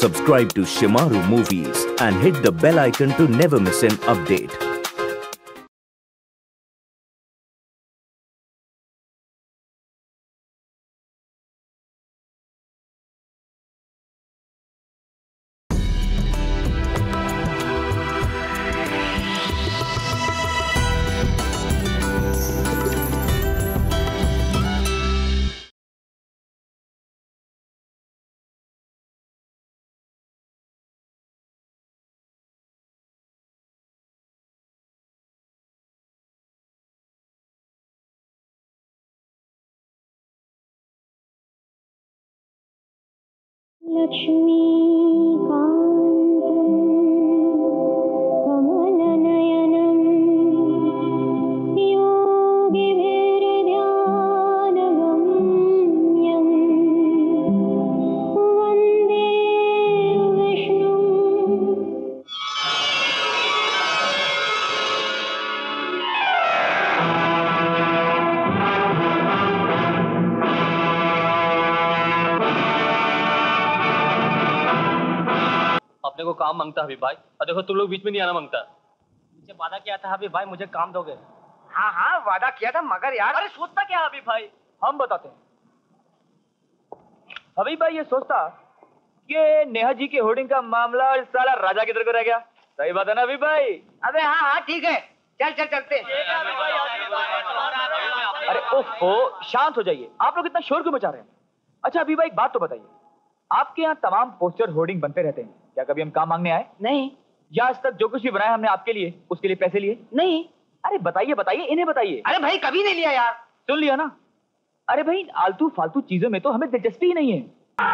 subscribe to Shimaru Movies and hit the bell icon to never miss an update. Lakshmi कमलनयनं योगिभिर्ध्यानगम्यं वन्दे विष्णुम्। अपने को काम मांगता हबीब भाई, और देखो तुम लोग बीच में नहीं आना मांगता। मुझे वादा किया था हबीब भाई, मुझे काम दोगे? हाँ हाँ वादा किया था, मगर यार अरे सोचता क्या हबीब भाई, हम बताते हैं। हबीब भाई ये सोचता कि नेहा जी के होर्डिंग का मामला साला राजा किधर को रह गया। सही बात है ना हबीब भाई? अबे हाँ हाँ ठीक है, चल चल चलते हैं। अरे ओफो, शांत हो जाइए, आप लोग इतना शोर क्यों मचा रहे हैं? अच्छा हबीब भाई एक बात तो बताइए, आपके यहाँ तमाम पोस्टर होर्डिंग बनते रहते हैं, क्या कभी हम काम मांगने आए? नहीं। या आज तक जो कुछ भी बनाया हमने आपके लिए, उसके लिए पैसे लिए? नहीं। अरे बताइए बताइए, इन्हें बताइए। अरे भाई कभी नहीं लिया यार। सुन लिया ना? अरे भाई आलतू फालतू चीजों में तो हमें दिलचस्पी ही नहीं है।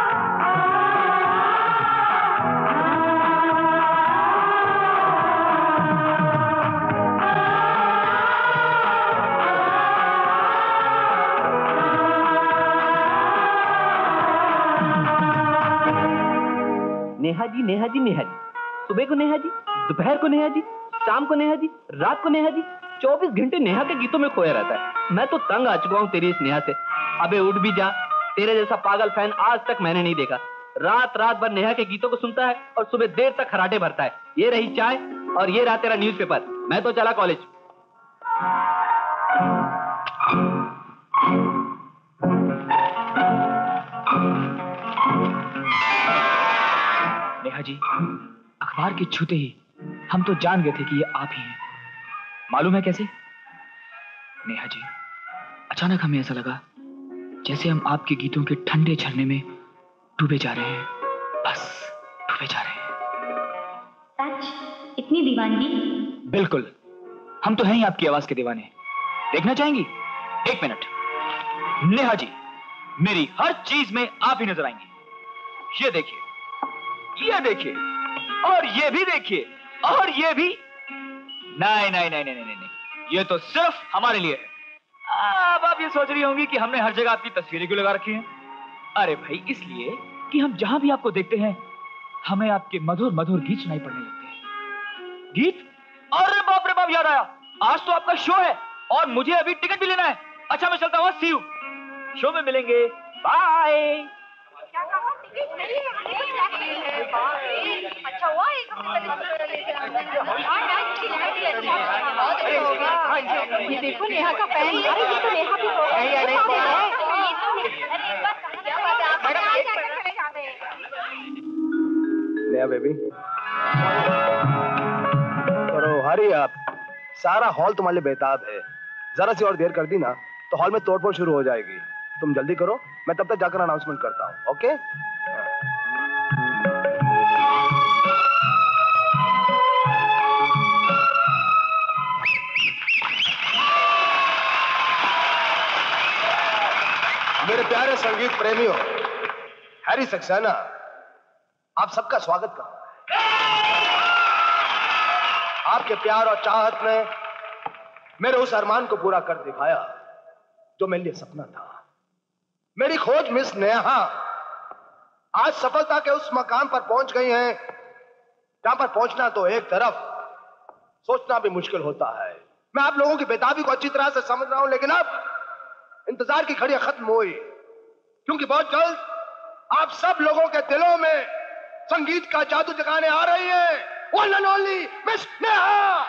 नेहा जी नेहा जी नेहा जी, सुबह को नेहा जी, दोपहर को नेहा जी, शाम को नेहा जी, रात को नेहा जी, 24 घंटे नेहा के गीतों में खोया रहता है। मैं तो तंग आ चुका हूँ तेरी इस नेहा से। अबे उठ भी जा, तेरे जैसा पागल फैन आज तक मैंने नहीं देखा। रात रात भर नेहा के गीतों को सुनता है और सुबह देर तक खराटे भरता है। ये रही चाय और ये रहा तेरा न्यूज़पेपर। मैं तो चला कॉलेज। नेहा जी, अखबार के छूते ही हम तो जान गए थे कि ये आप ही हैं। मालूम है कैसे? नेहा जी, अचानक हमें ऐसा लगा जैसे हम आपके गीतों के ठंडे झरने में डूबे जा रहे हैं, बस डूबे जा रहे हैं। सच? इतनी दीवानगी? बिल्कुल, हम तो हैं ही आपकी आवाज के दीवाने। देखना चाहेंगी? एक मिनट। नेहा जी, मेरी हर चीज में आप ही नजर आएंगी। ये देखिए, ये देखिए, और ये भी देखिए, और ये भी। नहीं नहीं नहीं नहीं नहीं नहीं, ये तो सिर्फ हमारे लिए है। अब आप ये सोच रही होंगी कि हमने हर जगह आपकी तस्वीरें क्यों लगा रखी हैं। अरे भाई इसलिए कि हम जहां भी आपको देखते हैं हमें आपके मधुर मधुर गीत सुनाई पड़ने लगते हैं। गीत? अरे बाप रे बाप, याद आया, आज तो आपका शो है और मुझे अभी टिकट भी लेना है। अच्छा मैं चलता हूँ, सी यू, शो में मिलेंगे, बाय। अच्छा हुआ एक हफ्ते पहले। ये देखो नेहा का फैन। अरे ये तो नेहा भी नेहा बेबी, करो हरी आप, सारा हॉल तुम्हारे लिए बेताब है। जरा सी और देर कर दी ना तो हॉल में तोड़फोड़ शुरू हो जाएगी। तुम जल्दी करो, मैं तब तक जाकर अनाउंसमेंट करता हूँ। ओके? मेरे प्यारे संगीत प्रेमियों, हैरी सक्सेना आप सबका स्वागत करता है। आपके प्यार और चाहत ने मेरे उस अरमान को पूरा कर दिखाया जो मेरे लिए सपना था। मेरी खोज मिस नेहा आज सफलता के उस मकाम पर पहुंच गई हैं जहां पर पहुंचना तो एक तरफ, सोचना भी मुश्किल होता है। मैं आप लोगों की बेताबी को अच्छी तरह से समझ रहा हूं, लेकिन अब इंतजार की घड़ियां खत्म हुई, क्योंकि बहुत जल्द आप सब लोगों के दिलों में संगीत का जादू जगाने आ रही है, one and only miss Neha.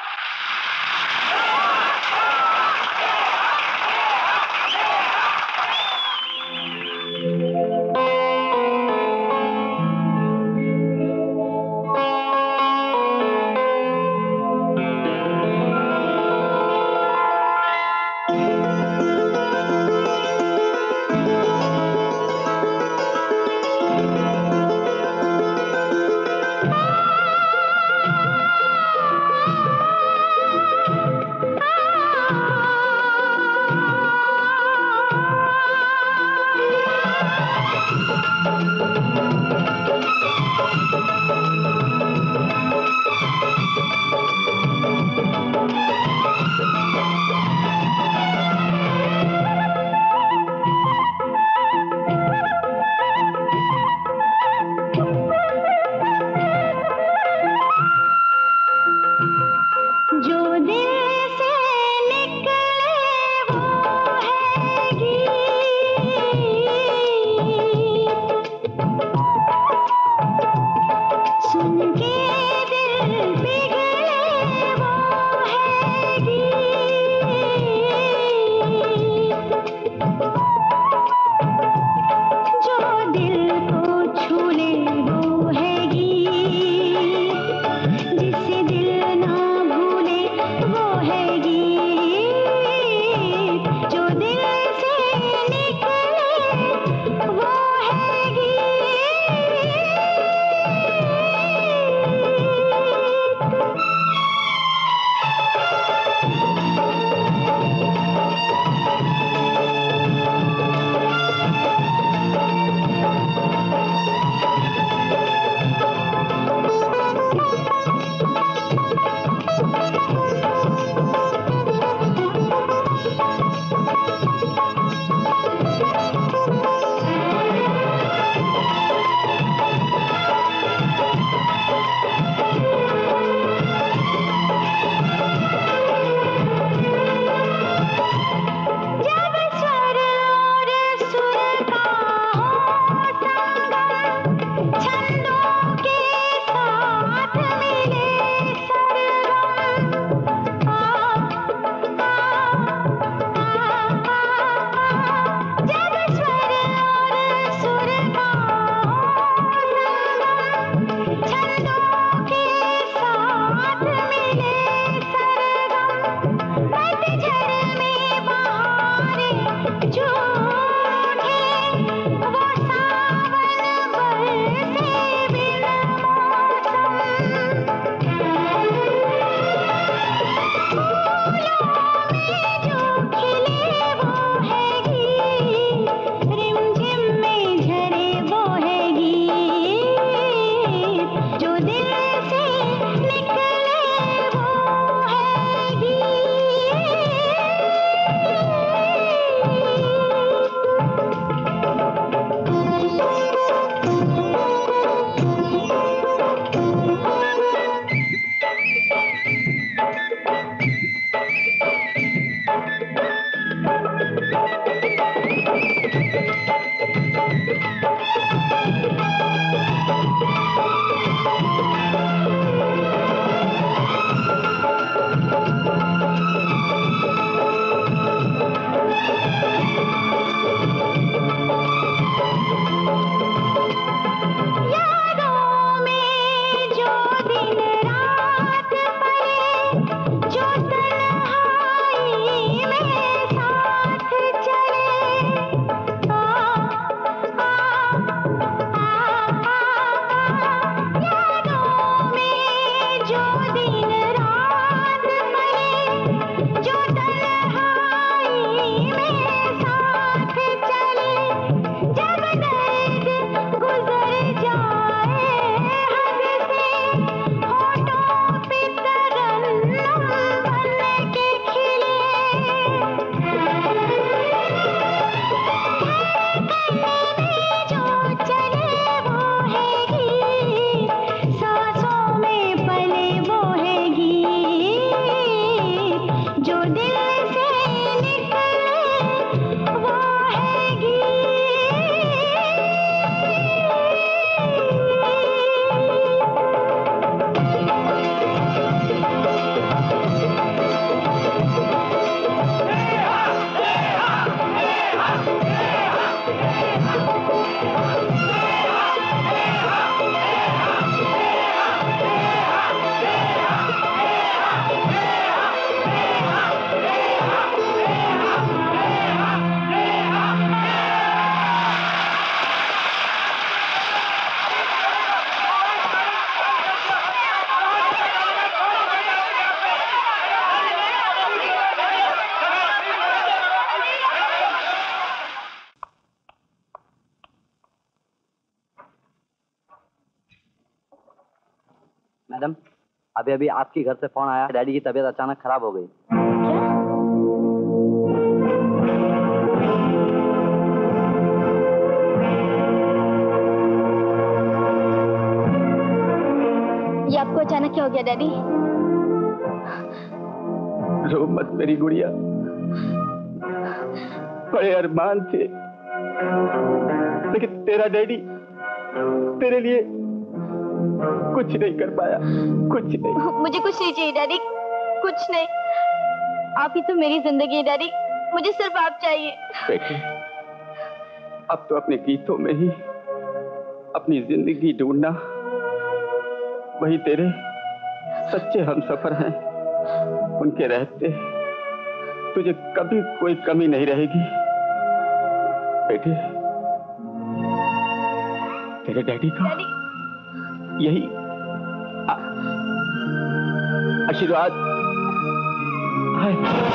Madam, अभी अभी आपके घर से फोन आया, डैडी की तबीयत अचानक खराब हो गई। ये आपको अचानक क्या हो गया डैडी? रो मत मेरी गुड़िया, बड़े अरमान थे, लेकिन तेरा डैडी तेरे लिए कुछ नहीं कर पाया, कुछ नहीं। मुझे कुछ नहीं चाहिए डैडी, कुछ नहीं। आप ही तो मेरी जिंदगी है डैडी, मुझे सिर्फ आप चाहिए। बेटे, अब तो अपने गीतों में ही अपनी जिंदगी ढूंढना, वही तेरे सच्चे हमसफर हैं। उनके रहते तुझे कभी कोई कमी नहीं रहेगी। बेटे, तेरे डैडी का यही आशीर्वाद है।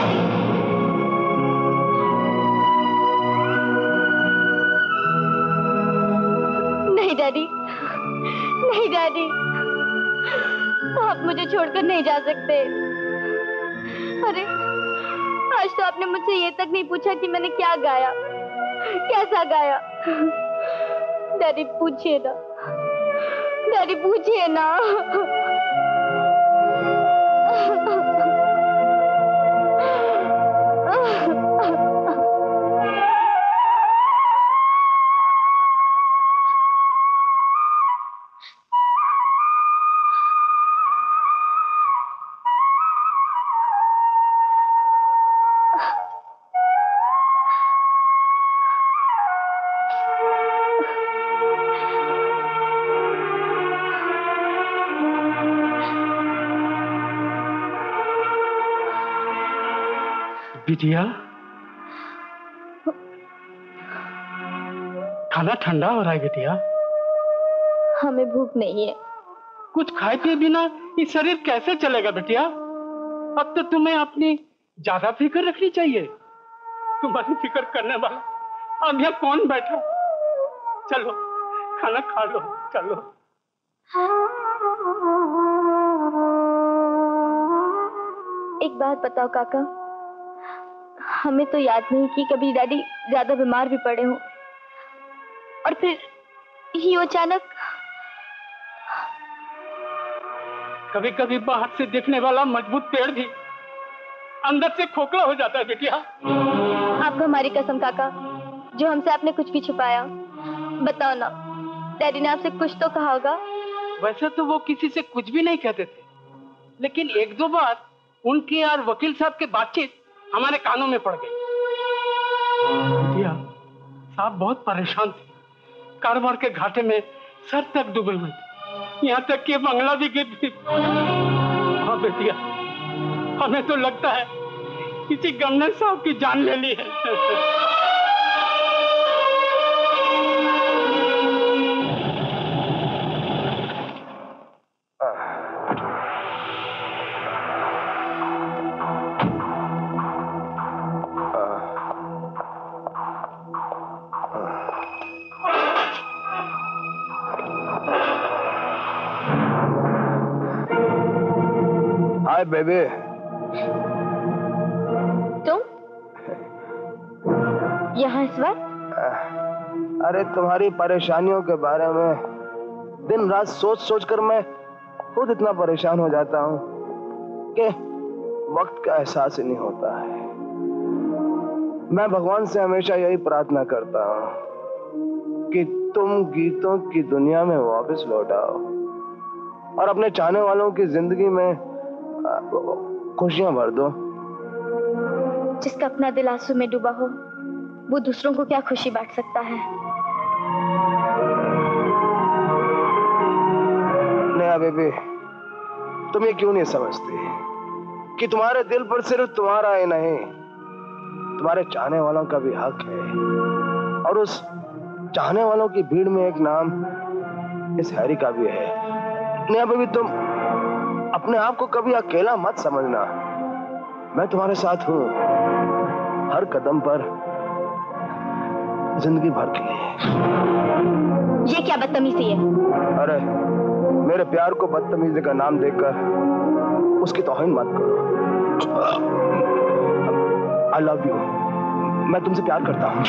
नहीं डैडी, नहीं डैडी, आप मुझे छोड़कर नहीं जा सकते। अरे आज तो आपने मुझसे ये तक नहीं पूछा कि मैंने क्या गाया, कैसा गाया। डैडी पूछिए ना, डैडी पूछिए ना। बिटिया, खाना ठंडा हो रहा है बिटिया। हमें भूख नहीं है। कुछ खाए पिए बिना ये शरीर कैसे चलेगा बिटिया? अब तो तुम्हें अपनी ज्यादा फिक्र रखनी चाहिए। तुम्हारी फिक्र करने वाला अब यहाँ कौन बैठा? चलो खाना खा लो, चलो। एक बात बताओ काका, हमें तो याद नहीं कि कभी डैडी ज्यादा बीमार भी पड़े हों और फिर यूं अचानक। कभी कभी बाहर से देखने वाला मजबूत पेड़ भी अंदर से खोखला हो जाता है बिटिया। आपको हमारी कसम काका, जो हमसे आपने कुछ भी छुपाया, बताओ ना, डैडी ने आपसे कुछ तो कहा होगा? वैसे तो वो किसी से कुछ भी नहीं कहते थे, लेकिन एक दो बार उनके और वकील साहब की बातचीत हमारे कानों में पड़ गई। बिटिया, साहब बहुत परेशान थे, कारोबार के घाटे में सर तक डूबे हुए थे, यहाँ तक कि बंगला भी गिर। हाँ बेटिया, हमें तो लगता है किसी गम ने साहब की जान ले ली है। Hi baby. तुम यहाँ इस वक्त? अरे तुम्हारी परेशानियों के बारे में दिन रात सोच सोच कर मैं खुद इतना परेशान हो जाता हूँ कि वक्त का एहसास ही नहीं होता है। मैं भगवान से हमेशा यही प्रार्थना करता हूँ कि तुम गीतों की दुनिया में वापस लौट आओ और अपने चाहने वालों की जिंदगी में खुशियां भर दो। जिसका अपना दिल आंसू में डूबा हो, वो दूसरों को क्या खुशी बांट सकता है? नेहा बेबी, तुम ये क्यों नहीं समझती कि तुम्हारे दिल पर सिर्फ तुम्हारा ही नहीं, तुम्हारे चाहने वालों का भी हक है। और उस चाहने वालों की भीड़ में एक नाम इस हैरी का भी है। नेहा बेबी, तुम अपने आप को कभी अकेला मत समझना। मैं तुम्हारे साथ हूं हर कदम पर, जिंदगी भर के लिए। ये क्या बदतमीजी है? अरे मेरे प्यार को बदतमीजी का नाम देकर उसकी तौहीन मत करो। I love you. मैं तुमसे प्यार करता हूँ।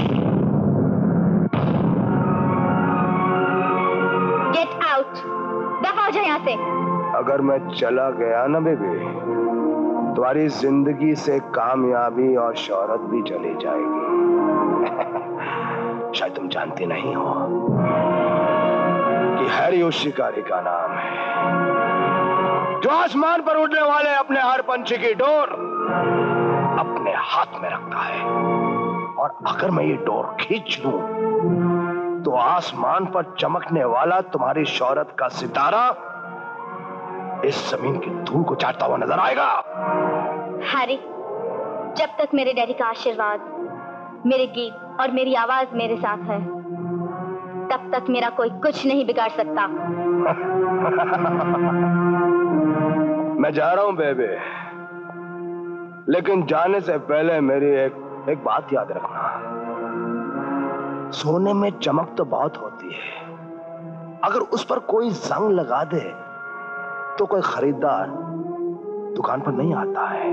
गेट आउट, दफा हो जाए यहाँ से। अगर मैं चला गया ना बेबी, तुम्हारी जिंदगी से कामयाबी और शोहरत भी चली जाएगी। शायद तुम जानती नहीं हो कि हैरी उस शिकारी का नाम है जो आसमान पर उड़ने वाले अपने हर पंछी की डोर अपने हाथ में रखता है। और अगर मैं ये डोर खींच लूं तो आसमान पर चमकने वाला तुम्हारी शोहरत का सितारा इस जमीन की धूल को चाटता हुआ नजर आएगा। हैरी, जब तक मेरे डैडी का आशीर्वाद, मेरे गीत और मेरी आवाज मेरे साथ है, तब तक मेरा कोई कुछ नहीं बिगाड़ सकता। मैं जा रहा हूं बेबी, लेकिन जाने से पहले मेरी एक बात याद रखना। सोने में चमक तो बहुत होती है, अगर उस पर कोई जंग लगा दे तो कोई खरीदार दुकान पर नहीं आता है।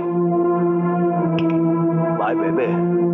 Bye baby.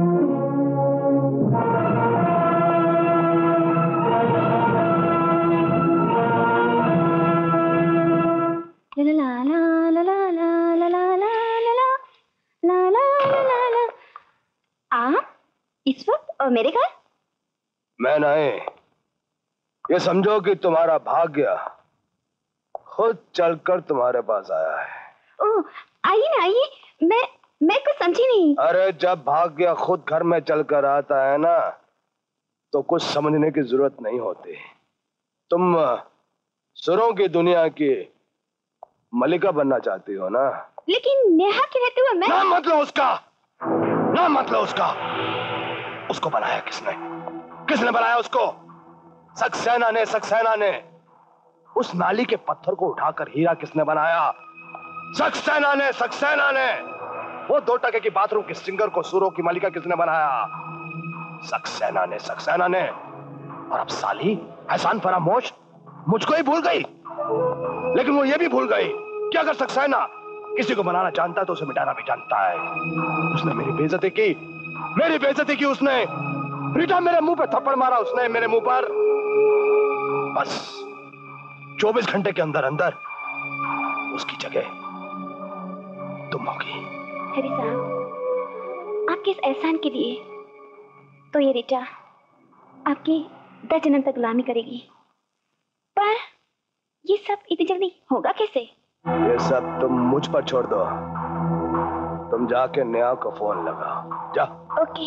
इस वक्त और मेरे घर? मैं नहीं, ये समझो कि तुम्हारा भाग्य खुद चलकर तुम्हारे पास आया है। ओह, आइए ना आइए। मैं कुछ समझी नहीं। अरे जब भाग्य खुद घर में चलकर आता है ना, तो कुछ समझने की जरूरत नहीं होती। तुम सुरों की दुनिया की मलिका बनना चाहती हो ना? लेकिन नेहा के रहते हुए मैं... नाम मत लो उसका, नाम मत लो उसका। उसको बनाया किसने? किसने बनाया उसको? सक्सेना ने, सक्सेना ने। उस नाली के पत्थर को उठाकर हीरा किसने बनाया? सक्सेना ने, सक्सेना ने। वो 2 टके की बाथरूम की सिंगर को सुरों की मलिका किसने बनाया? सक्सेना ने, सक्सेना ने। और अब साली एहसान फरामोश मुझको ही भूल गई। लेकिन वो ये भी भूल गई कि अगर सक्सेना किसी को बनाना जानता है तो उसे मिटाना भी जानता है। उसने मेरी बेइज्जती की, मेरी बेइज्जती की उसने। रीटा, मेरे मुंह पे थप्पड़ मारा उसने, मेरे मुंह पर। बस 24 घंटे के अंदर अंदर उसकी जगह तुम होगी। हैरी साहब, आपके इस एहसान के लिए तो ये रीटा आपकी 10 जन्म तक गुलामी करेगी, पर ये सब इतनी जल्दी होगा कैसे? ये सब तुम मुझ पर छोड़ दो। तुम जाके नेहा को फोन लगाओ, जा। Okay.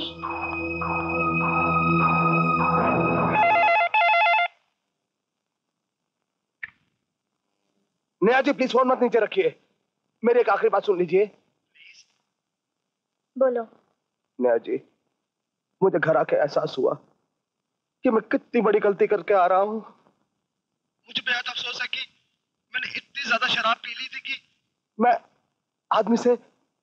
Neha ji please phone मत नीचे रखिए, मेरी एक आखिरी बात सुन लीजिए। बोलो। नेहा जी, मुझे घर आके एहसास हुआ कि मैं कितनी बड़ी गलती करके आ रहा हूं। मुझे बेहद अफसोस है कि मैंने इतनी ज्यादा शराब पी ली थी कि मैं आदमी से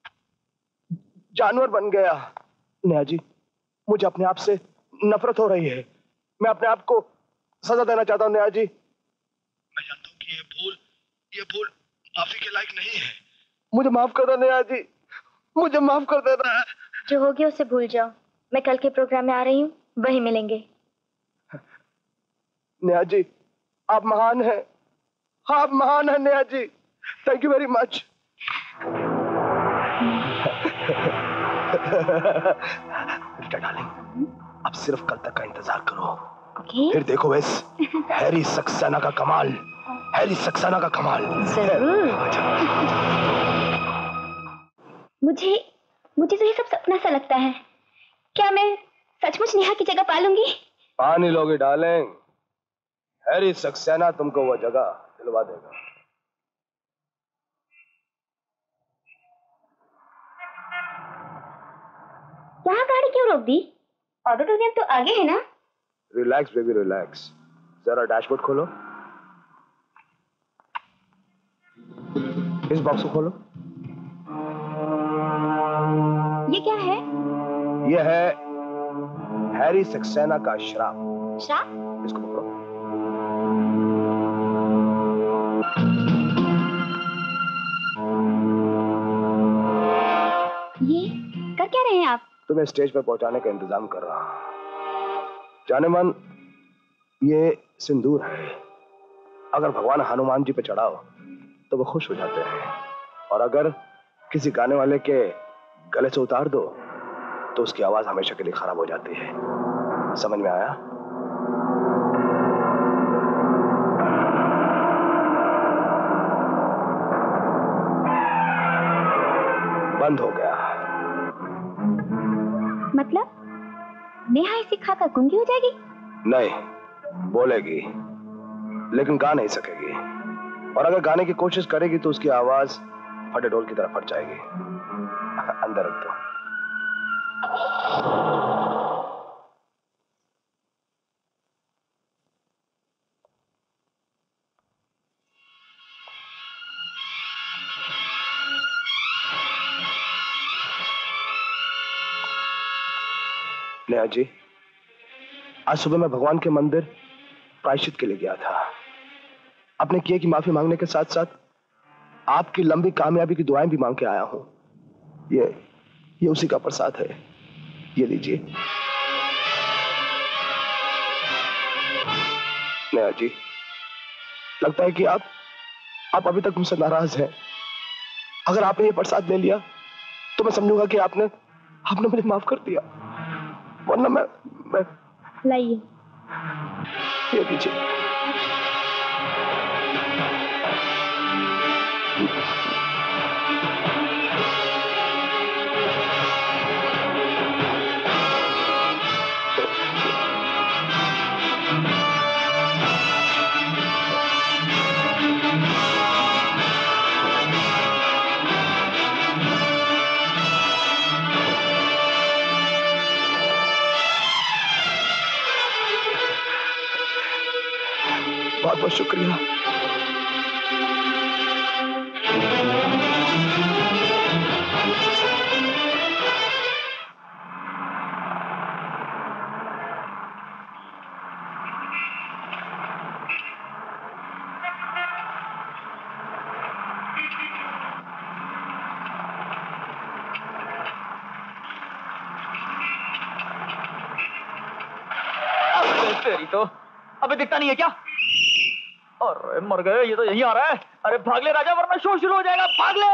जानवर बन गया। नेहा जी, मुझे अपने आप से नफरत हो रही है। मैं अपने आप को सजा देना चाहता हूं। नेहा जी, मैं जानता हूं कि ये भूल माफी के लायक नहीं है। मुझे माफ कर दो नेहा जी, मुझे माफ कर देना। जो हो गया उसे भूल जाओ। मैं कल के प्रोग्राम में आ रही हूँ, वहीं मिलेंगे। नेहा जी, आप महान हैं, आप महान हैं Neha ji. Thank you very much. Rita darling, अब सिर्फ कल तक का इंतजार करो। ओके। फिर देखो इस हैरी सक्सेना का कमाल, हैरी सक्सेना का कमाल। जरूर। मुझे तो ये सब सपना सा लगता है। क्या मैं सचमुच नेहा की जगह पालूंगी? पानी लोगी डार्लिंग, हैरी सक्सेना तुमको वो जगह दिलवा देगा। यहाँ गाड़ी क्यों रोक दी? ऑडिटोरियम तो आगे है ना? रिलैक्स बेबी रिलैक्स, जरा डैशबोर्ड खोलो, इस बॉक्स को खोलो। ये क्या है? ये है हैरी सक्सेना का श्राप। श्राप? इसको पकड़ो। तुम्हें स्टेज पर पहुंचाने का इंतजाम कर रहा हूं। जाने मन, ये सिंदूर है। अगर भगवान हनुमान जी पे चढ़ाओ तो वो खुश हो जाते हैं, और अगर किसी गाने वाले के गले से उतार दो तो उसकी आवाज हमेशा के लिए खराब हो जाती है। समझ में आया? बंद हो गया। मतलब नेहा इसे खाकर गूंगी हो जाएगी? नहीं, बोलेगी लेकिन गा नहीं सकेगी, और अगर गाने की कोशिश करेगी तो उसकी आवाज फटे ढोल की तरह फट जाएगी। अंदर रख दो। नेहा जी, आज सुबह मैं भगवान के मंदिर प्रायश्चित के लिए गया था। अपने किए की माफी मांगने के साथ साथ आपकी लंबी कामयाबी की दुआएं भी मांग के आया हूं। ये उसी का प्रसाद है, ये लीजिए। नेहा जी, लगता है कि आप अभी तक मुझसे नाराज हैं। अगर आपने ये प्रसाद ले लिया तो मैं समझूंगा कि आपने मुझे माफ कर दिया, वरना मैं लाइए। ये लीजिए। बहुत बहुत शुक्रिया। तेरी तो अबे दिखता नहीं है क्या? अरे मर गए, ये तो यहीं आ रहा है। अरे भाग ले राजा, वरना शो शुरू हो जाएगा। भाग ले।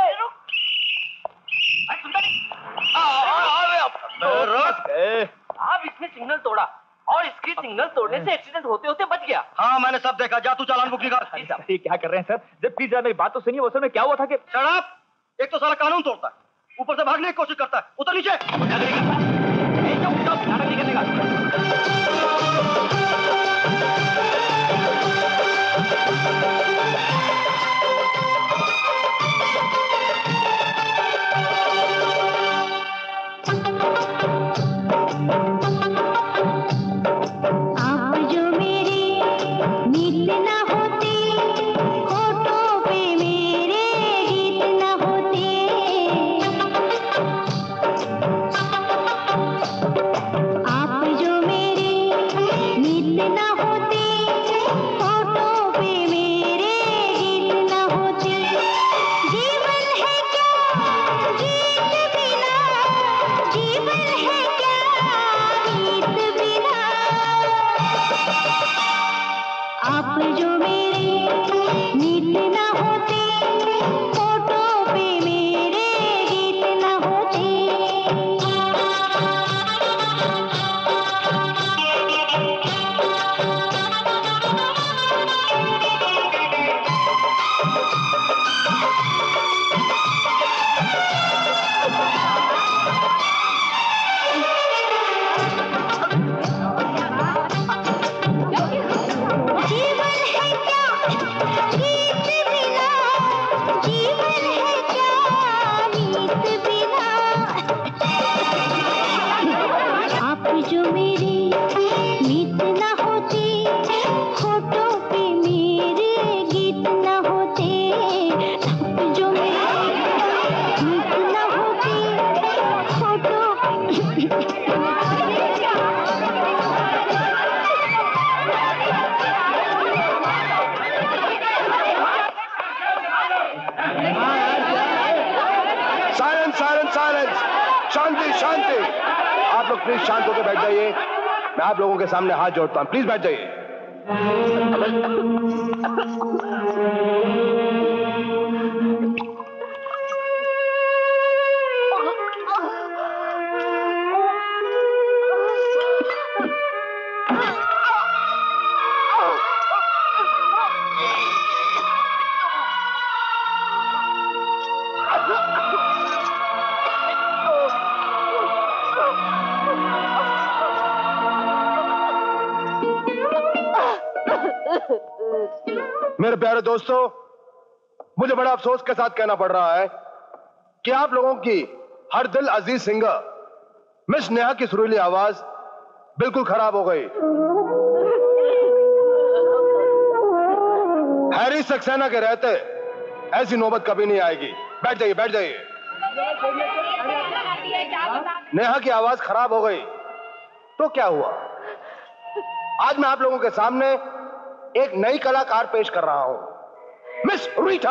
आप इसने सिग्नल तोड़ा और इसके सिग्नल तोड़ने से एक्सीडेंट होते होते बच गया। हाँ मैंने सब देखा। जा तू चालान बुक निकाल। ये क्या कर रहे हैं सर? जब प्लीज मेरी बात तो सुनिए। वो असल में क्या हुआ था कि शराब एक तो सारा कानून तोड़ता है, ऊपर से भागने की कोशिश करता है। उतर नीचे। शांति शांति। आप लोग प्लीज शांत होकर बैठ जाइए। मैं आप लोगों के सामने हाथ जोड़ता हूं, प्लीज बैठ जाइए। मेरे प्यारे दोस्तों, मुझे बड़ा अफसोस के साथ कहना पड़ रहा है कि आप लोगों की हर दिल अजीज सिंगर मिस नेहा की सुरीली आवाज बिल्कुल खराब हो गई। हैरी सक्सेना के रहते ऐसी नौबत कभी नहीं आएगी। बैठ जाइए, बैठ जाइए। नेहा की आवाज खराब हो गई तो क्या हुआ? आज मैं आप लोगों के सामने एक नई कलाकार पेश कर रहा हूं, मिस रीटा।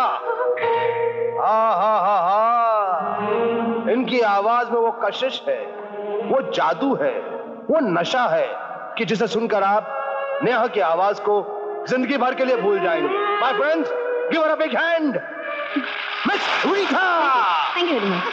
इनकी आवाज में वो कशिश है, वो जादू है, वो नशा है कि जिसे सुनकर आप नेहा की आवाज को जिंदगी भर के लिए भूल जाएंगे। My friends, give her a big hand, miss Rita. Thank you very much.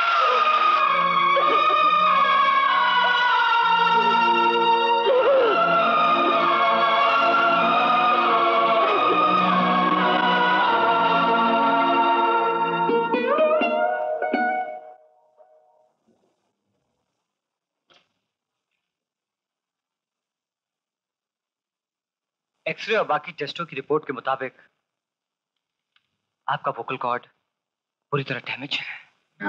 X ray और बाकी टेस्टों की रिपोर्ट के मुताबिक आपका वोकल कॉर्ड पूरी तरह डैमेज है।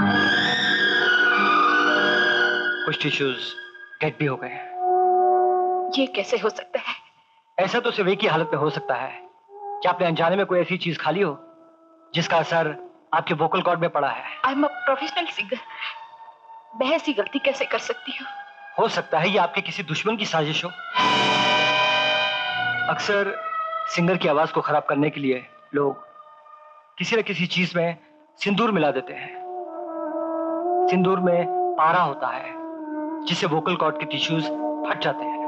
कुछ टिश्यूज डेड भी हो गए हैं। ये कैसे हो सकता है? ऐसा तो सिर्फ एक ही हालत में हो सकता है कि आपने अनजाने में कोई ऐसी चीज खा ली हो जिसका असर आपके वोकल कॉर्ड में पड़ा है। I am a professional singer, मैं ऐसी गलती कैसे कर सकती हूँ? हो सकता है ये आपके किसी दुश्मन की साजिश हो। अक्सर सिंगर की आवाज को खराब करने के लिए लोग किसी न किसी चीज में सिंदूर मिला देते हैं। सिंदूर में पारा होता है जिससे वोकल कॉर्ड के टिश्यूज फट जाते हैं।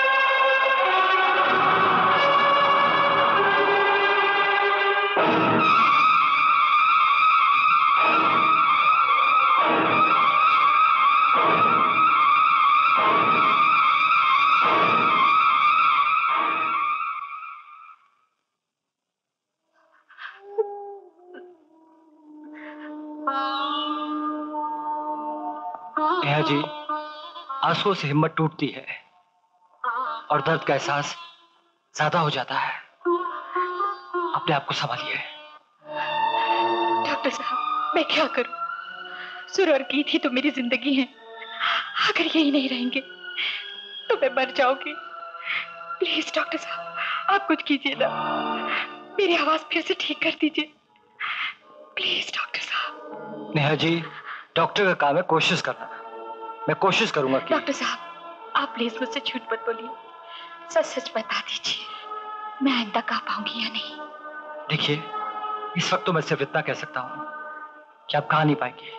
नेहा जी, आंसुओं से हिम्मत टूटती है और दर्द का एहसास ज्यादा हो जाता है। अपने आप को संभालिए। डॉक्टर साहब, मैं क्या करूं? सुर और गीत ही तो मेरी जिंदगी है। अगर यही नहीं रहेंगे तो मैं मर जाऊंगी। प्लीज डॉक्टर साहब, आप कुछ कीजिए ना, मेरी आवाज फिर से ठीक कर दीजिए। प्लीज डॉक्टर साहब। नेहा जी, डॉक्टर का काम है कोशिश करना। मैं कोशिश करूंगा कि... डॉक्टर साहब, आप प्लीज मुझसे झूठ मत बोलिए, सच सच बता दीजिए, मैं आइंदा कह पाऊंगी या नहीं। देखिए, इस वक्त तो मैं सिर्फ इतना कह सकता हूं कि आप कहा नहीं पाएंगे।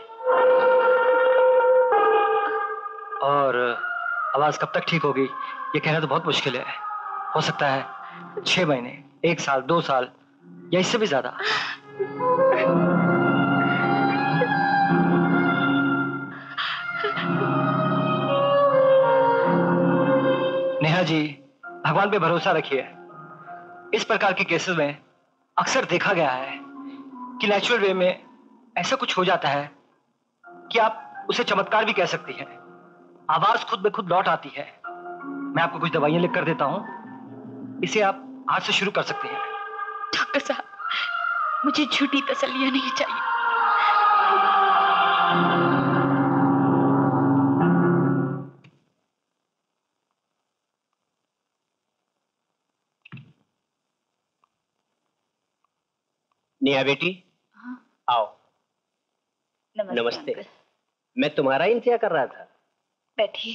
और आवाज कब तक ठीक होगी ये कहना तो बहुत मुश्किल है। हो सकता है 6 महीने, 1 साल, 2 साल या इससे भी ज्यादा। नेहा जी, भगवान पे भरोसा रखिए। इस प्रकार के केसेस में अक्सर देखा गया है कि नेचुरल वे में ऐसा कुछ हो जाता है कि आप उसे चमत्कार भी कह सकती हैं। आवाज खुद ब खुद लौट आती है। मैं आपको कुछ दवाइयां लिख कर देता हूं, इसे आप आज से शुरू कर सकते हैं। डॉक्टर साहब, मुझे झूठी तसल्लियां नहीं चाहिए। नेहा बेटी, आओ। नमस्ते। मैं तुम्हारा इंतजार कर रहा था। बैठिए,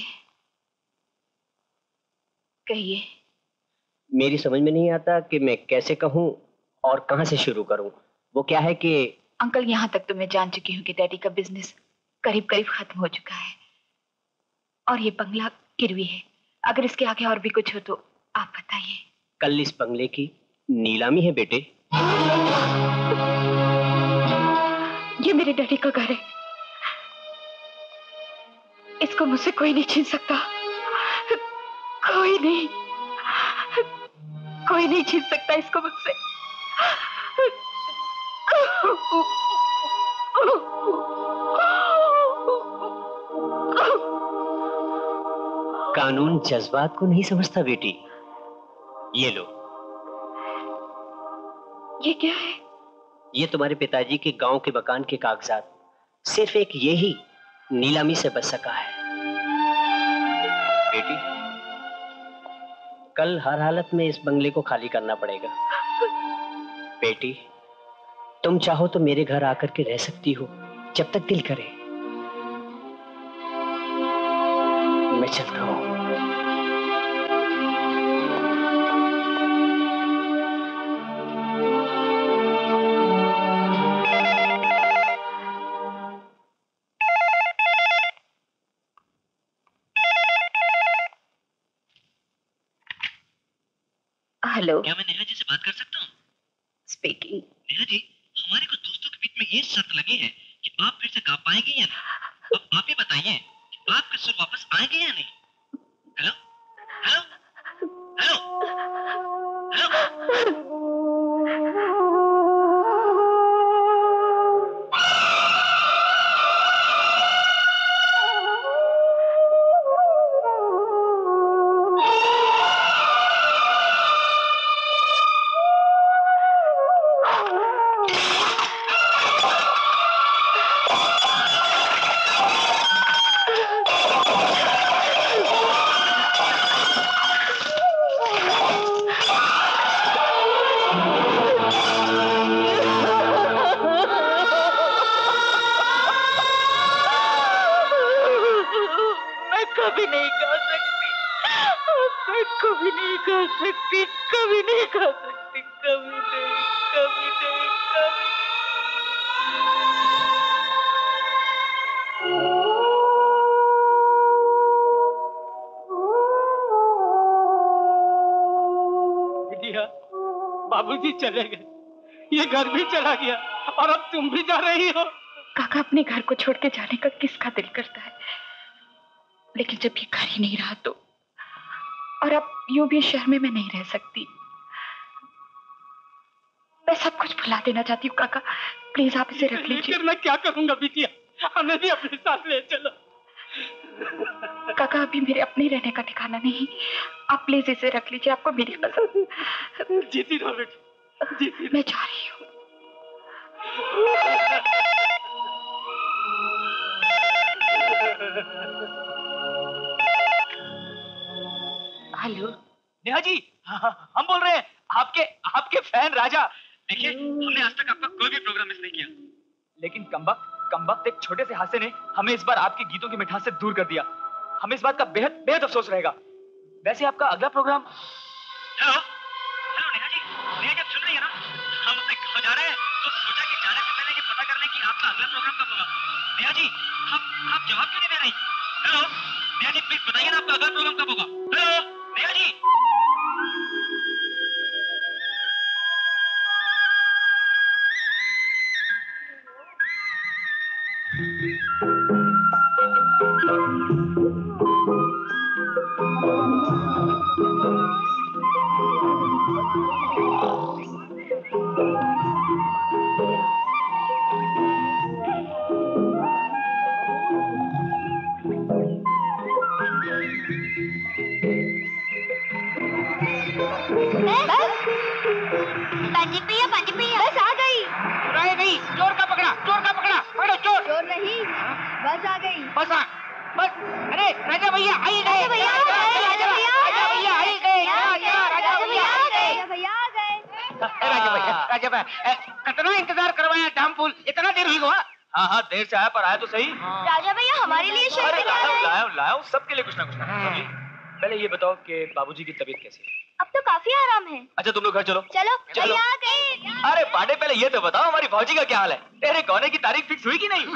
कहिए। मेरी समझ में नहीं आता कि मैं कैसे कहूं और कहां से शुरू करूं। वो क्या है कि अंकल, यहाँ तक तो मैं जान चुकी हूँ कि डैडी का बिजनेस करीब करीब खत्म हो चुका है और ये बंगला गिरवी है। अगर इसके आगे और भी कुछ हो तो आप बताइए। कल इस बंगले की नीलामी है बेटे। ये मेरे डैडी का घर है, इसको मुझसे कोई नहीं छीन सकता। कोई नहीं छीन सकता इसको मुझसे। कानून जज्बात को नहीं समझता बेटी। ये लो। ये क्या है? ये तुम्हारे पिताजी के गांव के मकान के कागजात। सिर्फ एक यही नीलामी से बच सका है बेटी। कल हर हालत में इस बंगले को खाली करना पड़ेगा बेटी। तुम चाहो तो मेरे घर आकर के रह सकती हो जब तक दिल करे। मैं चलता हूं। हेलो, क्या मैं नेहा जी से बात कर सकता हूँ? स्पीकिंग। नेहा जी, हमारे कुछ दोस्तों के बीच में ये शर्त लगी है कि आप फिर से गा पाएंगे या नहीं। अब आप ही बताइए कि आपके सुर वापस आएंगे या नहीं। Hello hello hello hello. बाबूजी चले गए, ये घर भी चला गया और अब तुम भी जा रही हो। काका, अपने घर को छोड़ के जाने का किसका दिल करता है, लेकिन जब ये घर ही नहीं रहा तो। और अब यूं भी शहर में मैं नहीं रह सकती। मैं सब कुछ भुला देना चाहती हूँ काका, प्लीज आप इसे रख लीजिए। मैं क्या करूंगा बिटिया, हमें भी अपने साथ ले चलो। काका, अभी मेरे अपने रहने का ठिकाना नहीं, आप प्लीज इसे रख लीजिए, आपको मेरी पसंद। जीती रहो बेटी, जीती। मैं जा रही हूँ। हेलो नेहा जी, हम बोल रहे हैं, आपके फैन राजा। देखिए, हमने आज तक आपका कोई भी प्रोग्राम मिस नहीं किया, लेकिन कमबख्त एक छोटे से हादसे ने हमें इस बार आपके गीतों की मिठास से दूर कर दिया। हमें इस बात का बेहद बेहद अफसोस रहेगा। वैसे आपका अगला program. Hello hello Neha ji, सुन रही है ना? हम अपने घर जा रहे हैं तो सोचा कि जाने से पहले ये पता कर लें कि आपका अगला प्रोग्राम कब होगा। नेहा जी, आप जवाब क्यों नहीं दे रही? हेलो नेहा जी, प्लीज बताइए ना, आपका अगला प्रोग्राम कब होगा? हेलो नेहा जी। बस आ गई। रह गई, चोर का पकड़ा, पकड़ो चोर। चोर नहीं, बस आ गई। बस। अरे राजा भैया आई गए, राजा भैया आ गए। राजा भैया आई गए, राजा भैया आ गए। राजा भैया कितना इंतजार करवाया डामफुल, इतना देर हुई हुआ। हाँ, देर से आया पर आया तो सही। राजा भैया हमारे लिए शहर में लाया सबके लिए कुछ ना कुछ ना। पहले ये बताओ कि बाबूजी की तबीयत कैसी है? अब तो काफी आराम है। अच्छा, तुम लोग घर चलो। चलो भैया आ गए। अरे पांडे पहले ये तो बताओ हमारी भौजी का क्या हाल है? तेरे गौने की तारीख फिक्स हुई कि नहीं?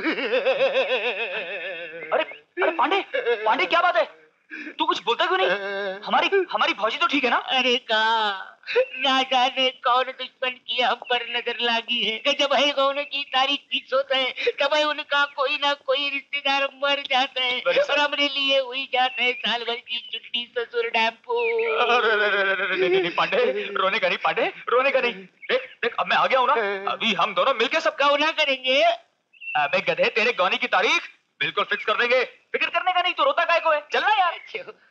अरे अरे पांडे पांडे क्या बात है? तू कुछ बोलता क्यों नहीं? हमारी भौजी तो ठीक है ना? अरे कहा ना जाने कौन दुश्मन की हम पर नजर लागी है कि जब है गौने की तारीख फिक्स होता है तब उनका कोई ना कोई रिश्तेदार मर जाता है और हमने लिए हुई जाते हैं साल भर की छुट्टी ससुर डैम्पो। नहीं पांडे रोने का नहीं, पांडे रोने का नहीं। देख देख अब मैं आ गया हूँ ना, अभी हम दोनों मिलके सब गौना करेंगे। अबे गधे तेरे गौने की तारीख बिल्कुल फिक्स कर देंगे, फिक्र करने का नहीं। तो रोता काय को है? चलना यार।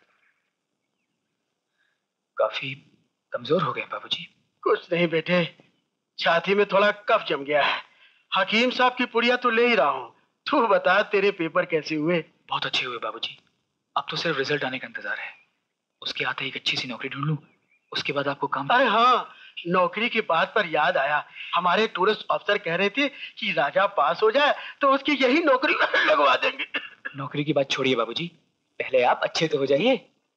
काफी कमजोर हो गए बाबूजी। कुछ नहीं बेटे, छाती में थोड़ा कफ जम गया है। हकीम साहब की पुड़िया तो ले ही रहा हूँ। तू बता तेरे पेपर कैसे हुए? बहुत अच्छे हुए बाबूजी। अब तो सिर्फ रिजल्ट आने का इंतजार है। उसके आते ही एक अच्छी सी नौकरी ढूंढ लूं, उसके बाद आपको काम। अरे हाँ, नौकरी की बात पर याद आया, हमारे टूरिस्ट अफसर कह रहे थे कि राजा पास हो जाए तो उसकी यही नौकरी लगवा देंगे। नौकरी की बात छोड़िए बाबूजी, पहले आप अच्छे तो हो जाइए।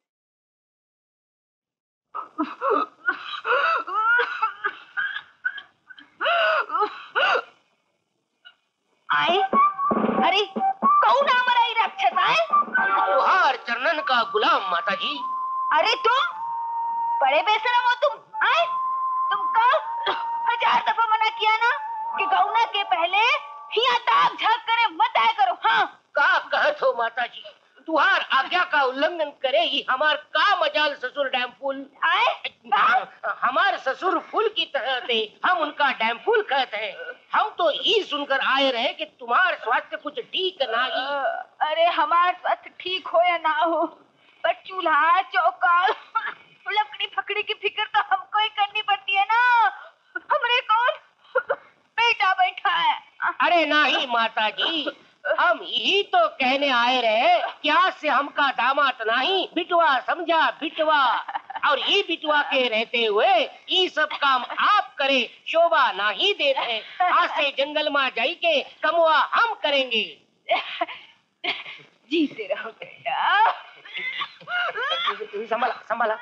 आए अरे कौन हमारा राक्षस आए? तुहार चरणन का गुलाम माता जी। अरे तुम बड़े बेशरम हो तुम। आए तुम कल 1000 दफा मना किया ना कि गौना के पहले यहाँ ताक झाक करे मत आया करो। हाँ का कहत हो माता जी, तुहार आज्ञा का उल्लंघन करे ही हमार का मजाल ससुर डैम फूल। आए हमार ससुर फूल की तरह थे, हम उनका डैम फूल कहते हैं। हम तो ये सुनकर आए रहे कि तुम्हार स्वास्थ्य कुछ ठीक नहीं। अरे हमार स्वास्थ्य ठीक हो या ना हो, पर चूल्हा चौका लकड़ी फकड़ी की फिक्र तो हमको ही करनी पड़ती है ना। हमरे कौन बेटा बैठा है। अरे नहीं माता जी, हम यही तो कहने आए रहे, क्या से हमका दामाद नहीं बिटवा समझा बिटवा, और ये बिटवा के रहते हुए ये सब काम आप करे शोभा नहीं देते। आज से जंगल में जाई के कमवा हम करेंगे। जीते रहो बेटा। संभाला संभाला।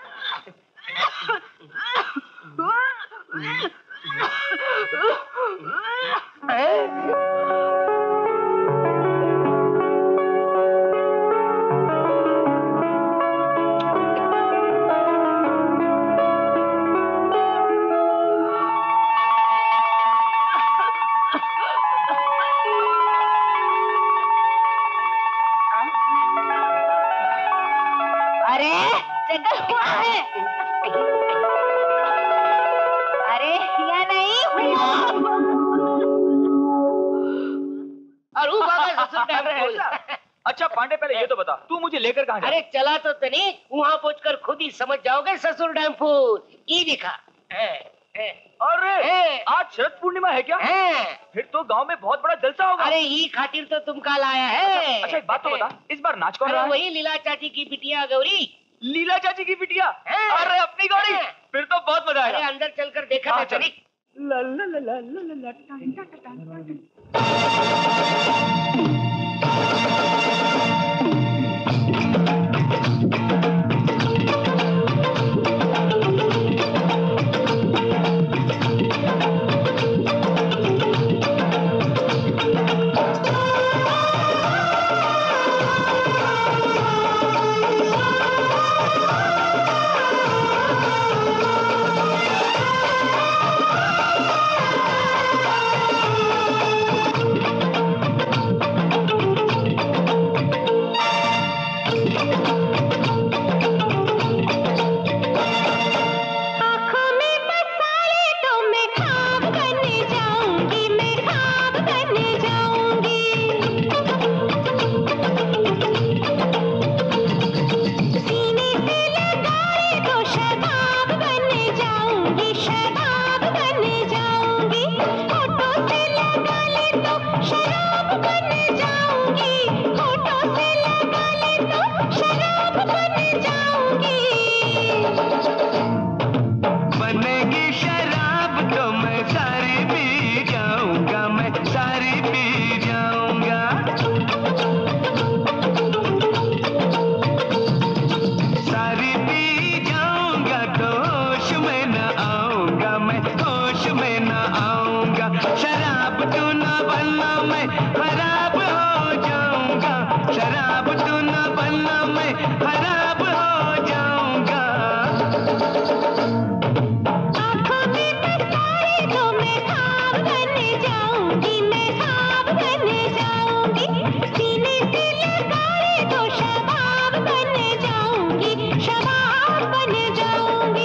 अरे जंगल हुआ है। अरे यहाँ नहीं और ससुर डैम फूल। अच्छा पांडे पहले ये तो बता, तू मुझे लेकर कहाँ जा? अरे चला तो तनी, वहाँ पहुँचकर खुद ही समझ जाओगे ससुर डैम फूल। ये दिखा। अरे आज शरद पूर्णिमा है क्या? फिर तो गांव में बहुत बड़ा जलसा होगा। अरे ये खातिर तो तुमका लाया है। अच्छा एक बात तो बता, इस बार नाच कौन रहा है? वही लीला चाची की बिटिया गौरी। लीला चाची की बिटिया? अरे अपनी गौरी, फिर तो बहुत मजा आएगा। अरे अंदर चलकर देखा था चली। बनना मैं खराब हो जाऊंगा, शराब तू न बनना मैं खराब हो जाऊंगा। आँखों में बसाए तो मैं ख्वाब बन जाऊंगी, मैं ख्वाब बन जाऊंगी। सीने से लगाए तो शबाब बन जाऊंगी, शबाब बन जाऊंगी।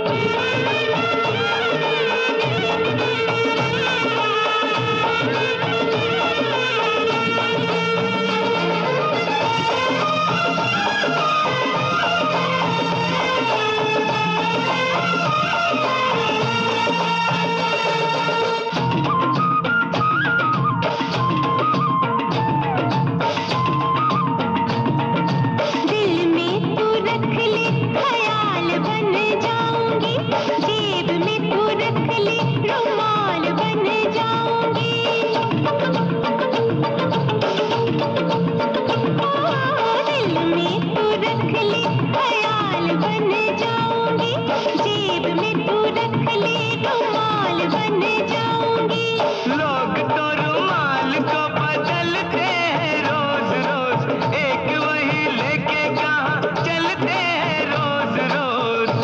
दिल में तू रख ले ख्याल बन जाऊंगी, जेब में तू रख ले रुमाल बन जाऊंगी। दिल में तू रख ले ख्याल बन जाऊंगी, जेब में तू रख ले रुमाल बन जाऊंगी। लोग तो रुमाल को बदलते हैं रोज रोज, एक वही लेके कहाँ चलते हैं रोज रोज।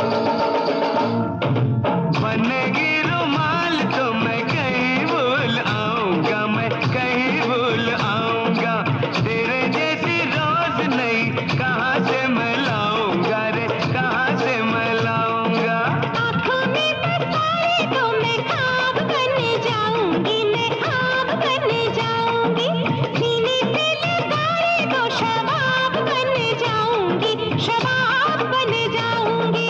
बनेगी रुमाल तो मैं कहीं भूल आऊंगा, मैं कहीं भूल आऊंगा। तेरे जैसी रोज नहीं कहाँ से मैं लाऊंगा रे, कहाँ से मैं लाऊंगा। आँखों में बसाए तो मैं ख्वाब बन जाऊंगी, मैं ख्वाब बन जाऊंगी। सीने से लगाए तो शबाब बन जाऊंगी, शबाब बन जाऊंगी।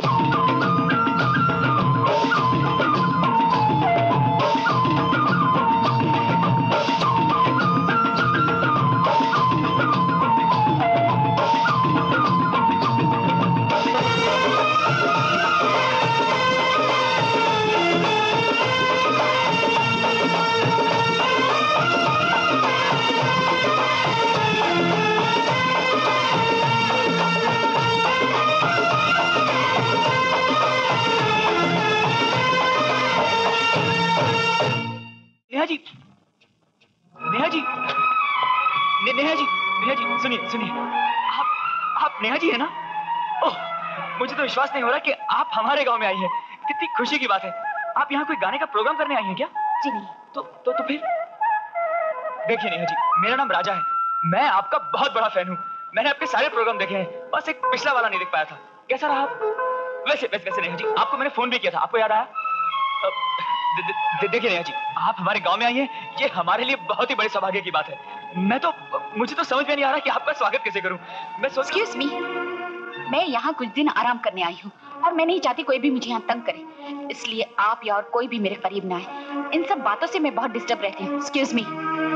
नेहा जी, नेहा जी, नेहा जी, नेहा जी, सुनिए सुनिए, आप नेहा जी है ना? ओह, मुझे तो विश्वास नहीं हो रहा कि आप हमारे गांव में आई हैं। कितनी खुशी की बात है। आप यहाँ कोई गाने का प्रोग्राम करने आई हैं क्या? जी नहीं। तो फिर देखिए नेहा जी, मेरा नाम राजा है, मैं आपका बहुत बड़ा फैन हूँ। मैंने आपके सारे प्रोग्राम देखे हैं, बस एक पिछला वाला नहीं देख पाया था। कैसा रहा आप? वैसे नेहा जी, आपको मैंने फोन भी किया था, आपको याद आया? देखिए नेहा जी, आप हमारे गांव में आई हैं, ये हमारे लिए बहुत ही बड़े सौभाग्य की बात है। मुझे तो समझ में नहीं आ रहा कि आपका स्वागत कैसे करूं। मैं सोच Excuse me, मैं यहाँ कुछ दिन आराम करने आई हूँ और मैं नहीं चाहती कोई भी मुझे यहाँ तंग करे, इसलिए आप या और कोई भी मेरे करीब ना आए। इन सब बातों से मैं बहुत डिस्टर्ब रहती हूँ। Excuse me.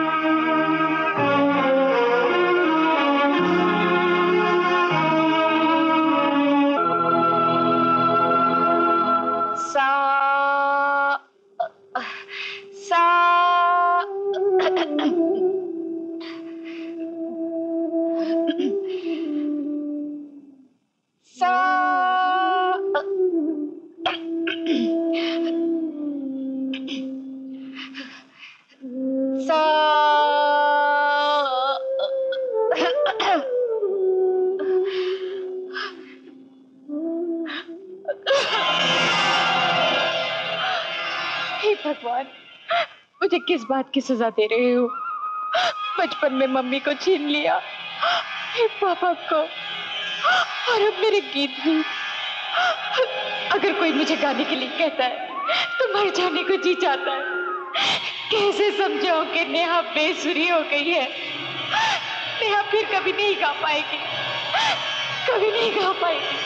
हे भगवान, मुझे किस बात की सजा दे रहे हो? बचपन में मम्मी को छीन लिया, फिर पापा को, और अब मेरे गीत भी। अगर कोई मुझे गाने के लिए कहता है तो मर जाने को जी चाहता है। कैसे समझाओ कि नेहा बेसुरी हो गई है? नेहा फिर कभी नहीं गा पाएगी, कभी नहीं गा पाएगी।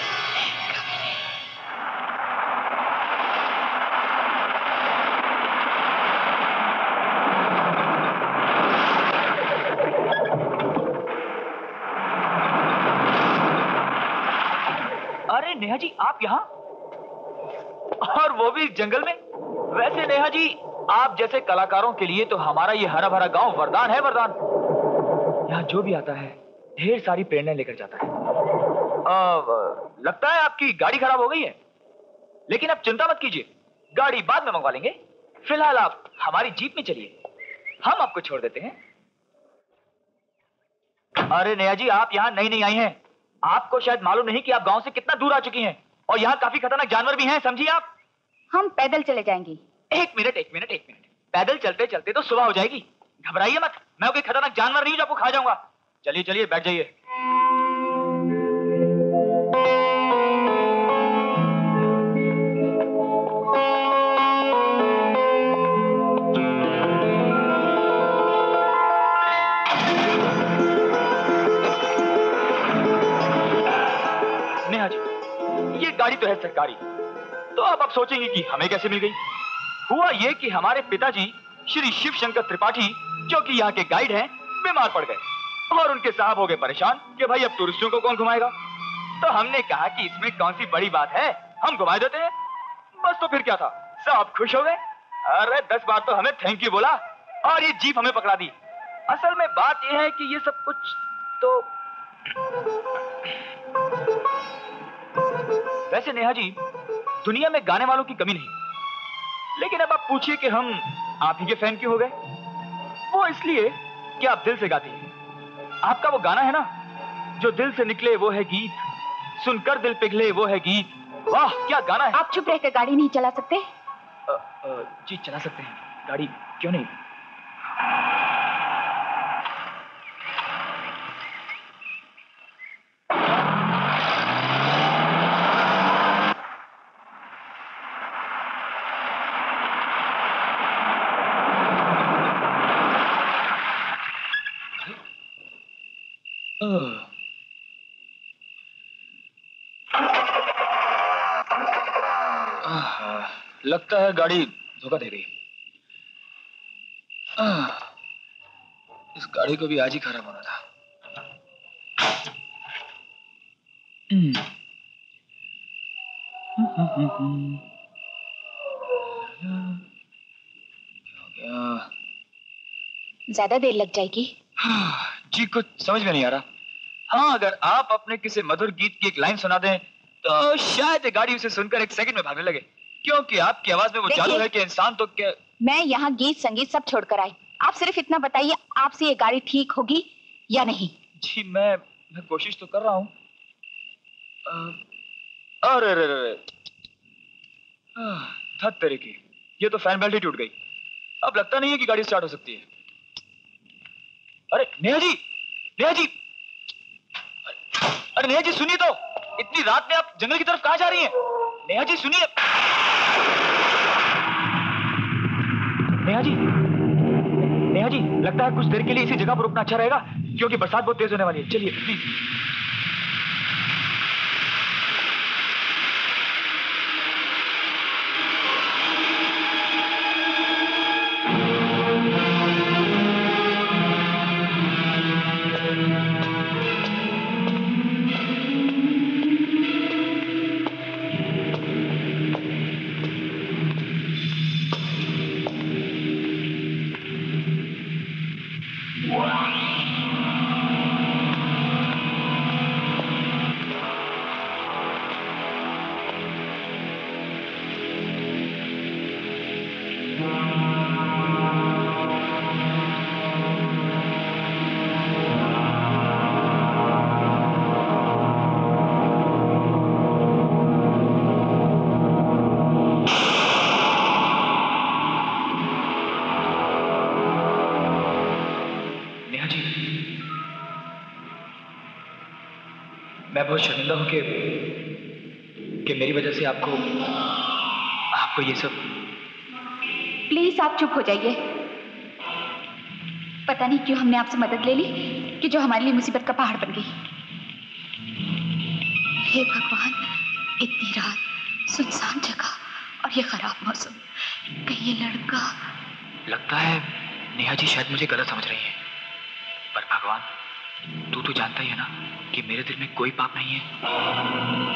अरे नेहा जी, आप यहाँ, और वो भी जंगल में? वैसे नेहा जी, आप जैसे कलाकारों के लिए तो हमारा ये हरा भरा गांव वरदान है, वरदान। यहाँ जो भी आता है ढेर सारी प्रेरणा लेकर जाता है। लगता है आपकी गाड़ी खराब हो गई है, लेकिन आप चिंता मत कीजिए, गाड़ी बाद में मंगवा लेंगे। फिलहाल आप हमारी जीप में चलिए, हम आपको छोड़ देते हैं। अरे नेहा जी, आप यहाँ नई नई आई हैं। आपको शायद मालूम नहीं कि आप गांव से कितना दूर आ चुकी हैं और यहाँ काफी खतरनाक जानवर भी हैं, समझिए आप। हम पैदल चले जाएंगे। एक मिनट। पैदल चलते चलते तो सुबह हो जाएगी। घबराइए मत, मैं कोई खतरनाक जानवर नहीं जो आपको खा जाऊंगा। चलिए चलिए, बैठ जाइए। नेहा जी, ये गाड़ी तो है सरकारी, तो आप सोचेंगे कि हमें कैसे मिल गई। हुआ ये कि हमारे पिताजी श्री शिव शंकर त्रिपाठी, जो कि यहाँ के गाइड हैं, बीमार पड़ गए और उनके साहब हो गए परेशान कि भाई अब टूरिस्टों को कौन घुमाएगा। तो हमने कहा कि इसमें कौन सी बड़ी बात है, हम घुमा देते हैं। बस तो फिर क्या था, साहब खुश हो गए। अरे 10 बार तो हमें थैंक यू बोला और ये जीप हमें पकड़ा दी। असल में बात यह है कि ये सब कुछ तो वैसे नेहा जी, दुनिया में गाने वालों की कमी नहीं, लेकिन अब आप पूछिए कि हम आप ही के फैन क्यों हो गए। वो इसलिए कि आप दिल से गाती हैं। आपका वो गाना है ना, जो दिल से निकले वो है गीत, सुनकर दिल पिघले वो है गीत। वाह क्या गाना है। आप चुप रहकर गाड़ी नहीं चला सकते? जी चला सकते हैं गाड़ी, क्यों नहीं। लगता है गाड़ी धोखा दे गई। इस गाड़ी को भी आज ही खराब होना था। ज्यादा देर लग जाएगी? जी कुछ समझ में नहीं आ रहा। हाँ, अगर आप अपने किसी मधुर गीत की एक लाइन सुना दें तो शायद ये गाड़ी उसे सुनकर 1 सेकंड में भागने लगे, क्योंकि आपकी आवाज में वो जादू है कि इंसान तो क्या। मैं यहाँ गीत संगीत सब छोड़कर आई। आप सिर्फ इतना बताइए, आपसे ये गाड़ी ठीक होगी या नहीं? जी मैं कोशिश तो कर रहा हूँ। अरे रे रे, धत तेरे की, ये तो फैन बेल्ट ही टूट गई। अब लगता नहीं है कि गाड़ी स्टार्ट हो सकती है। अरे नेहा जी, नेहा जी, अरे नेहा जी सुनिए तो, इतनी रात में आप जंगल की तरफ कहाँ जा रही हैं? नेहा जी सुनिए। नेहा जी, नेहा जी, लगता है कुछ देर के लिए इसी जगह पर रुकना अच्छा रहेगा, क्योंकि बरसात बहुत तेज होने वाली है। चलिए प्लीज। मैं बहुत शर्मिंदा हूं कि मेरी वजह से आपको ये सब। प्लीज आप चुप हो जाइए। पता नहीं क्यों हमने आपसे मदद ले ली कि जो हमारे लिए मुसीबत का पहाड़ बन गई। हे भगवान, इतनी रात, सुनसान जगह और ये खराब मौसम, कहीं ये लड़का। लगता है नेहा जी शायद मुझे गलत समझ रही है, पर भगवान तू तो जानता ही है ना कि मेरे दिल में कोई पाप नहीं है।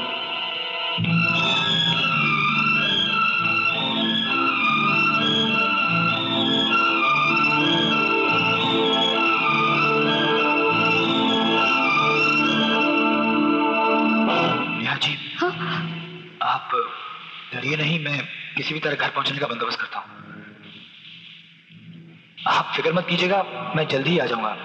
नेहा जी, हाँ? आप डरिए नहीं, मैं किसी भी तरह घर पहुंचने का बंदोबस्त करता हूँ। आप फिक्र मत कीजिएगा, मैं जल्दी ही आ जाऊंगा।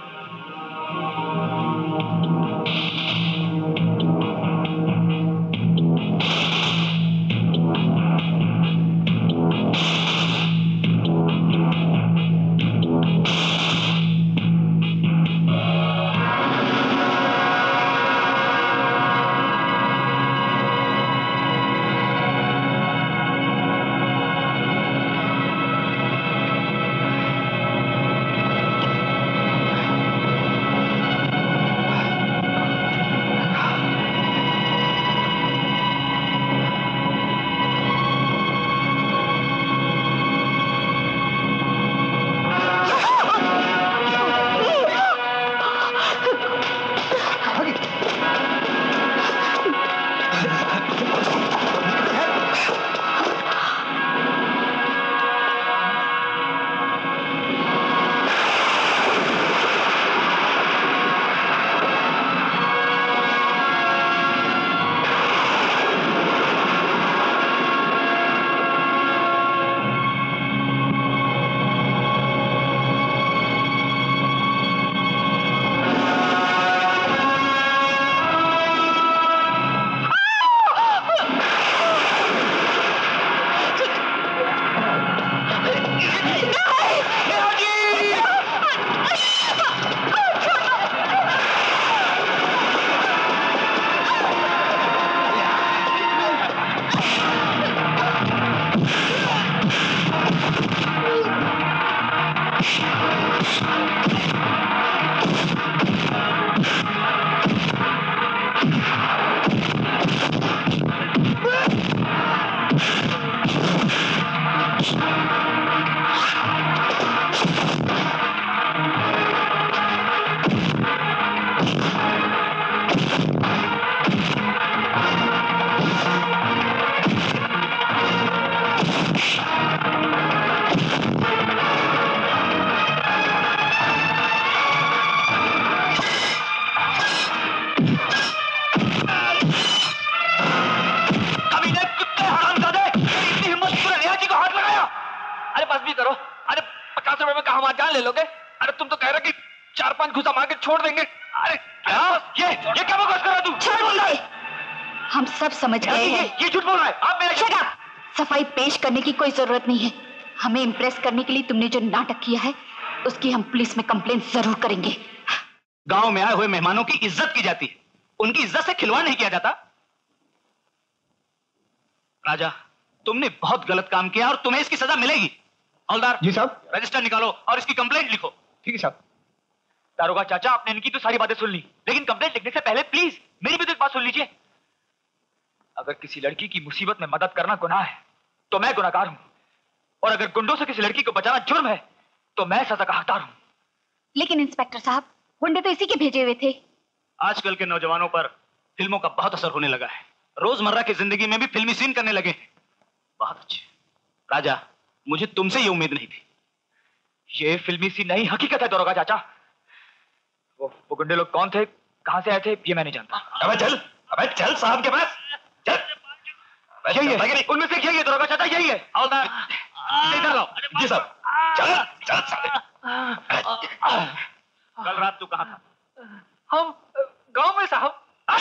हम सब समझ गए हैं। ये झूठ बोल रहा है। आप मेरे Shut up! सफाई पेश करने की कोई जरूरत नहीं है। हमें इम्प्रेस करने के लिए तुमने जो नाटक किया है उसकी हम पुलिस में कंप्लेंट जरूर करेंगे। गांव में आए हुए मेहमानों की इज्जत की जाती है, उनकी इज्जत से खिलवाड़ नहीं किया जाता। राजा, तुमने बहुत गलत काम किया और तुम्हें इसकी सजा मिलेगी। हवलदार जी साहब, रजिस्टर निकालो और इसकी कंप्लेंट लिखो। ठीक है साहब। दारोगा चाचा, आपने इनकी तो सारी बातें सुन ली, लेकिन कंप्लेंट लिखने से पहले प्लीज मेरी भी तो एक बात सुन लीजिए। अगर किसी लड़की की मुसीबत में मदद करना गुनाह है तो मैं गुनाहगार हूं, और अगर गुंडों से किसी लड़की को बचाना जुर्म है तो मैं सजा का हकदार हूं। लेकिन इंस्पेक्टर साहब, गुंडे तो इसी के भेजे हुए थे। आजकल के नौजवानों पर फिल्मों का बहुत असर होने लगा है, रोजमर्रा की जिंदगी में भी फिल्मी सीन करने लगे हैं। बहुत अच्छे राजा, मुझे तुमसे ये उम्मीद नहीं थी। ये फिल्मी सीन नहीं, हकीकत है दारोगा चाचा। वो गुंडे लोग कौन थे, कहां से आए थे, ये मैं नहीं जानता। अबे चल साहब के पास चल। यही है, उनमें से यही है दारोगा चाचा, यही है। हवलदार, इधर लाओ। जी साहब। चल साले। कल रात तू कहां था? हम गांव में साहब।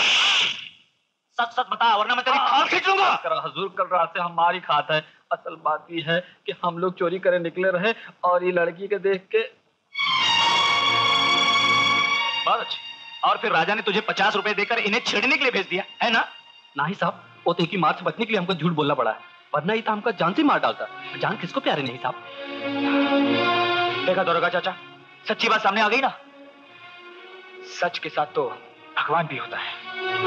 सच सच बता वरना मैं तेरी खाल खींच लूंगा। हुजूर, कल रात से हमारी खात है। असल बात ये है कि हम लोग चोरी करे निकले रहे और ये लड़की के देख के। बहुत अच्छे। और फिर राजा ने तुझे 50 रुपए देकर इन्हें छेड़ने के लिए भेज दिया है ना? नहीं साहब, ओते की मार से बचने के लिए हमको झूठ बोलना पड़ा है, वरना ही तो हमको जान से मार डालता। जान किसको प्यारे नहीं साहब। देखा दारोगा चाचा, सच्ची बात सामने आ गई ना। सच के साथ तो भगवान भी होता है।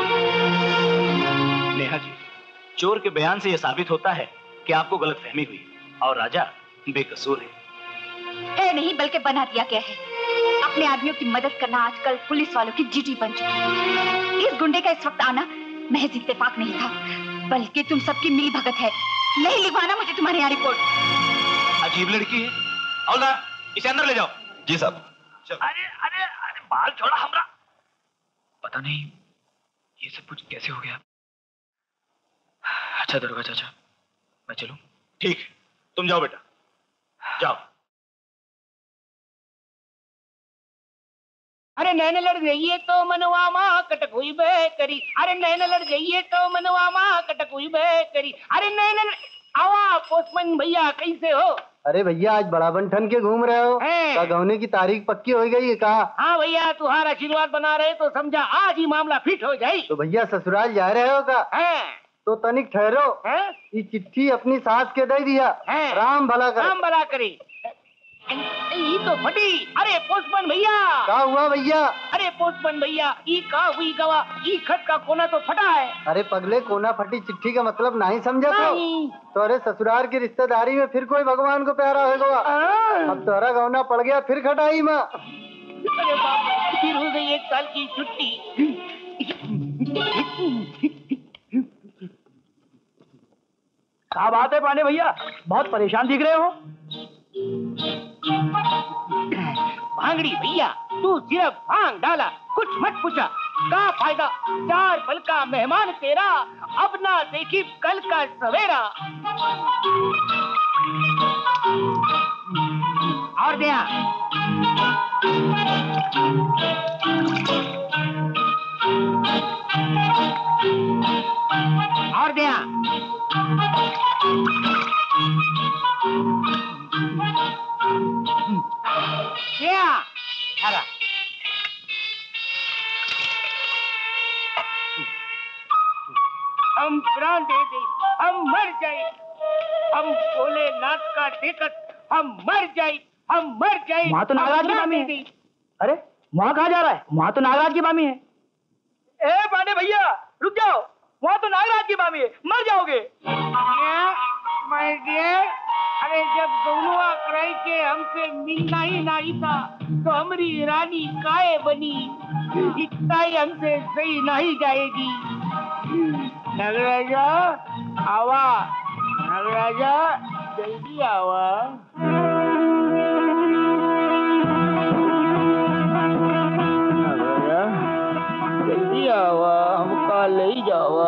नेहा जी, चोर के बयान से यह साबित होता है कि आपको गलतफहमी हुई और राजा बेकसूर है नहीं, बल्कि बना दिया गया है। अपने आदमियों की मदद करना आजकल पुलिस वालों की ड्यूटी बन चुकी है। इस गुंडे का इस वक्त आना महज इत्तेफाक नहीं था, बल्कि तुम सबकी मिली भगत है। नहीं लिखवाना मुझे तुम्हारे यहाँ रिपोर्ट। अजीब लड़की है। हवलदार, इसे अंदर ले जाओ। जी साहब। अरे अरे अरे, बाल छोड़ा हमरा। पता नहीं ये सब कुछ कैसे हो गया। अच्छा दारोगा चाचा, मैं चलूं? ठीक, तुम जाओ बेटा, जाओ। अरे नैन लड़ जाइए तो मनवा माँ कटक हुई बे करी, अरे नैन लड़ जाइए तो मनवा माँ कटक हुई बे करी, अरे नैन आवा पोस्टमैन भैया कैसे हो? अरे भैया आज बड़ा बनठन के घूम रहे हो? क्या गौने की तारीख पक्की हो गई है? कहा? हाँ भैया तुम्हारा आशीर्वाद बना रहे तो समझा आज ही मामला फिट हो जाए। तो भैया ससुराल जा रहे हो का? तो तनिक ठहरो, ये चिट्ठी अपनी सास के दे दिया, राम भला करे। राम भला करे। ये तो फटी। अरे पोस्टमैन भैया। क्या हुआ भैया? अरे पोस्टमैन भैया ई का हुई गवा, ई खत का कोना तो फटा है। अरे पगले कोना फटी चिट्ठी का मतलब नहीं समझा तो अरे ससुराल की रिश्तेदारी में फिर कोई भगवान को प्यारा होगा। अब तोहरा गौना पड़ गया फिर खटाई माँ। अरे बाप फिर हो गई 1 साल की छुट्टी। क्या बात है पांडे भैया, बहुत परेशान दिख रहे हो? भांगड़ी भैया तू सिर्फ भांग डाला, कुछ मत पूछा। का फायदा 4 पल का मेहमान तेरा, अब ना देखी कल का सवेरा। और दिया और दिया क्या? अरे हम प्राण दे दे, हम मर जाए, हम भोलेनाथ का टिकट, हम मर जाए, हम मर जाए। वहाँ तो नागराज की मामी है। अरे वहाँ कहाँ जा रहा है? वहाँ तो नागराज की मामी है। ए पांडे भैया रुक जाओ, वहाँ तो नागराज की मामी है, मर जाओगे। माय डियर, अरे जब गौनुआ कराई के हमसे मिलना ही नहीं था तो हमारी रानी काहे बनी? इतना ही हमसे सही नहीं जाएगी। नागराजा आवा, नागराजा जल्दी आवा। नागराजा जल्दी आवा, हमका ले जावा।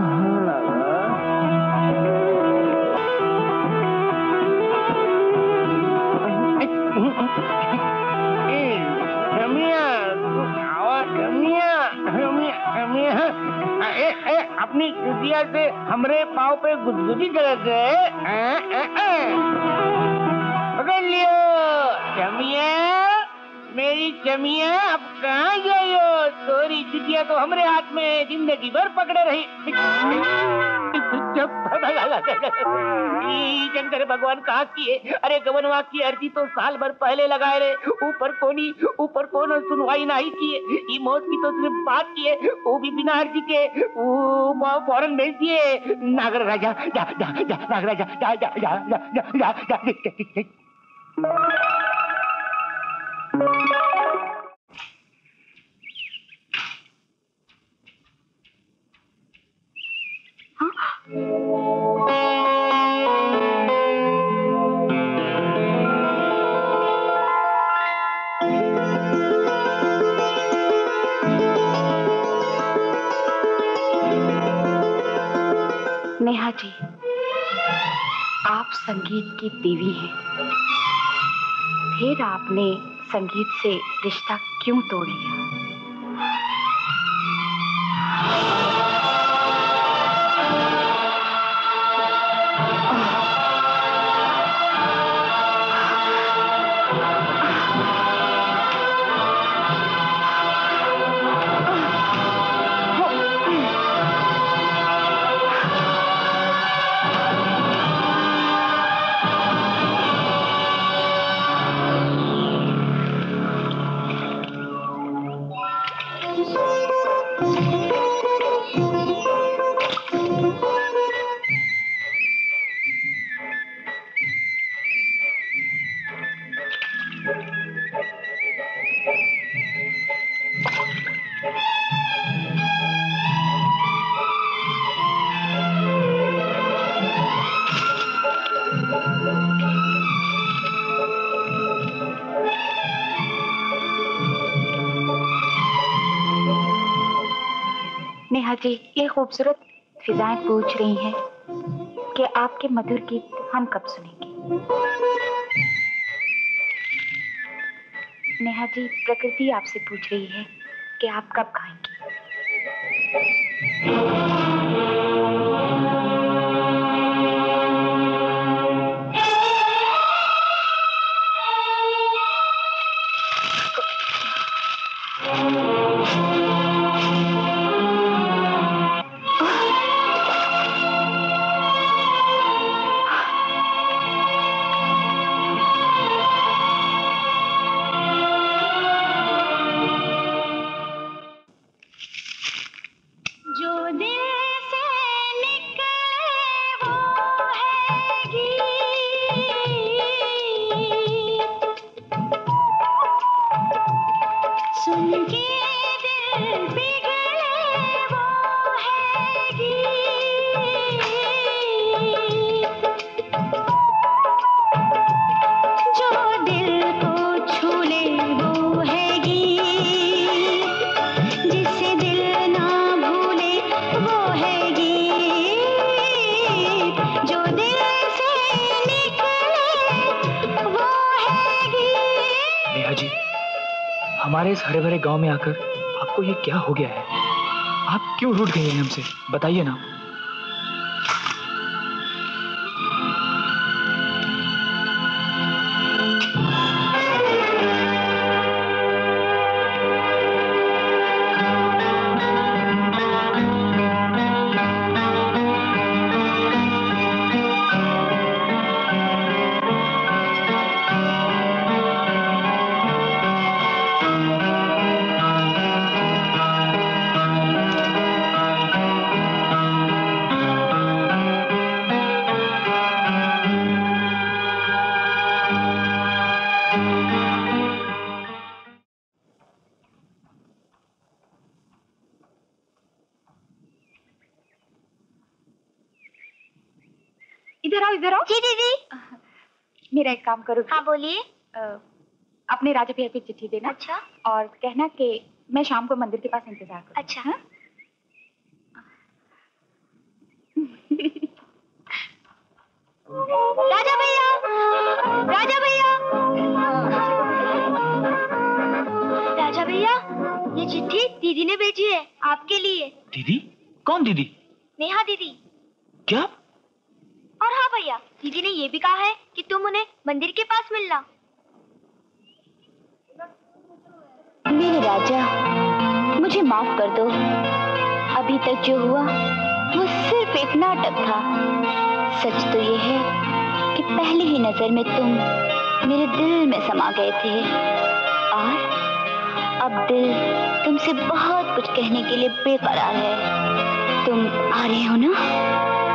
अपनी चुटिया से हमरे पाँव पे गुदगुदी करते पकड़ लियो। चमिया मेरी चमिया, अब कहाँ गई हो? तोरी चुटिया तो हमरे हाथ में जिंदगी भर पकड़े रही। शंकर भगवान कहाँ किए? अरे गवनवा की अर्जी तो साल भर पहले लगाए रे, ऊपर कोनो सुनवाई नहीं किए। ये मौत की तो सिर्फ बात किए, वो भी बिना अर्जी के फौरन भेज दिए। नागर राजा जा जा जा, नागर राजा जा जा जा जा जा जा। नेहा जी, आप संगीत की देवी हैं, फिर आपने संगीत से रिश्ता क्यों तोड़ लिया? नेहा जी, ये खूबसूरत फिजाएं पूछ रही हैं कि आपके मधुर गीत हम कब सुनेंगे? नेहा जी, प्रकृति आपसे पूछ रही है कि आप कब खाएंगी। हमारे इस हरे भरे गांव में आकर आपको ये क्या हो गया है? आप क्यों रूठ गई हैं हमसे? बताइए ना। इधर आओ। जी दीदी। मेरा एक काम करो। हाँ बोलिए। अपने राजा भैया की चिट्ठी देना। अच्छा। और कहना कि मैं शाम को मंदिर के पास इंतजार करूँ। अच्छा। हाँ? राजा भैया, राजा भैया, राजा भैया, ये चिट्ठी दीदी ने भेजी है आपके लिए। दीदी? कौन दीदी? नेहा दीदी। क्या? और हाँ भैया, दीदी ने ये भी कहा है कि तुम उन्हें मंदिर के पास मिलना। मेरे राजा, मुझे माफ कर दो। अभी तक जो हुआ वो सिर्फ एक नाटक था। सच तो ये है कि पहली ही नजर में तुम मेरे दिल में समा गए थे और अब दिल तुमसे बहुत कुछ कहने के लिए बेकरार है। तुम आ रहे हो ना?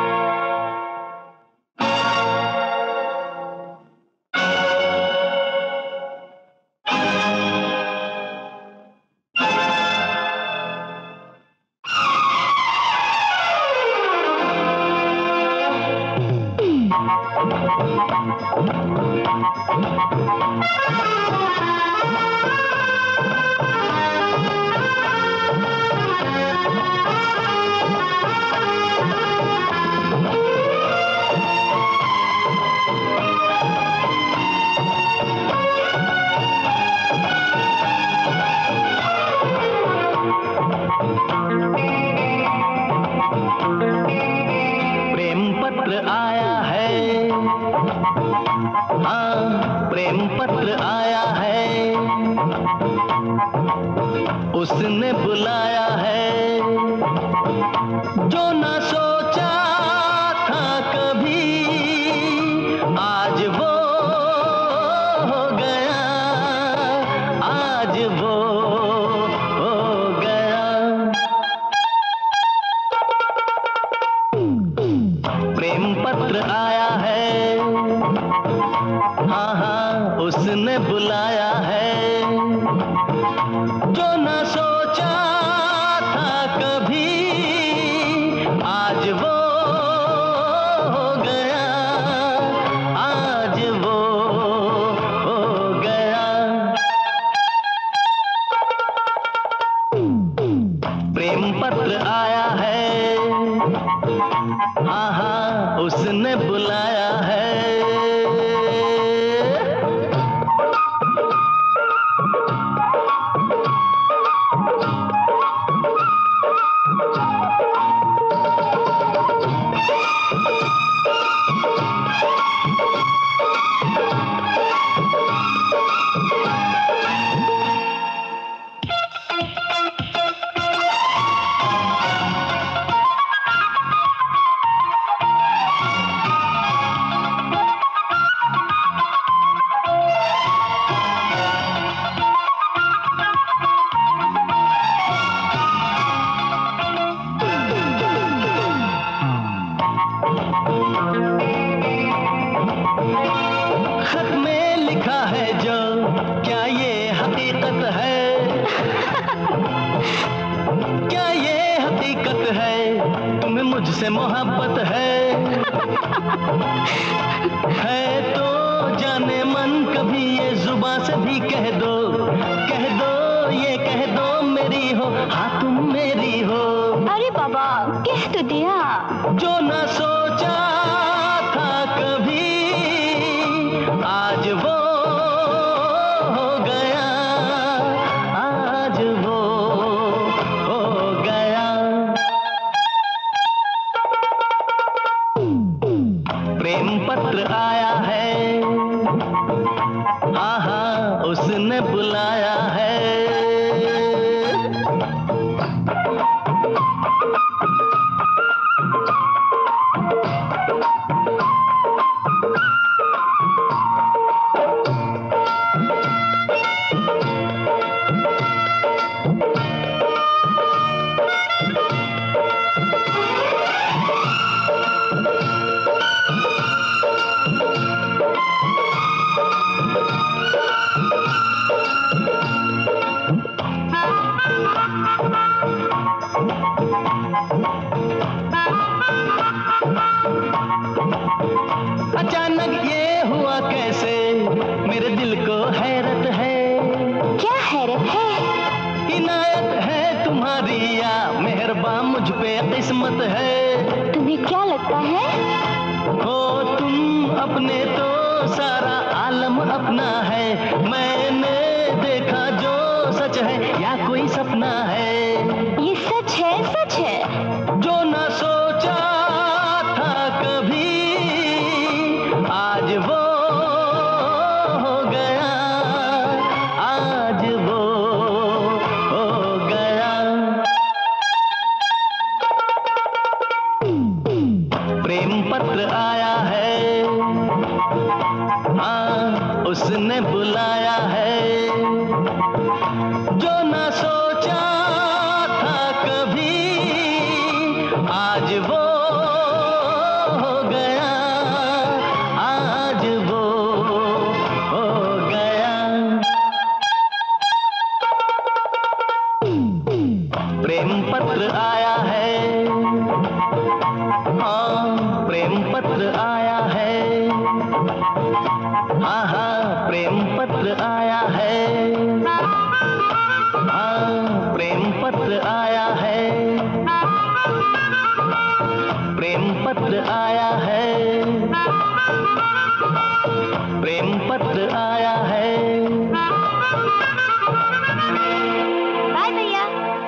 उसने बुलाया है जो ना सोचा था कभी, आज वो हो गया, आज वो हो गया। प्रेम पत्र आया है, हाँ हाँ उसने बुलाया है जो ना सोचा था कभी, आज वो हो गया, आज वो हो गया। प्रेम पत्र आया है, हाँ हाँ उसने बुलाया है। खत में लिखा है जो, क्या ये हकीकत है? क्या ये हकीकत है? तुम्हें मुझसे मोहब्बत है तो जाने मन कभी ये जुबान से भी कह दो, ये कह दो मेरी हो, हाँ तुम मेरी हो। अरे बाबा कह तो दिया। जो ना सोचा था कभी आज वो हो गया, आज वो हो गया। प्रेम पत्र आया है, हाँ हाँ उसने बुलाया है। अचानक ये हुआ कैसे, मेरे दिल को हैरत है। क्या हैरत है? इनायत है तुम्हारी या मेहरबान मुझ पे किस्मत है। तुम्हें क्या लगता है? हो तुम अपने तो सारा आलम अपना है। मैंने देखा जो सच है या कोई सपना है? ये सच है, सच है। जो ना सोचा था कभी आज वो हो गया, आज वो हो गया। प्रेम पत्र आया है, हाँ उसने बुलाया है। जो ना सोचा था कभी आज वो हो गया, आज वो हो गया। प्रेम पत्र आया है, हाँ प्रेम पत्र आया है, हाँ हाँ प्रेम पत्र आया है, हाँ प्रेम पत्र आया है, प्रेम पत्र आया है, प्रेम पत्र आया है। बाय भैया।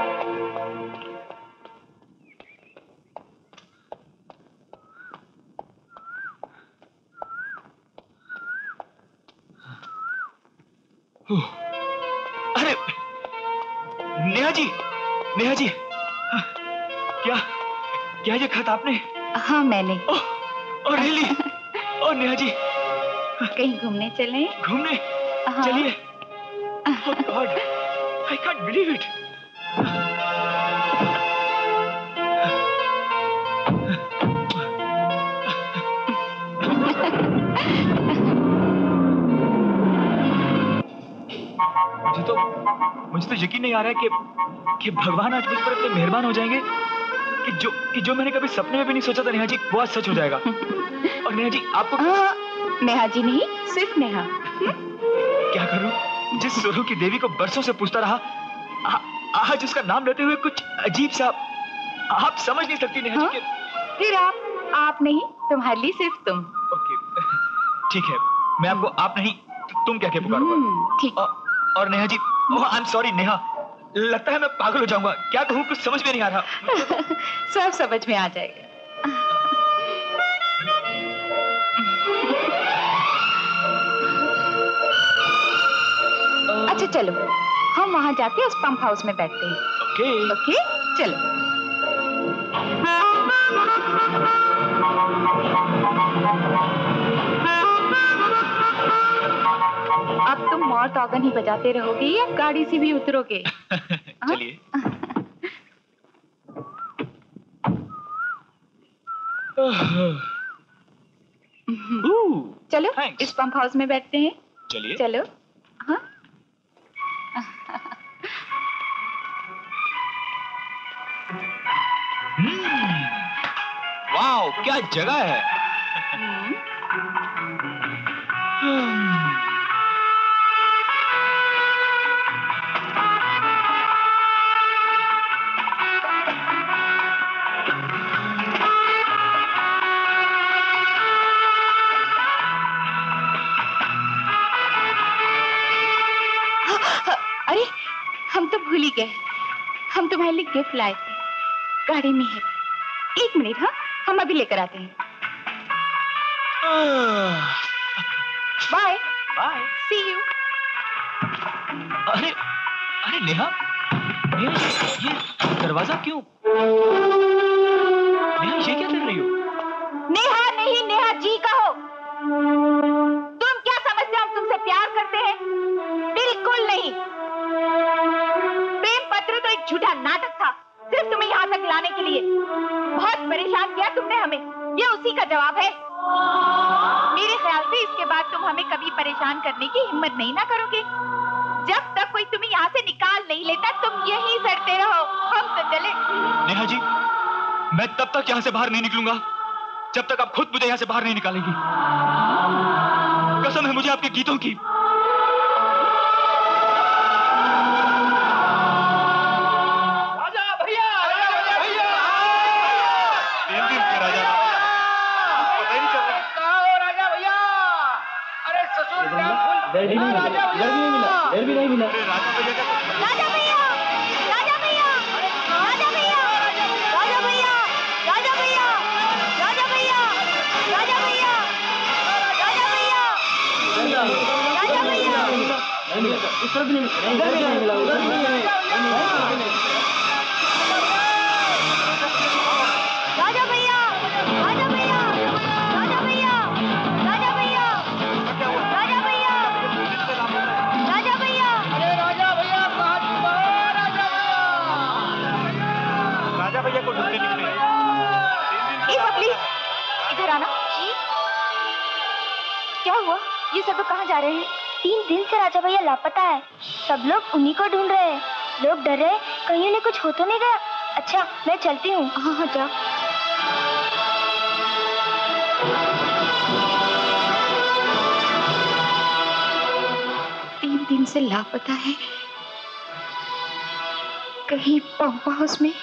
अरे नेहा जी, नेहा जी, क्या क्या ये खत आपने? हाँ मैंने। Oh really? ओह नेहा जी, कहीं घूमने चलें? घूमने? हाँ। चलिए। Oh god, I can't believe it. मुझे तो यकीन नहीं आ रहा है कि भगवान आज मुझ पर इतने मेहरबान हो जाएंगे कि जो मैंने कभी सपने में भी नहीं सोचा था नेहा जी, वो आज सच हो जाएगा। और नेहा जी आपको नेहा जी नहीं, सिर्फ नेहा। क्या करूं? जिस सुरु की देवी को बरसों से पूछता रहा, आज उसका नाम लेते हुए कुछ अजीब सा, आप समझ नहीं सकती नेहा जी। फिर आप नहीं, तुम्हारे लिए सिर्फ तुम। ओके ठीक है, मैं आपको आप नहीं तुम क्या पुकारूंगा। ठीक। और Neha ji, oh I am sorry Neha, लगता है मैं पागल हो जाऊंगा। क्या कहूं, कुछ समझ में नहीं आ रहा। सब समझ में आ जाएगा। अच्छा चलो, हम वहां जाके उस पंप हाउस में बैठते हैं। ओके ओके चलो। अब तुम मौत ऑर्गन ही बजाते रहोगे या गाड़ी से भी उतरोगे? चलिए। चलो इस पंप हाउस में बैठते हैं। चलिए। चलो। हाँ। वाओ, क्या जगह है। अरे हम तो भूल ही गए, हम तुम्हारे लिए गिफ्ट लाए थे, गाड़ी में है। एक मिनट, हाँ हम अभी लेकर आते हैं। Bye bye, see you. अरे अरे नेहा, ये दरवाजा क्यों? नेहा ये क्या कर रही हो? नेहा नहीं, नेहा जी कहो। तुम क्या समझते हो हम तुमसे प्यार करते हैं? बिल्कुल नहीं। प्रेम पत्र तो एक झूठा नाटक था, सिर्फ तुम्हें यहाँ तक लाने के लिए। बहुत परेशान किया तुमने हमें, ये उसी का जवाब है। मेरे ख्याल से इसके बाद तुम हमें कभी परेशान करने की हिम्मत नहीं ना करोगे। जब तक कोई तुम्हें यहाँ से निकाल नहीं लेता तुम यहीं सड़ते रहो। हम तो चले। नेहा जी, मैं तब तक यहाँ से बाहर नहीं निकलूंगा जब तक आप खुद मुझे यहाँ से बाहर नहीं निकालेंगी। कसम है मुझे आपके गीतों की। डेढ़ भी नहीं मिला, डेढ़ भी नहीं मिला। राजा भैया, राजा भैया, राजा भैया, राजा भैया, राजा भैया, राजा भैया, राजा भैया, राजा भैया, राजा भैया, नहीं मिला, इस तरफ भी नहीं मिला, इधर भी नहीं मिला, उधर भी नहीं मिला। राजा भैया, राजा भैया, राजा भैया, राजा भैया, राजा भैया, राजा भैया, अरे राजा भैया कहाँ छुपा हो? राजा भैया, राजा भैया को ढूंढने निकले। प्लीज इधर आना। जी क्या हुआ? ये सब लोग कहाँ जा रहे हैं? 3 दिन से राजा भैया लापता है, सब लोग उन्हीं को ढूंढ रहे हैं। लोग डर रहे, कहीं उन्हें कुछ हो तो नहीं गया? अच्छा मैं चलती हूँ। हाँ हाँ जा। दिन से लापता है, कहीं पंप हाउस में।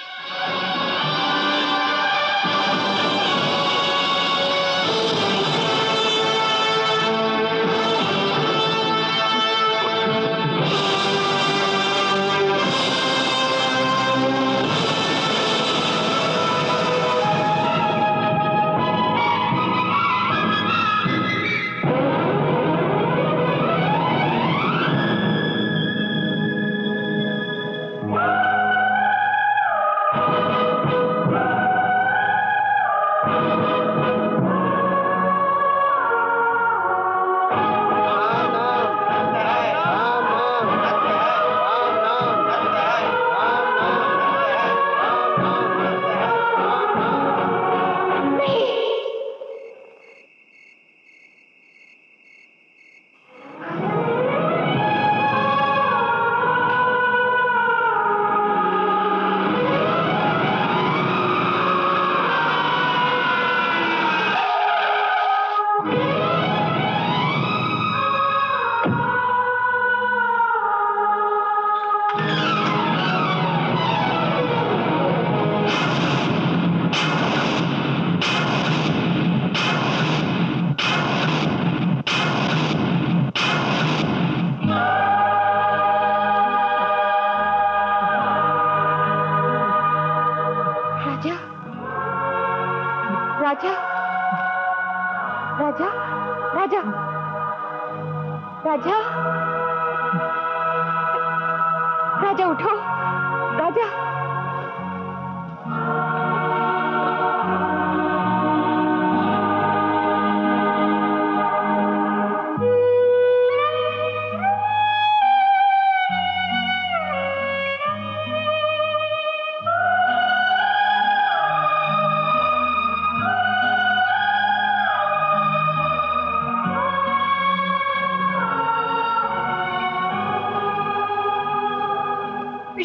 राजा, राजा, राजा, राजा, राजा उठो, राजा।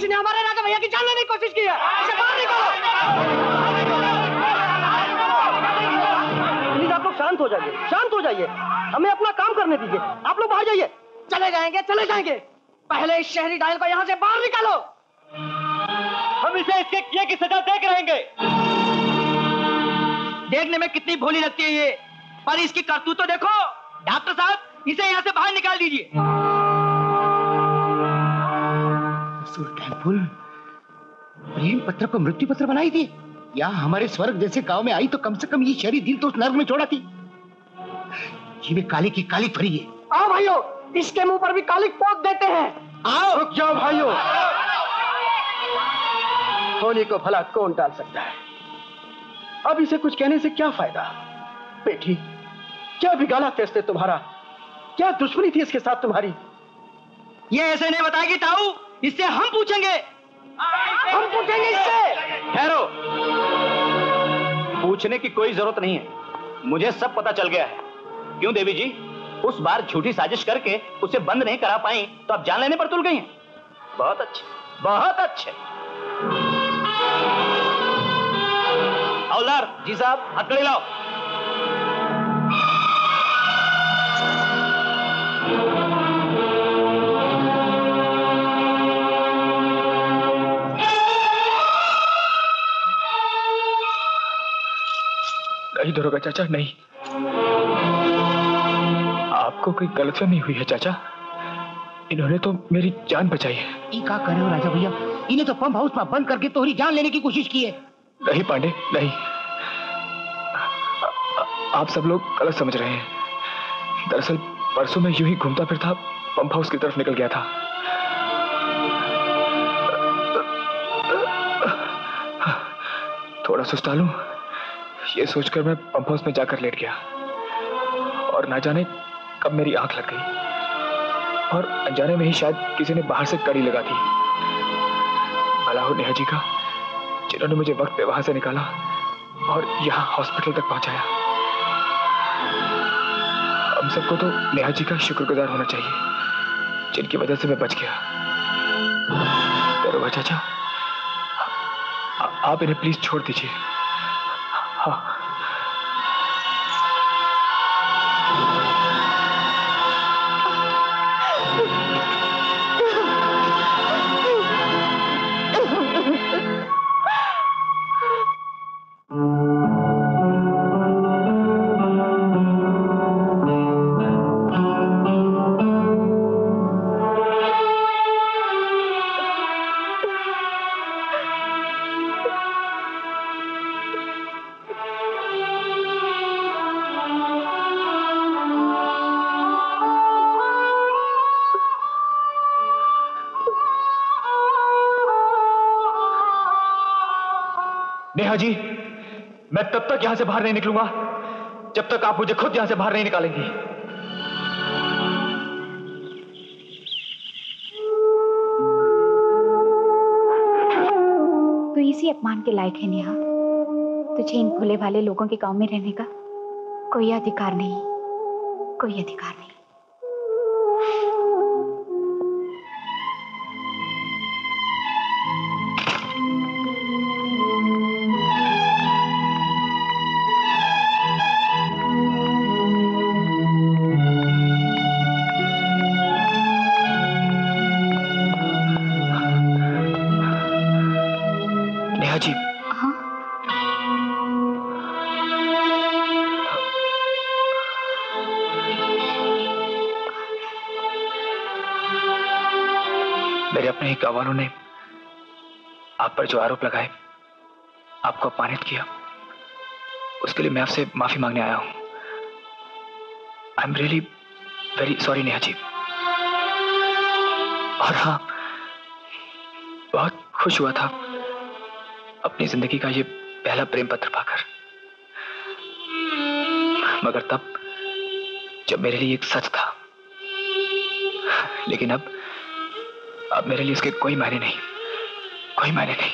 किसी ने हमारे राजा भैया की जान लेने की कोशिश की है। इसे बाहर निकालो। प्लीज आप लोग शांत हो जाइए, शांत हो जाइए, हमें अपना काम करने दीजिए। आप लोग बाहर जाइए। चले जाएंगे, चले जाएंगे। पहले इस शहरी डायल को यहाँ से बाहर निकालो। हम इसे इसके किए की सजा देख रहेंगे। देखने में कितनी भोली लगती है ये, पर इसकी करतूत तो देखो। डॉक्टर साहब, इसे यहाँ से बाहर निकाल दीजिए। सुल्तान फुल प्रेम पत्र को मृत्यु पत्र बनाई थी, या हमारे स्वर्ग जैसे गांव में आई तो कम से कम ये शहरी दिल तो उस नर्क में छोड़ा थी। ये भी काली की काली फरी है। आओ भाइयों, इसके मुंह पर भी कालिक पोत देते हैं। आओ। रुक जाओ भाइयों, होली को भला कौन डाल सकता है? अब इसे कुछ कहने से क्या फायदा? बेटी, क्या बिगाड़ा थे तुम्हारा? क्या दुश्मनी थी इसके साथ तुम्हारी? ये ऐसे नहीं बताएगी ताऊ, इससे हम पूछेंगे। हम पूछेंगे इससे। ठहरो, पूछने की कोई जरूरत नहीं है, मुझे सब पता चल गया है। क्यों देवी जी, उस बार झूठी साजिश करके उसे बंद नहीं करा पाई तो अब जान लेने पर तुल गई हैं। बहुत अच्छे, बहुत अच्छे। हवलदार जी साहब, हथकड़ी लाओ। नहीं दरोगा चाचा, नहीं। आपको कोई गलतफहमी हुई है चाचा। इन्होंने तो मेरी जान बचाई है। ये क्या कर रहे हो राजा भैया? इन्हें तो पंप हाउस में बंद करके तोहरी जान लेने की कोशिश की है। नहीं पांडे, नहीं। आप सब लोग गलत समझ रहे हैं। दरअसल परसों मैं यूं ही घूमता फिरता पंप हाउस की तरफ निकल गया था। थोड़ा सुस्ता लूं, ये सोचकर मैं पंप हाउस में जाकर लेट गया और ना जाने कब मेरी आंख लग गई और अनजाने में ही शायद किसी ने बाहर से कड़ी लगा दी। भला हो नेहा जी का, जिन्होंने मुझे वक्त पे वहां से निकाला और यहाँ हॉस्पिटल तक पहुंचाया। हम सबको तो नेहा जी का शुक्रगुजार होना चाहिए, जिनकी वजह से मैं बच गया। दरोगा चाचा, आप इन्हें प्लीज छोड़ दीजिए। हाँ। नेहा जी, मैं तब तक यहां से बाहर नहीं निकलूंगा जब तक आप मुझे खुद यहां से बाहर नहीं निकालेंगी। तू इसी अपमान के लायक है नेहा। तुझे इन भोले भाले लोगों के गांव में रहने का कोई अधिकार नहीं, कोई अधिकार नहीं। जी, हाँ? मेरे अपने ही गाँव वालों ने आप पर जो आरोप लगाए, आपको अपमानित किया, उसके लिए मैं आपसे माफी मांगने आया हूं। I am really very sorry Neha ji. और हाँ, बहुत खुश हुआ था अपनी जिंदगी का ये पहला प्रेम पत्र पाकर, मगर तब जब मेरे लिए एक सच था। लेकिन अब मेरे लिए इसके कोई मायने नहीं, कोई मायने नहीं।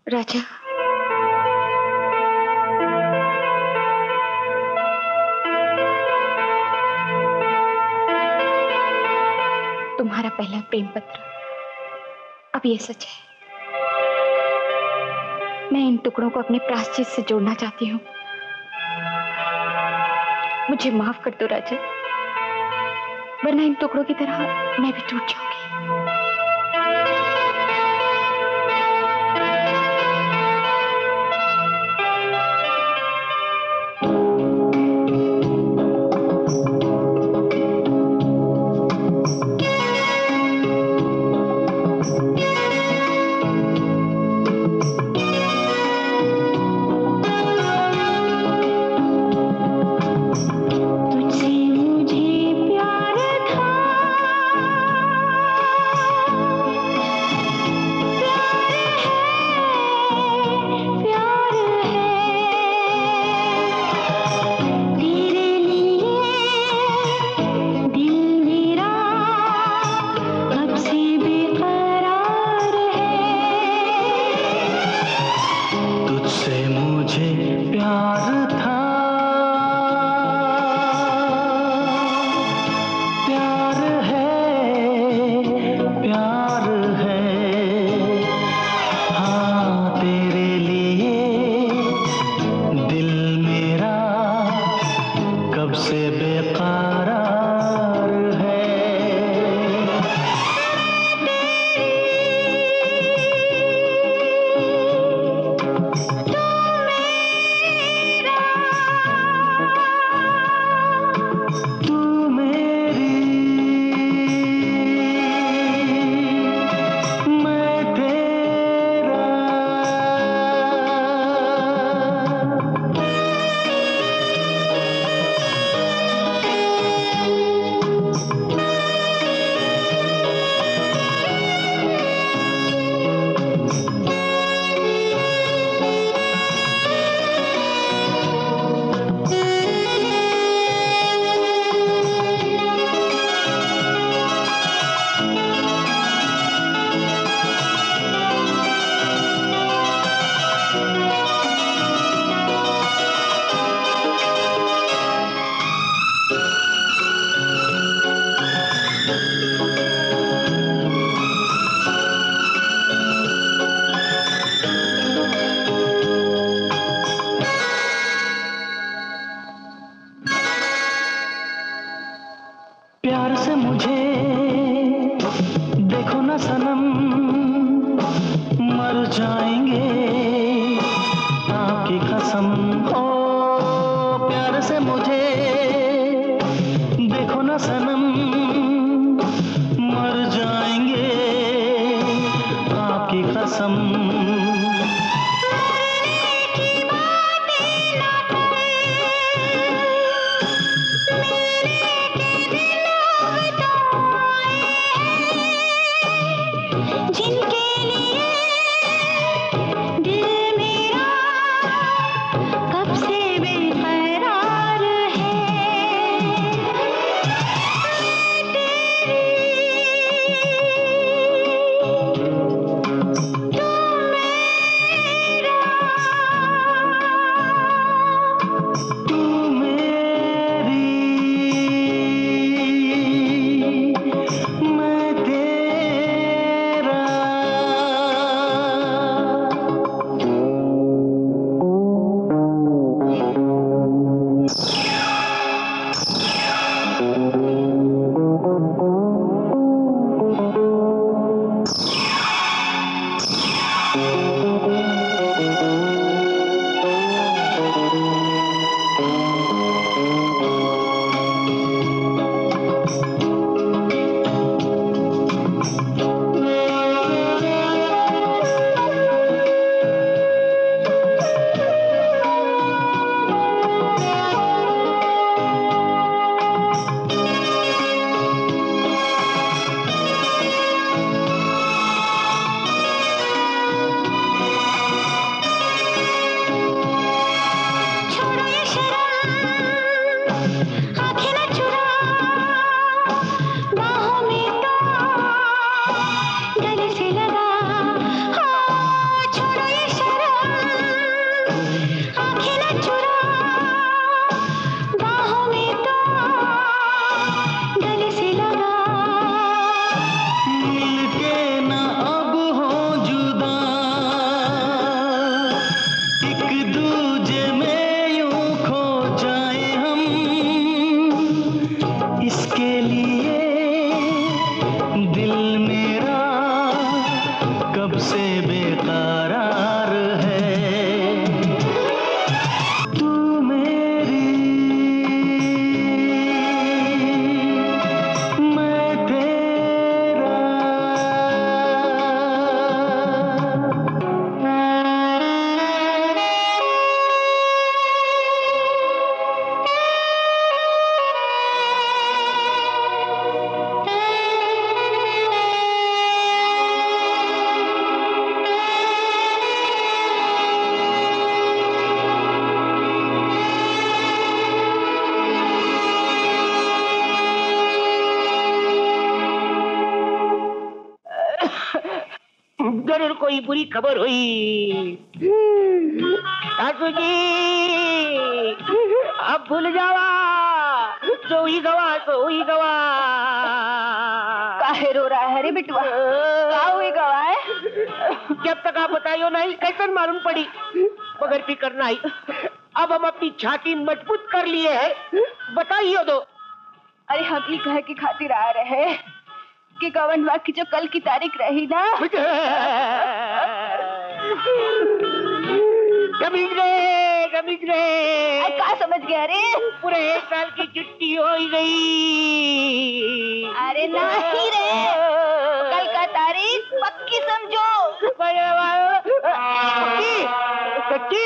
राजा, तुम्हारा पहला प्रेम पत्र अब ये सच है। मैं इन टुकड़ों को अपने प्रायश्चित से जोड़ना चाहती हूँ। मुझे माफ कर दो राजा, वरना इन टुकड़ों की तरह मैं भी टूट जाऊंगी। जरूर कोई बुरी खबर हुई। सासू जी अब भूल जावा, सो ही गवा, सो ही गवा। काहे रो रहा है रे बिटवा? का हुई गवा है? जब तक आप बताइयो नहीं कैसे मालूम पड़ी, मगर फिक्र नहीं, अब हम अपनी छाती मजबूत कर लिए हैं, बताइयो दो। अरे हम ही कह के खातिर आ रहे हैं कि गवनवा की जो कल की तारीख रही ना, कमीज रे क्या समझ गया रे? पूरे 1 साल की छुट्टी हो ही गई। अरे नहीं रे, कल का तारीख पक्की समझो। सच्ची?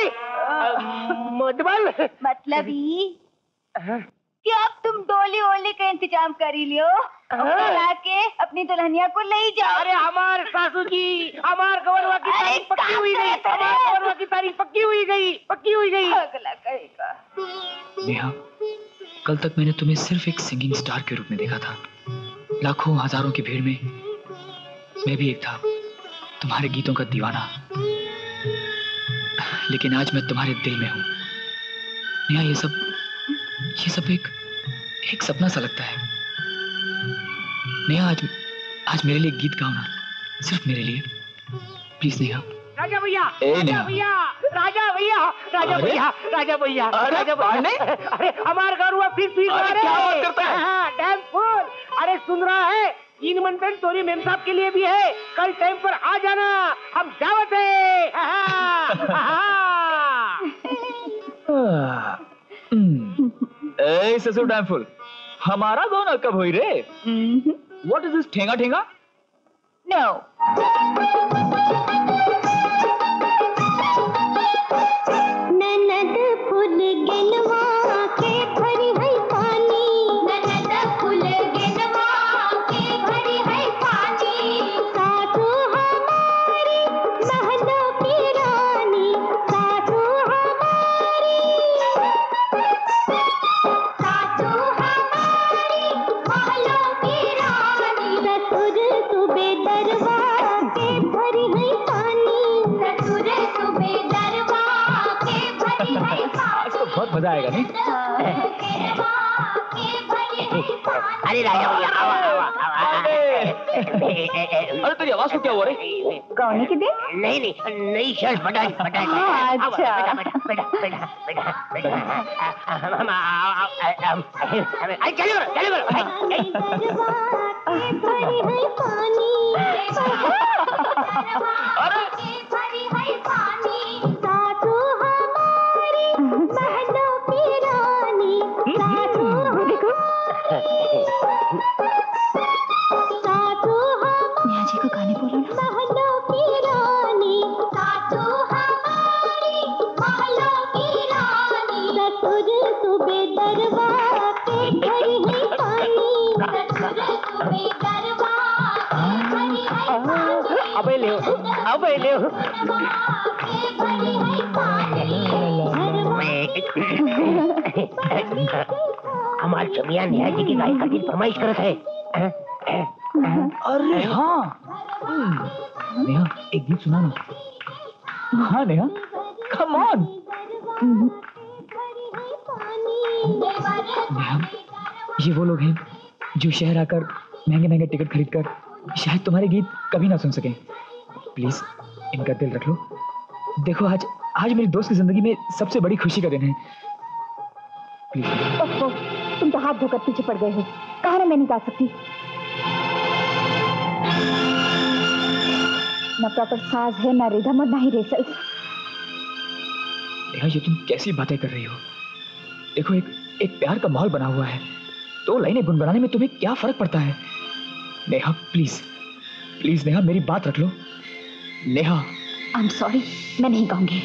मतलब ही कि अब तुम डोली ओली का इंतजाम कर ही लियो, लाके अपनी दुल्हनिया को ले जाओ। अरे हमार सासू जी, हमार गवनवा की तारीख पक्की हुई गई, हमार गवनवा की तारीख पक्की हुई गई। अगला कहेगा। नेहा, कल तक मैंने तुम्हें सिर्फ एक सिंगिंग स्टार के रूप में देखा था। लाखों हजारों की भीड़ में मैं भी एक था, तुम्हारे गीतों का दीवाना। लेकिन आज मैं तुम्हारे दिल में हूं। नेहा, ये सब एक सपना सा लगता है। नेहा, आज मेरे लिए गीत गाओ ना, सिर्फ मेरे लिए, प्लीज नेहा। राजा भैया, अरे हमार गरुआ फिर डैम फुल। अरे सुन रहा है, निमंत्रण तोरी मेम साहब के लिए भी है, कल टाइम पर आ जाना, हम दावत है। ए ससुर डैम फुल, हमारा गाना कब हुई रे? What is this Thenga Thenga? No. ननद फूल गेनवा के भरी है पानी, ननद फूल गेनवा के भरी है पानी। सासू हमारी महलों की रानी, सासू हमारी महलों की रानी। ससुर सुबेदरवा के भरी है पानी, ससुर सुबेदरवा के भरी है पानी। आज तो बहुत मजा आएगा नहीं? अरे राजा भैया, अरे तेरी आवाज को क्या हुआ रे? गाने के दिन? नहीं शर्ट पटाई। अच्छा। नेहा जी को गाने बोलो ना। महलों की रानी, सासू हमारी महलों की रानी। ससुर सुबेदरवा के भरी है पानी, ससुर सुबेदरवा के भरी है पानी। अबे ले हमारे चमिया नेहा जी की गाय खातिर फरमाइश करत है। अरे हाँ, नेहा एक गीत सुना ना। हाँ नेहा, कम ऑन। नेहा, ये वो लोग हैं जो शहर आकर महंगे महंगे टिकट खरीदकर शायद तुम्हारे गीत कभी ना सुन सकें। प्लीज इनका दिल रख लो। देखो आज मेरी दोस्त की जिंदगी में सबसे बड़ी खुशी का दिन है। प्लीज। ओहो, तुम तो हाथ धोकर पीछे पड़ गए हो। कहा ना मैं नहीं गा सकती। न प्रॉपर साज है, न रिदम और न ही रेसल्स। नेहा, ये तुम कैसी बातें कर रही हो? देखो एक प्यार का माहौल बना हुआ है, 2 लाइनें गुनगुनाने में तुम्हें क्या फर्क पड़ता है? नेहा प्लीज नेहा मेरी बात रख लो। नेहा, आई एम सॉरी, मैं नहीं गाऊंगी।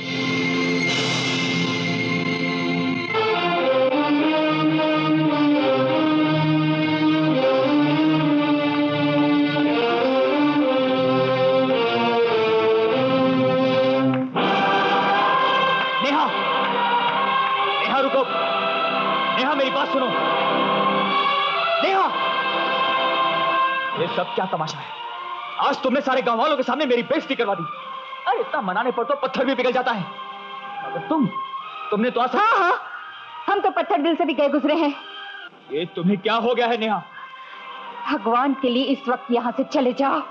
नेहा रुको। नेहा मेरी बात सुनो। नेहा, ये सब क्या तमाशा है? आज तुमने सारे गांव वालों के सामने मेरी बेइज्जती करवा दी। अरे इतना मनाने पर तो पत्थर भी पिघल जाता है। अगर तुमने तो हाँ, हम तो पत्थर दिल से भी गए गुजरे हैं। ये तुम्हें क्या हो गया है नेहा? भगवान के लिए इस वक्त यहाँ से चले जाओ।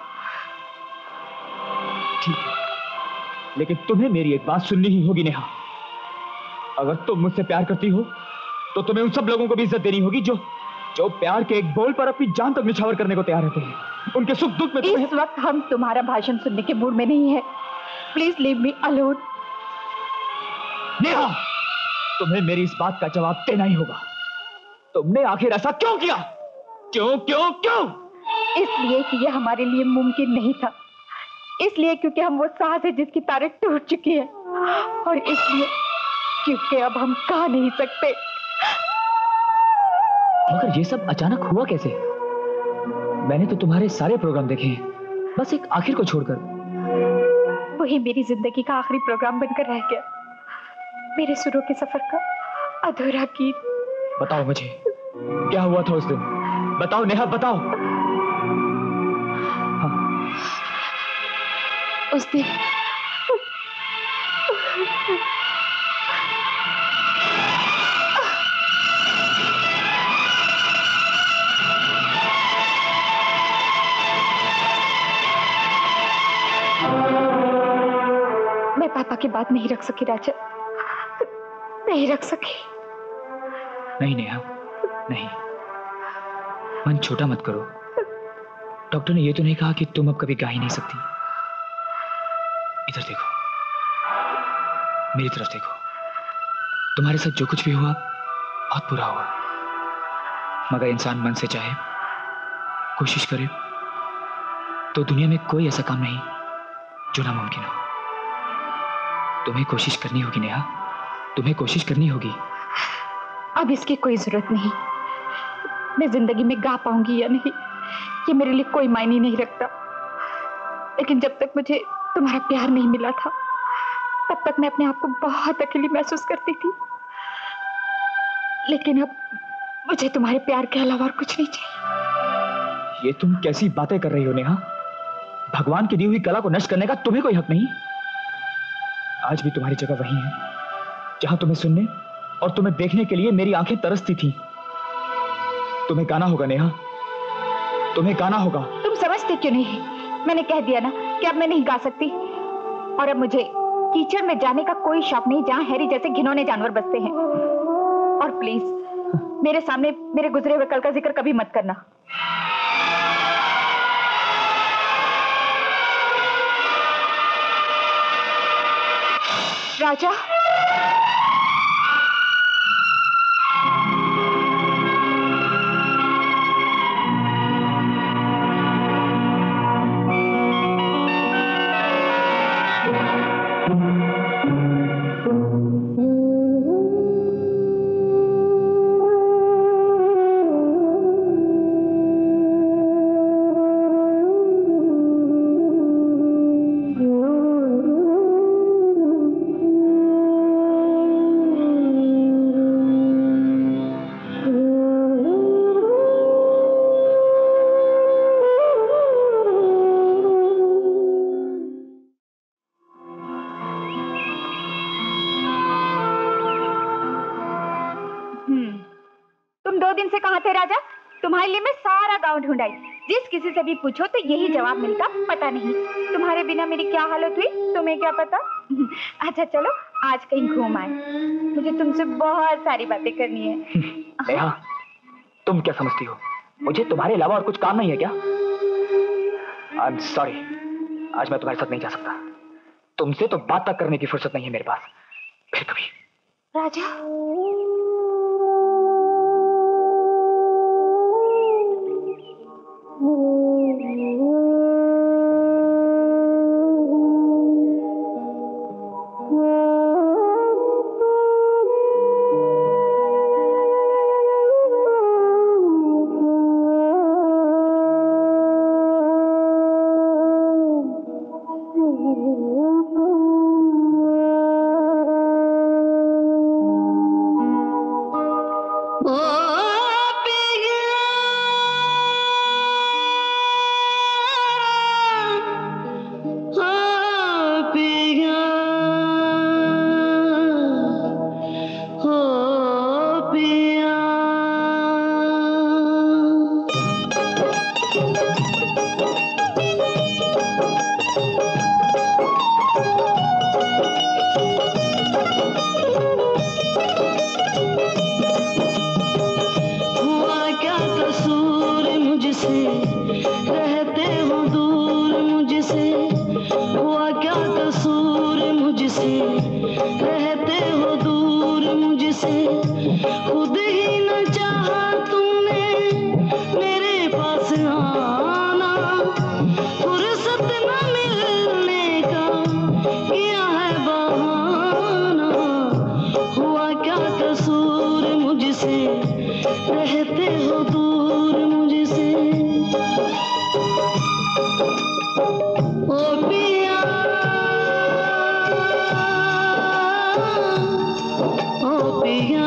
ठीक है, लेकिन तुम्हें मेरी एक बात सुननी ही होगी नेहा। अगर तुम मुझसे प्यार करती हो तो तुम्हें उन सब लोगों को भी इज्जत देनी होगी जो प्यार के एक बोल पर अपनी जान तक निछावर करने को तैयार रहते हैं। उनके सुख दुख में इस वक्त हम तुम्हारा भाषण सुनने के मूड में नहीं है। Please leave me alone. Neha, तुम्हें मेरी इस बात का जवाब देना ही होगा। तुमने आखिर ऐसा क्यों किया? क्यों क्यों क्यों? इसलिए कि यह हमारे लिए मुमकिन नहीं था। इसलिए क्योंकि हम वो साहस है जिसकी तारें टूट चुकी है, और इसलिए क्योंकि अब हम गा नहीं सकते। मगर ये सब अचानक हुआ कैसे? मैंने तो तुम्हारे सारे प्रोग्राम देखे हैं, बस एक आखिर को छोड़कर। वही मेरी जिंदगी का आखिरी प्रोग्राम बनकर रह गया, मेरे सुरों के सफर का अधूरा गीत। बताओ मुझे, क्या हुआ था उस दिन? बताओ नेहा, बताओ। हाँ। उस दिन मैं पापा की बात नहीं रख सकी राजा, नहीं रख सकी। नहीं नेहा, नहीं, मन छोटा मत करो। डॉक्टर ने ये तो नहीं कहा कि तुम अब कभी गा ही नहीं सकती। इधर देखो, मेरी तरफ देखो। तुम्हारे साथ जो कुछ भी हुआ बहुत बुरा हुआ, मगर इंसान मन से चाहे, कोशिश करे तो दुनिया में कोई ऐसा काम नहीं जो नामुमकिन हो। तुम्हें कोशिश करनी होगी नेहा, तुम्हें कोशिश करनी होगी। अब इसकी कोई जरूरत नहीं। मैं जिंदगी में गा पाऊंगी या नहीं ये मेरे लिए कोई मायने नहीं रखता, लेकिन जब तक मुझे तुम्हारा प्यार नहीं मिला था तब तक मैं अपने आप को बहुत अकेली महसूस करती थी। लेकिन अब मुझे तुम्हारे प्यार के अलावा और कुछ नहीं चाहिए। ये तुम कैसी बातें कर रही हो नेहा? भगवान की दी हुई कला को नष्ट करने का तुम्हें कोई हक नहीं। आज भी तुम्हारी जगह वही है जहां तुम्हें सुनने और तुम्हें देखने के लिए मेरी आंखें तरसती थी। तुम्हें गाना होगा नेहा, तुम्हें गाना होगा। तुम समझते क्यों नहीं? मैंने कह दिया ना कि अब मैं नहीं गा सकती। और अब मुझे कीचड़ में जाने का कोई शौक नहीं जहां हैरी जैसे घिनौने जानवर बसते हैं। और प्लीज मेरे सामने मेरे गुजरे हुए कल का जिक्र कभी मत करना। राजा, तुम्हारे लिए मैं सारा गांव ढूंढाई, जिस किसी से भी पूछो तो यही जवाब मिलता, पता नहीं। तुम्हारे बिना मेरी क्या हालत हुई तुम्हें क्या पता। अच्छा चलो आज कहीं घूम आए, मुझे तुमसे बहुत सारी बातें करनी है। नेहा, तुम क्या समझती हो मुझे तुम्हारे अलावा और कुछ काम नहीं है क्या? आई एम सॉरी, आज मैं तुम्हारे साथ नहीं जा सकता। तुमसे तो बात तक करने की फुर्सत नहीं है मेरे पास। फिर कभी। राजा, पास आना, फुर्सत न मिलने का किया है बहाना। हुआ क्या कसूर मुझसे, रहते हो दूर मुझसे। ओ पिया, ओ पिया,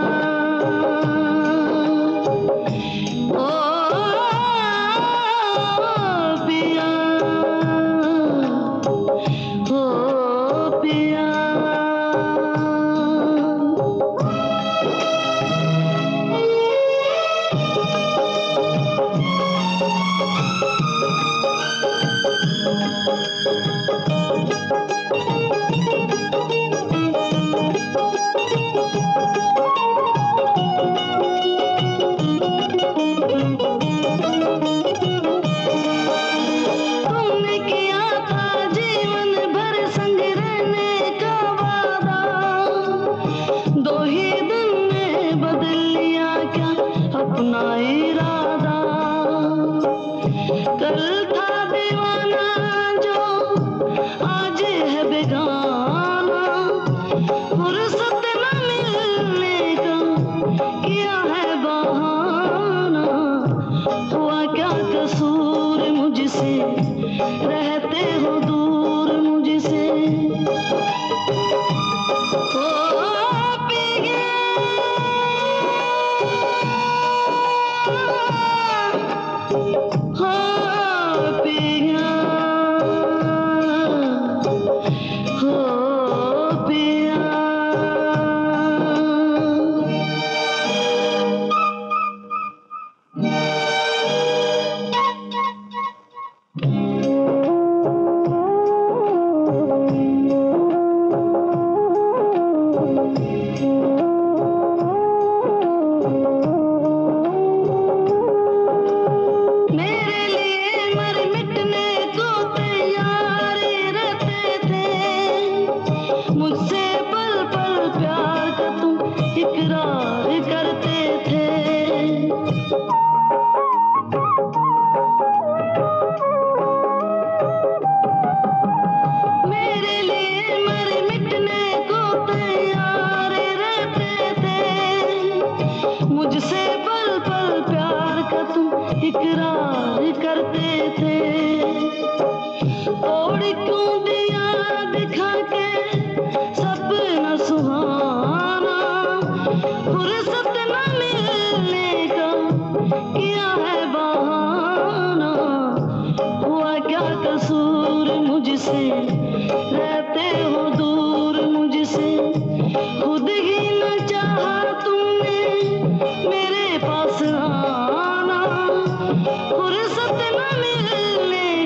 ओ पिया, ओ पिया। तुमने किया था जीवन भर संग रहने का वादा, दो ही दिन में बदल लिया क्या अपना इरादा। कल था दीवाना जो आज है बेगाना, फुर्सत न मिलने का किया है बहाना। हुआ क्या कसूर मुझसे, रहते हो दूर मुझसे। ओ पिया, हो पिया, हो पिया। मेरे लिए मर मिटने को तैयार रहते थे, मुझसे पल पल प्यार का तुम इकरार करते थे। मेरे लिए मर मिटने को तैयार रहते थे, मुझसे पल पल प्यार का तुम इकरार करते थे। तोड़ क्यों दिया दिखा के सपना सुहाना, फुर्सत न मिलने का किया है बहाना। हुआ क्या कसूर मुझसे, रहते हो दूर मुझसे। खुद ही न चाहा तुमने मेरे पास आना, फुर्सत न मिलने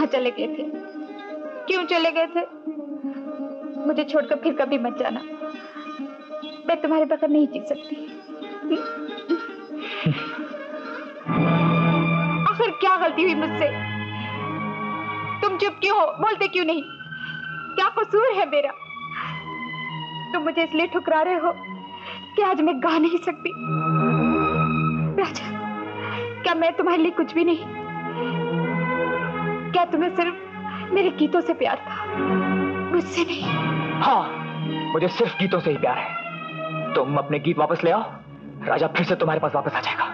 चले गए थे? क्यों चले गए थे? मुझे छोड़कर फिर कभी मत जाना। मैं तुम्हारे बगैर नहीं जी सकती। आखिर क्या गलती हुई मुझसे? तुम चुप क्यों हो? बोलते क्यों नहीं? क्या कसूर है मेरा? तुम मुझे इसलिए ठुकरा रहे हो कि आज मैं गा नहीं सकती। राजा, क्या मैं तुम्हारे लिए कुछ भी नहीं? क्या तुम्हें सिर्फ मेरे गीतों से प्यार था, मुझसे नहीं? हाँ, मुझे सिर्फ गीतों से ही प्यार है। तुम अपने गीत वापस ले आओ, राजा फिर से तुम्हारे पास वापस आ जाएगा।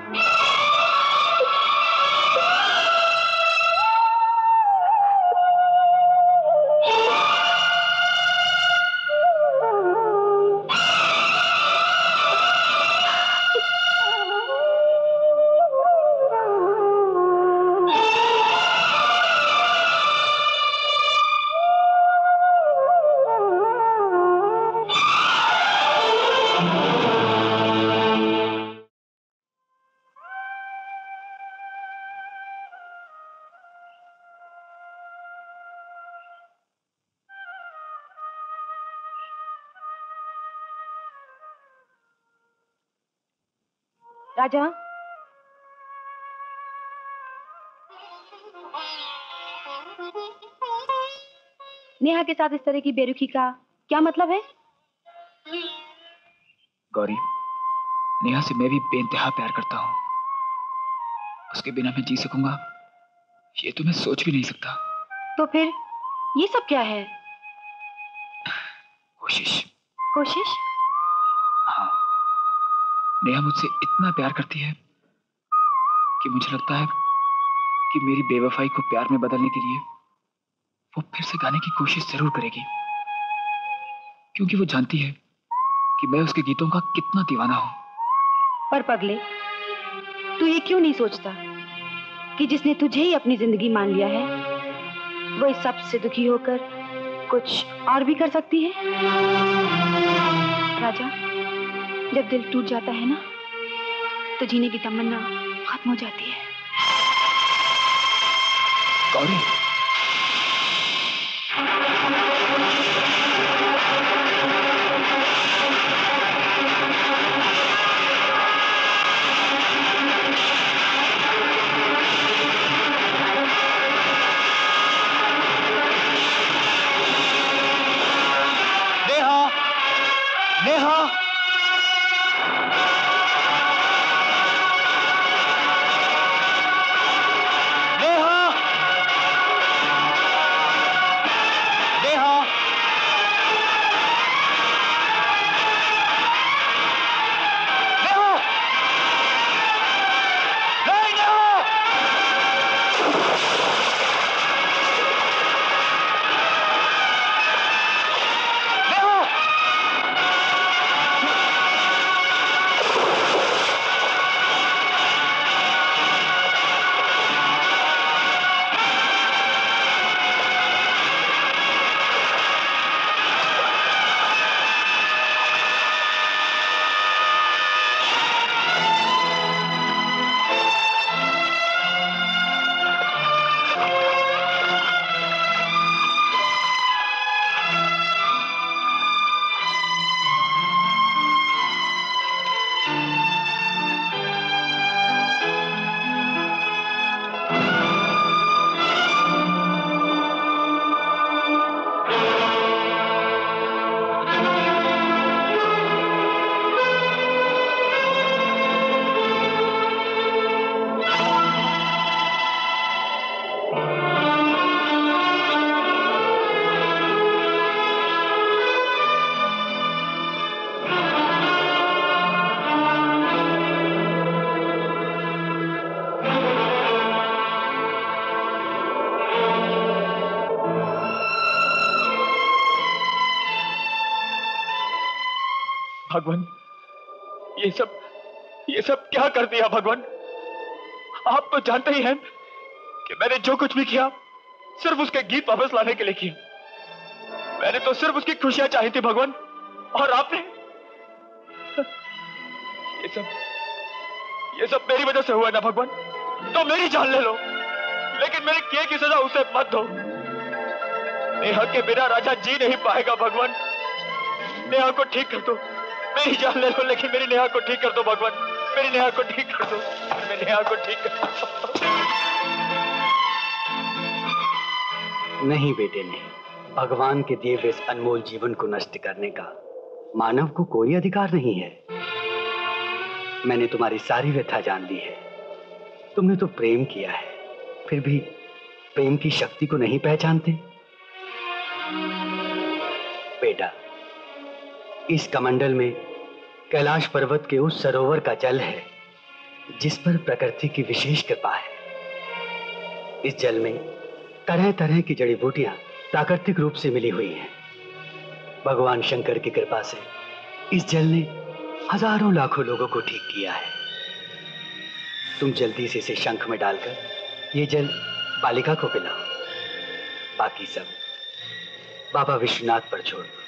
राजा, नेहा के साथ इस तरह की बेरुखी का क्या मतलब है? गौरी, नेहा से मैं भी बेइंतहा प्यार करता हूं। उसके बिना मैं जी सकूंगा ये तो मैं सोच भी नहीं सकता। तो फिर ये सब क्या है? कोशिश। कोशिश? हाँ, नेहा मुझसे इतना प्यार करती है कि मुझे लगता है कि मेरी बेवफाई को प्यार में बदलने के लिए वो फिर से गाने की कोशिश जरूर करेगी, क्योंकि वो जानती है कि मैं उसके गीतों का कितना दीवाना हूं। पर पगले, तू ये क्यों नहीं सोचता कि जिसने तुझे ही अपनी जिंदगी मान लिया है वो इस सब से दुखी होकर कुछ और भी कर सकती है? राजा, जब दिल टूट जाता है ना तो जीने की तमन्ना खत्म हो जाती है। गौरी, नेहा, नेहा, भगवान, ये सब क्या कर दिया भगवान? आप तो जानते ही हैं कि मैंने जो कुछ भी किया सिर्फ उसके गीत वापस लाने के लिए किया। मैंने तो सिर्फ उसकी खुशियां चाही थी भगवान, और आपने ये सब मेरी वजह से हुआ ना भगवान? तो मेरी जान ले लो, लेकिन मेरे किए की सजा उसे मत दो। नेहा के बिना राजा जी नहीं पाएगा भगवान। नेहा को ठीक कर दो। मेरी जान ले लो लेकिन मेरी नेहा को ठीक कर दो भगवान। मेरी नेहा को ठीक कर दो। मेरी नेहा को ठीक कर दो। नहीं बेटे नहीं, भगवान के दिए हुए इस अनमोल जीवन को नष्ट करने का मानव को कोई अधिकार नहीं है। मैंने तुम्हारी सारी व्यथा जान ली है। तुमने तो प्रेम किया है, फिर भी प्रेम की शक्ति को नहीं पहचानते। बेटा, इस कमंडल में कैलाश पर्वत के उस सरोवर का जल है जिस पर प्रकृति की विशेष कृपा है। इस जल में तरह तरह की जड़ी बूटियां प्राकृतिक रूप से मिली हुई हैं। भगवान शंकर की कृपा से इस जल ने हजारों लाखों लोगों को ठीक किया है। तुम जल्दी से इसे शंख में डालकर ये जल बालिका को पिलाओ। बाकी सब बाबा विश्वनाथ पर छोड़ दो।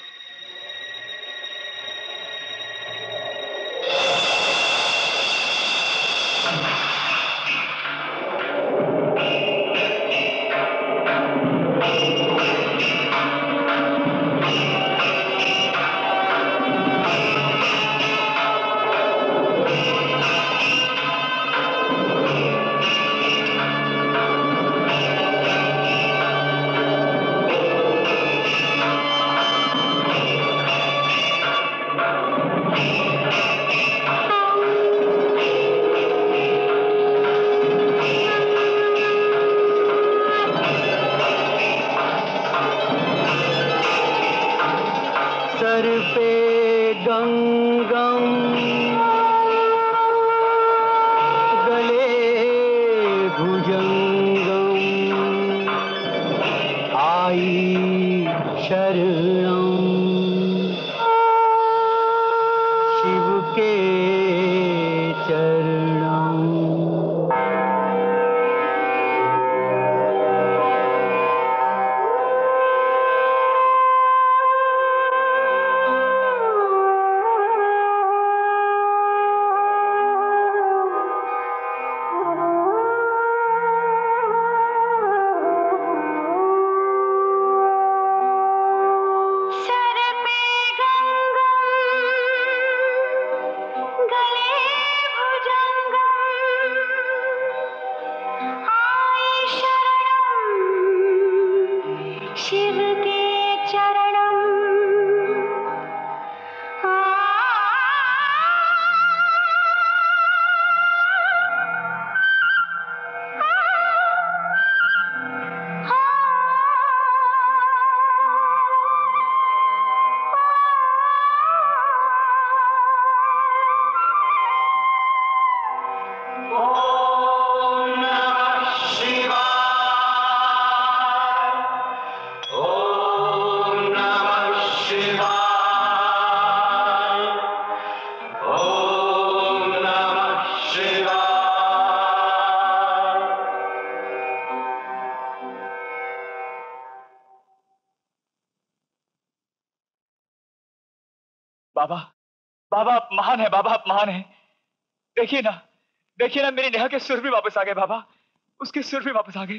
बाबा, बाबा आप महान है। बाबा आप महान है। देखिए ना मेरी नेहा के सुर भी वापस आ गए। बाबा, उसके सुर भी वापस आ गए।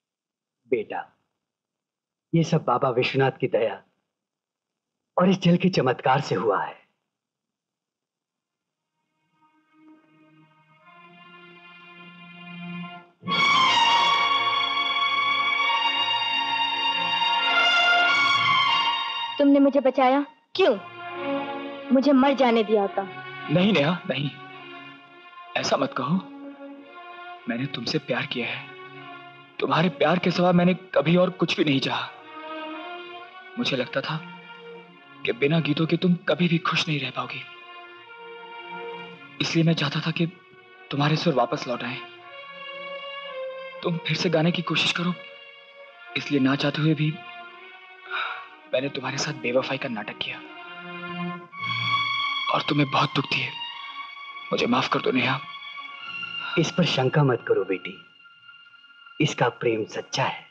बेटा, ये सब बाबा विश्वनाथ की दया और इस जल के चमत्कार से हुआ है। तुमने मुझे बचाया क्यों? मुझे मर जाने दिया होता। नहीं नेहा, नहीं, ऐसा मत कहो। मैंने तुमसे प्यार किया है। तुम्हारे प्यार के सिवा मैंने कभी और कुछ भी नहीं चाहा। मुझे लगता था कि बिना गीतों के तुम कभी भी खुश नहीं रह पाओगी। इसलिए मैं चाहता था कि तुम्हारे सुर वापस लौट आए, तुम फिर से गाने की कोशिश करो। इसलिए ना चाहते हुए भी मैंने तुम्हारे साथ बेवफाई का नाटक किया और तुम्हें बहुत दुख दिए। मुझे माफ कर दो नेहा। इस पर शंका मत करो बेटी, इसका प्रेम सच्चा है।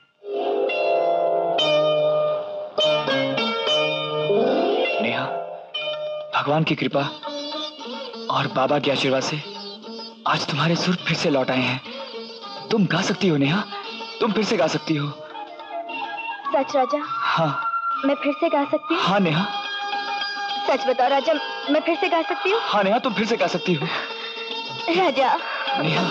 नेहा, भगवान की कृपा और बाबा के आशीर्वाद से आज तुम्हारे सुर फिर से लौट आए हैं। तुम गा सकती हो नेहा, तुम फिर से गा सकती हो। सच राजा? हाँ। मैं फिर से गा सकती हूँ? हाँ नेहा। सच बताओ राजा, मैं फिर से गा सकती हूँ? हाँ नेहा, तुम फिर से गा सकती हो। राजा। नेहा।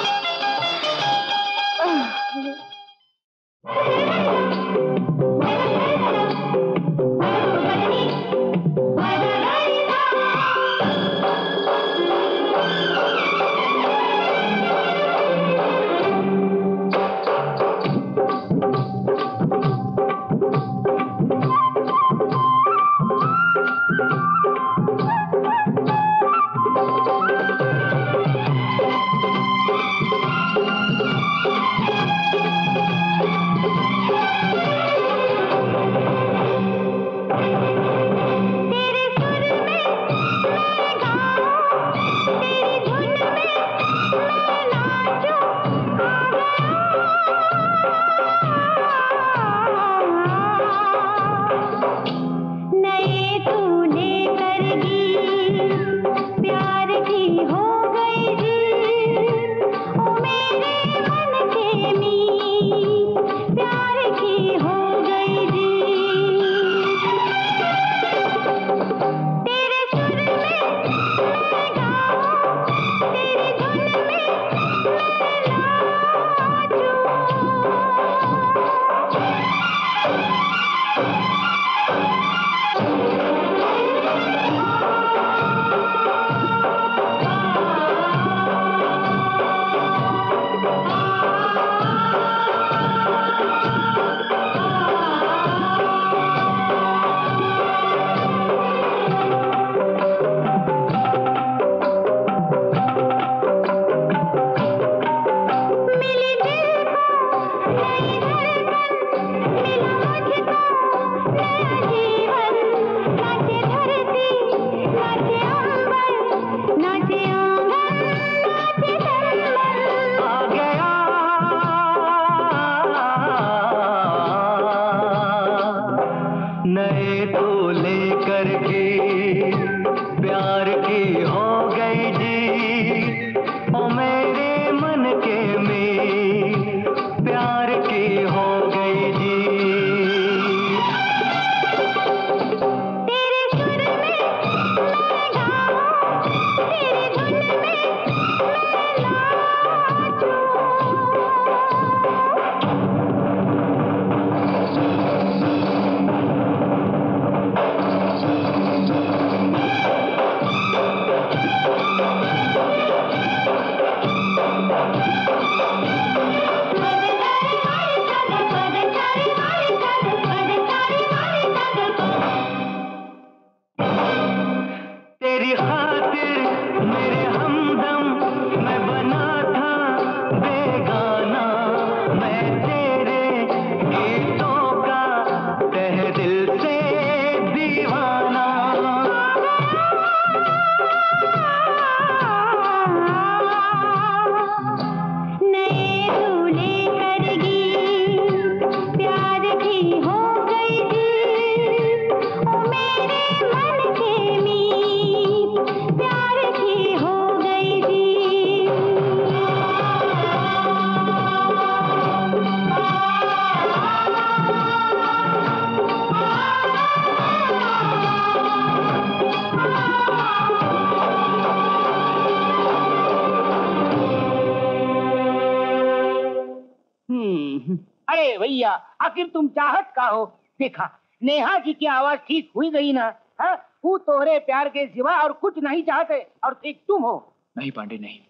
अरे भैया, आखिर तुम चाहत का हो? देखा, नेहा जी की आवाज ठीक हुई गई ना? हाँ, वो तोहरे प्यार के सिवा और कुछ नहीं चाहते, और ठीक तुम हो। नहीं पांडे, नहीं।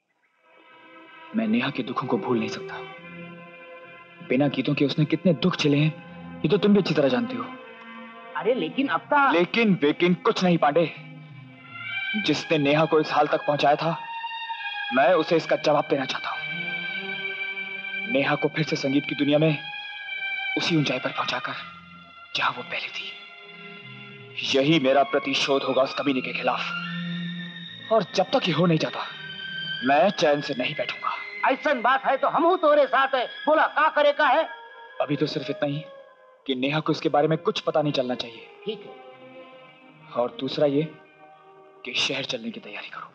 मैं नेहा के दुखों को भूल नहीं सकता। बिना गीतों के उसने कितने दुख झेले हैं, ये तो तुम भी अच्छी तरह जानते हो। अरे लेकिन अब तक... लेकिन कुछ नहीं पांडे। जिसने नेहा को इस हाल तक पहुंचाया था, मैं उसे इसका जवाब देना चाहता हूं। नेहा को फिर से संगीत की दुनिया में उसी ऊंचाई पर पहुंचाकर जहां वो पहले थी। यही मेरा प्रतिशोध होगा उस कमीने के खिलाफ। और जब तक ये हो नहीं जाता, मैं चैन से नहीं बैठूंगा। ऐसा बात है तो हम हूं तोरे साथ है। बोला क्या करे का है? अभी तो सिर्फ इतना ही कि नेहा को इसके बारे में कुछ पता नहीं चलना चाहिए। ठीक है। और दूसरा ये कि शहर चलने की तैयारी करो।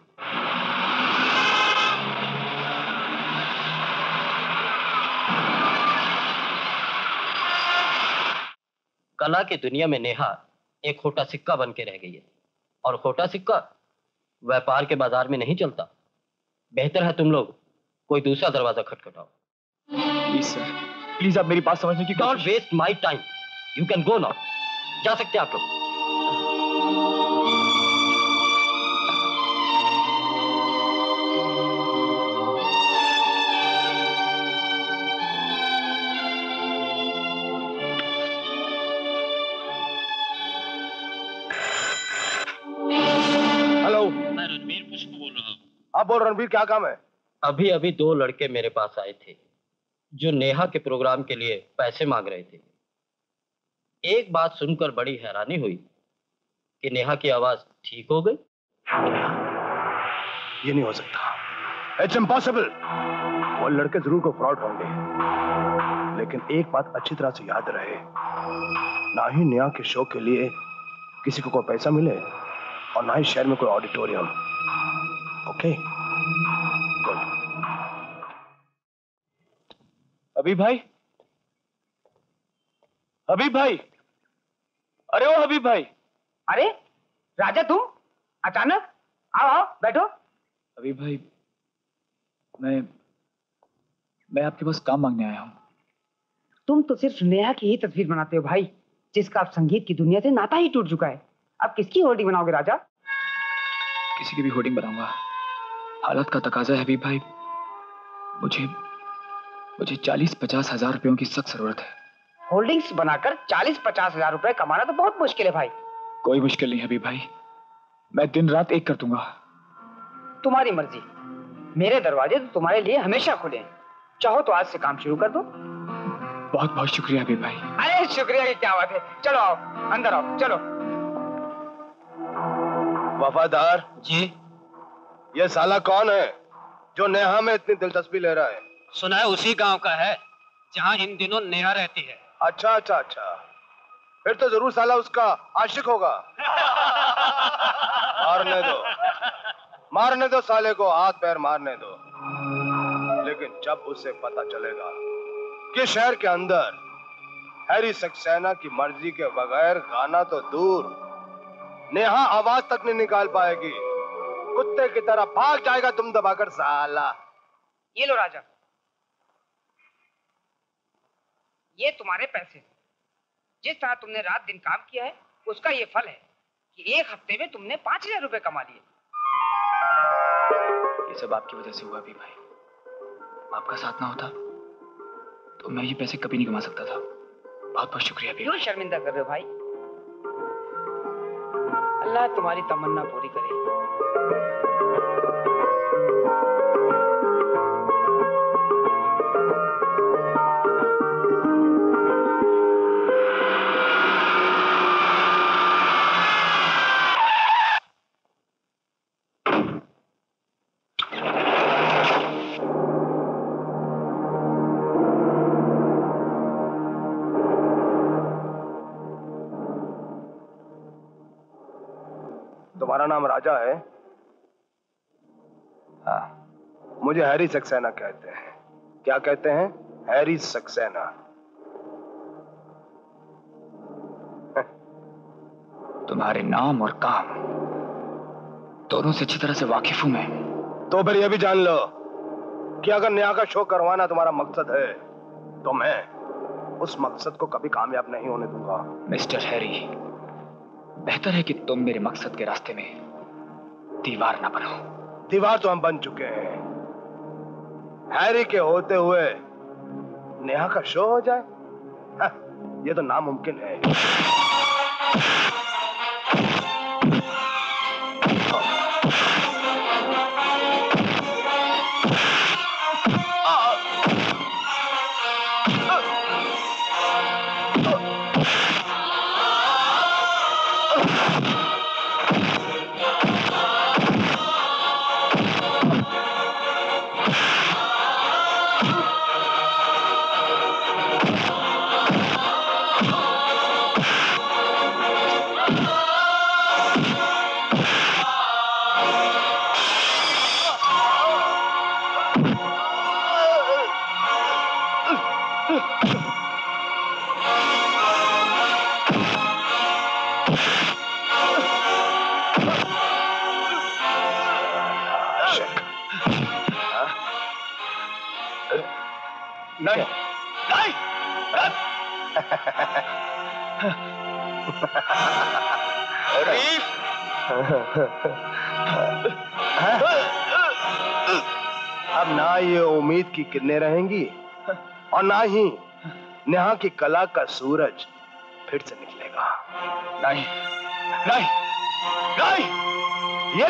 कला की दुनिया में नेहा एक खोटा सिक्का बन के रह गई है, और खोटा सिक्का व्यापार के बाजार में नहीं चलता। बेहतर है तुम लोग कोई दूसरा दरवाजा खटखटाओ। प्लीज सर, प्लीज आप मेरी बात समझने की don't waste my time, you can go now. जा सकते हैं आप लोग। हेलो, मैं रणबीर पुष्प बोल रहा हूँ। आप बोल रणबीर, क्या काम है? अभी अभी 2 लड़के मेरे पास आए थे जो नेहा के प्रोग्राम के लिए पैसे मांग रहे थे। एक बात सुनकर बड़ी हैरानी हुई कि नेहा की आवाज ठीक हो गई। ये नहीं हो सकता, इट्स इम्पॉसिबल। वो लड़के जरूर को फ्रॉड होंगे, लेकिन एक बात अच्छी तरह से याद रहे, ना ही नेहा के शो के लिए किसी को कोई पैसा मिले और ना ही शहर में कोई ऑडिटोरियम। Okay, good. हबीब भाई, हबीब भाई, अरे ओ हबीब भाई। अरे राजा, तुम अचानक? आओ आओ बैठो। हबीब भाई, मैं आपके पास काम मांगने आया हूँ। तुम तो सिर्फ नेहा की ही तस्वीर बनाते हो भाई, जिसका अब संगीत की दुनिया से नाता ही टूट चुका है। अब किसकी होर्डिंग बनाओगे राजा? किसी की भी होर्डिंग बनाऊंगा, हालत का तकाजा है हबीब भाई। मुझे 40-50 हजार रुपयों की सख्त जरूरत है। होल्डिंग्स बनाकर 40-50 हजार रुपए कमाना तो बहुत मुश्किल है भाई। कोई मुश्किल नहीं हबीब भाई, मैं दिन रात एक कर दूंगा। तुम्हारी मर्जी, मेरे दरवाजे तो तुम्हारे लिए हमेशा खुले हैं। चाहो तो आज से काम शुरू कर दो। बहुत बहुत शुक्रिया हबीब भाई। अरे शुक्रिया की क्या बात है, चलो आओ अंदर आओ, चलो। वफादार जी, ये साला कौन है जो नेहा में इतनी दिलचस्पी ले रहा है? सुना है उसी गांव का है जहां इन दिनों नेहा रहती है। अच्छा अच्छा अच्छा, फिर तो जरूर साला उसका आशिक होगा। मारने दो साले को, हाथ पैर मारने दो। लेकिन जब उसे पता चलेगा कि शहर के अंदर हैरी सक्सेना की मर्जी के बगैर गाना तो दूर, नेहा आवाज तक नहीं निकाल पाएगी, कुत्ते की तरह भाग जाएगा तुम दबाकर साला। ये लो राजा, ये तुम्हारे पैसे। जिस तरह तुमने रात दिन काम किया है उसका ये फल है कि 1 हफ्ते में तुमने 5000 रुपए कमा लिए। ये सब आपकी वजह से हुआ भी भाई। आपका साथ ना होता तो मैं ये पैसे कभी नहीं कमा सकता था। बहुत बहुत शुक्रिया भी। क्यों शर्मिंदा कर रहे हो भाई? अल्लाह तुम्हारी तमन्ना पूरी करे। तुम्हारा नाम राजा है? हाँ, मुझे हैरी सक्सेना कहते हैं। क्या कहते हैं? हैरी सक्सेना। तुम्हारे नाम और काम दोनों से अच्छी तरह से वाकिफ हूं मैं। तो फिर यह भी जान लो कि अगर नेहा का शो करवाना तुम्हारा मकसद है तो मैं उस मकसद को कभी कामयाब नहीं होने दूंगा। मिस्टर हैरी, बेहतर है कि तुम मेरे मकसद के रास्ते में दीवार ना बनो। दीवार तो हम बन चुके हैं। हैरी के होते हुए नेहा का शो हो जाए, ये तो नामुमकिन है। नहीं नहीं अब ना ये उम्मीद की किरणें रहेंगी और ना ही नेहा की कला का सूरज फिर से निकलेगा। नहीं नहीं नहीं, ये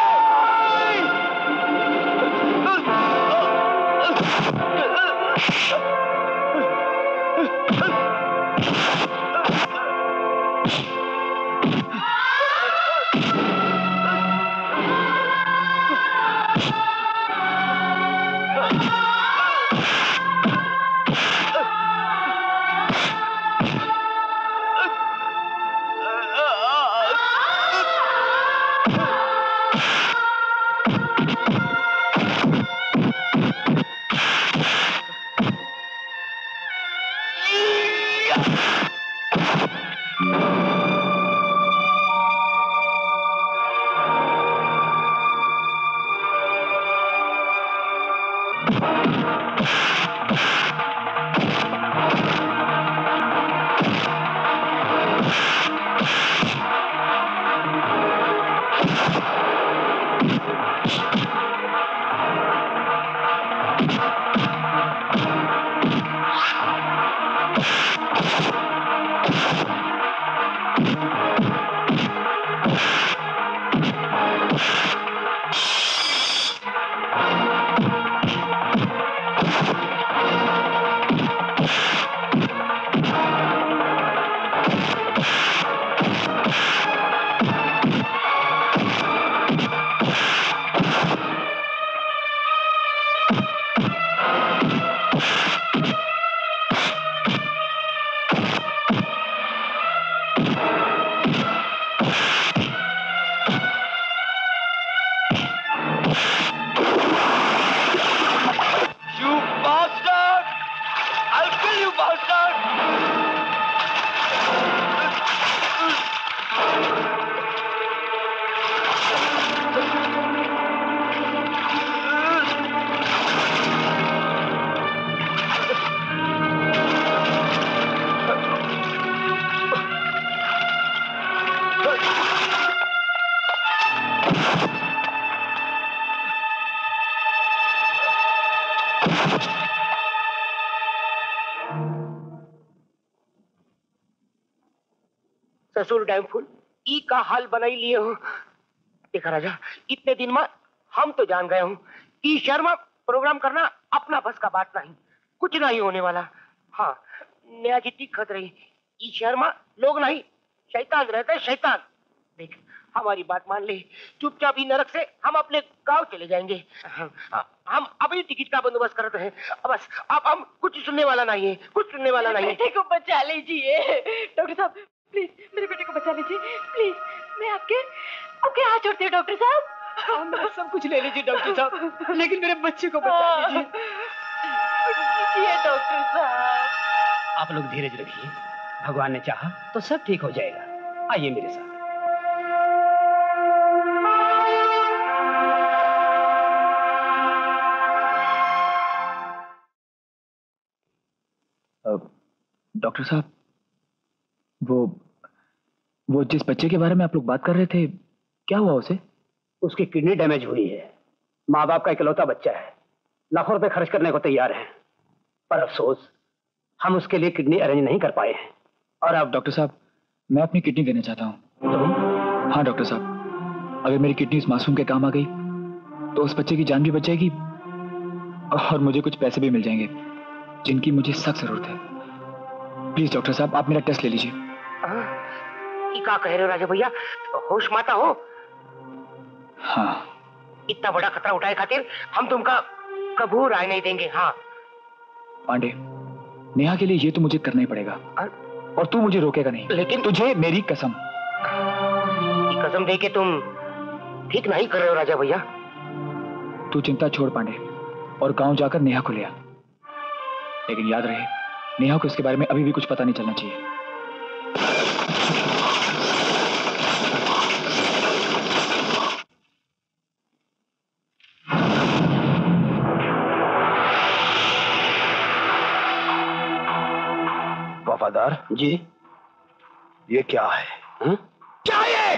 ससुर डैम फुल ई का हाल बनाई लिए हो। देखा राजा, इतने दिन में हम तो जान गए हूँ ई शर्मा प्रोग्राम करना अपना बस का बात नहीं, कुछ नहीं होने वाला। हाँ, नया जितनी खत रही ई शर्मा लोग नहीं शैतान रहते, शैतान। देख हमारी बात मान ले, चुपचाप ही नरक से हम अपने गांव चले जाएंगे। हम अभी टिकट का बंदोबस्त करते हैं। बस अब हम कुछ सुनने वाला नहीं है, कुछ सुनने वाला नहीं है। बेटे को बचा लीजिए डॉक्टर साहब, प्लीज मेरे बेटे को बचा लीजिए, प्लीज। मैं आपके हाथ जोड़ती हूँ डॉक्टर साहब। मेरा सब कुछ ले लीजिए डॉक्टर साहब, लेकिन मेरे बच्चे को बचा लीजिए। डॉक्टर साहब आप लोग धीरज रखिए, भगवान ने चाहा तो सब ठीक हो जाएगा। आइए मेरे साथ। डॉक्टर साहब, वो जिस बच्चे के बारे में आप लोग बात कर रहे थे, क्या हुआ उसे? उसकी किडनी डैमेज हुई है। माँ बाप का इकलौता बच्चा है, लाखों रुपए खर्च करने को तैयार है, पर अफसोस हम उसके लिए किडनी अरेंज नहीं कर पाए हैं। और आप डॉक्टर साहब, मैं अपनी किडनी देना चाहता हूँ। तो? हाँ डॉक्टर साहब, अगर मेरी किडनी इस मासूम के काम आ गई तो उस बच्चे की जान भी बच जाएगी और मुझे कुछ पैसे भी मिल जाएंगे जिनकी मुझे सख्त जरूरत है। प्लीज डॉक्टर साहब, आप मेरा टेस्ट ले लीजिए। क्या कह रहे हो राजा भैया, होश माता हो? हाँ, इतना बड़ा खतरा उठाए खातिर हम तुमका कबूर राय नहीं देंगे। हाँ पांडे, नेहा के लिए ये तो मुझे करना ही पड़ेगा और तू मुझे रोकेगा नहीं। लेकिन तुझे मेरी कसम। ये कसम दे के तुम ठीक नहीं कर रहे हो राजा भैया। तू चिंता छोड़ पांडे और गांव जाकर नेहा को ले आ, लेकिन याद रहे नेहा को इसके बारे में अभी भी कुछ पता नहीं चलना चाहिए। वफादार जी। ये क्या है? क्या ये?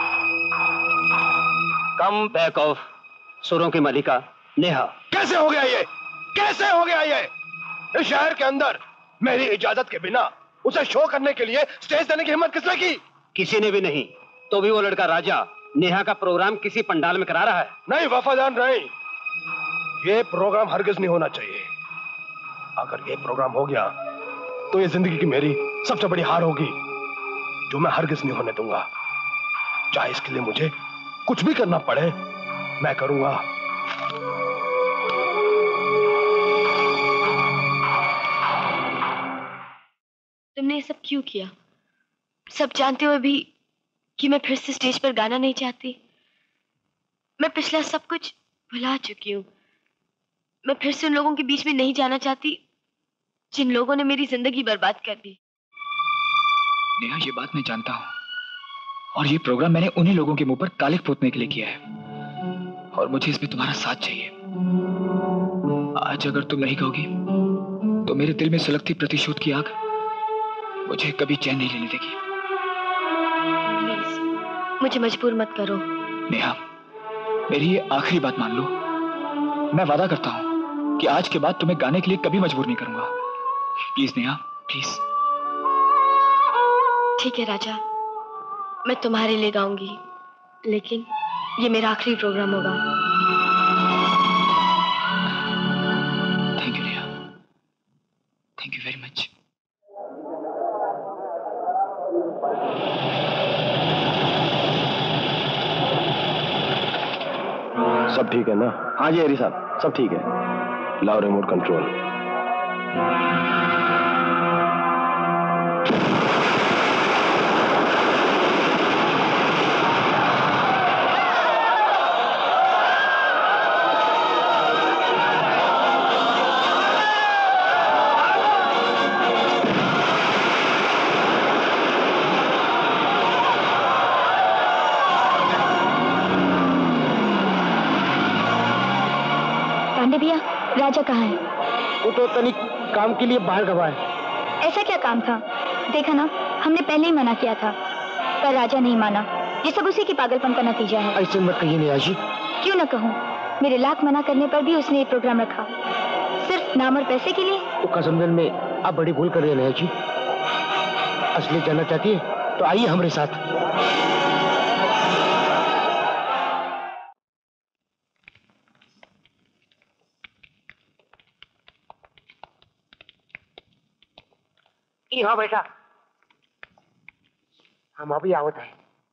कम बैक ऑफ सुरों की मलिका नेहा। कैसे हो गया ये? कैसे हो गया ये? इस शहर के अंदर मेरी इजाजत के बिना उसे शो करने के लिए स्टेज देने की हिम्मत किसने की? किसी ने भी नहीं। तो भी वो लड़का राजा नेहा का प्रोग्राम किसी पंडाल में करा रहा है। नहीं वफादार नहीं, ये प्रोग्राम हरगिज नहीं होना चाहिए। अगर ये प्रोग्राम हो गया तो ये जिंदगी की मेरी सबसे बड़ी हार होगी, जो मैं हरगिज नहीं होने दूंगा। चाहे इसके लिए मुझे कुछ भी करना पड़े, मैं करूंगा। तुमने ये सब क्यों किया? सब जानते हुए भी कि मैं फिर से स्टेज पर गाना नहीं चाहती। मैं पिछला सब कुछ भुला चुकी हूँ। मैं फिर से उन लोगों के बीच में नहीं जाना चाहती जिन लोगों ने मेरी जिंदगी बर्बाद कर दी। नेहा, ये बात मैं जानता हूँ, और ये प्रोग्राम मैंने उन्हीं लोगों के मुंह पर कालिक पोतने के लिए किया है, और मुझे इसमें तुम्हारा साथ चाहिए। आज अगर तुम नहीं कहोगी तो मेरे दिल में सुलगती प्रतिशोध की आग मुझे कभी चैन नहीं लेने देगी। प्लीज मुझे मजबूर मत करो। नेहा, मेरी ये आखिरी बात मान लो। मैं वादा करता हूँ कि आज के बाद तुम्हें गाने के लिए कभी मजबूर नहीं करूंगा। Please Neha, please. ठीक है राजा, मैं तुम्हारे लिए गाऊंगी, लेकिन ये मेरा आखिरी प्रोग्राम होगा। Thank you Neha, thank you very much. सब ठीक है ना? हाँ जी हरी साहब, सब ठीक है। लाओ रिमोट कंट्रोल। पांडे भैया, राजा कहाँ है? वो तो तनिक काम के लिए बाहर गवा है। ऐसा क्या काम था? देखा ना, हमने पहले ही मना किया था, पर राजा नहीं माना। ये सब उसी की पागलपन का नतीजा है। ऐसे मत कहिए नेहा जी। क्यों न कहूँ, मेरे लाख मना करने पर भी उसने ये प्रोग्राम रखा, सिर्फ नाम और पैसे के लिए। तो कसमगन में आप बड़ी भूल कर रहे हैं नेहा जी। असली जानना चाहती है तो आइए हमारे साथ। हाँ बेटा, हम अभी आवत है।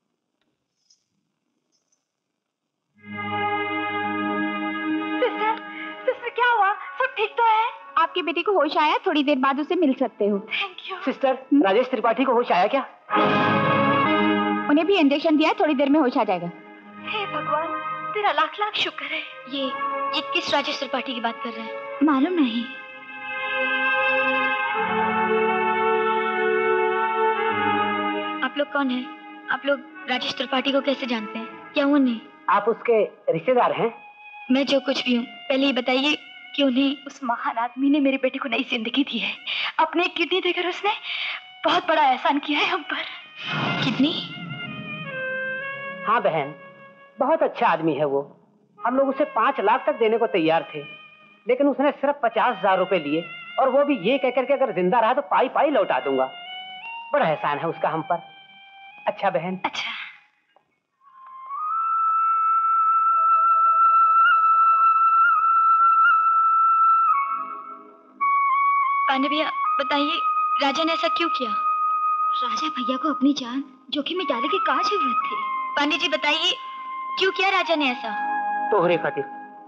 सिस्टर क्या हुआ? सब ठीक तो है? आपकी बेटी को होश आया, थोड़ी देर बाद उसे मिल सकते हो। Thank you. Sister, Rajesh Tripathi को होश आया क्या? उन्हें भी इंजेक्शन दिया है, थोड़ी देर में होश आ जाएगा। हे भगवान, तेरा लाख लाख शुक्र है। ये किस राजेश त्रिपाठी की बात कर रहे हैं? मालूम नहीं। आप लोग कौन हैं? आप लोग राजेश त्रिपाठी को कैसे जानते हैं? क्या उन्हें? आप उसके रिश्तेदार हैं? मैं जो कुछ भी हूँ, पहले ये बताइए कि उन्हें उस महान आदमी ने मेरे बेटे को नई जिंदगी दी है। अपने किडनी देकर उसने बहुत बड़ा एहसान किया है हम पर। किडनी? हाँ बहन, बहुत अच्छा आदमी है वो। हम लोग उसे 5 लाख तक देने को तैयार थे, लेकिन उसने सिर्फ 50,000 रुपए लिए, और वो भी ये कहकर के अगर जिंदा रहा तो पाई पाई लौटा दूंगा। बड़ा एहसान है उसका हम पर। अच्छा बहन। अच्छा। पांडे भैया, बताइए राजा ने ऐसा क्यों किया? राजा भैया को अपनी जान जोखिम में डालने की कहाँ जरूरत थी? पांडे जी बताइए, क्यों किया राजा ने ऐसा? तोहरे खातिर।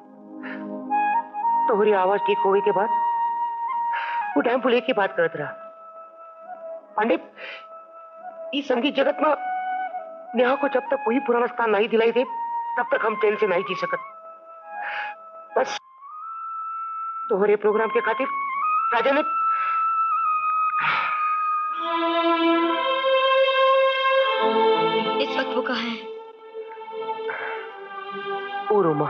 तोहरी आवाज ठीक होने के बाद वो टाइम फुल एक ही बात करत रहा। पांडे, इस संगीत जगत में नेहा को जब तक वही पुराना स्थान नहीं दिलाई दे, तब तक हम चैन से नहीं जी सकत। बस तोहरे प्रोग्राम के खातिर राजा ने इस वक्त वो कहाँ है? उरुमा।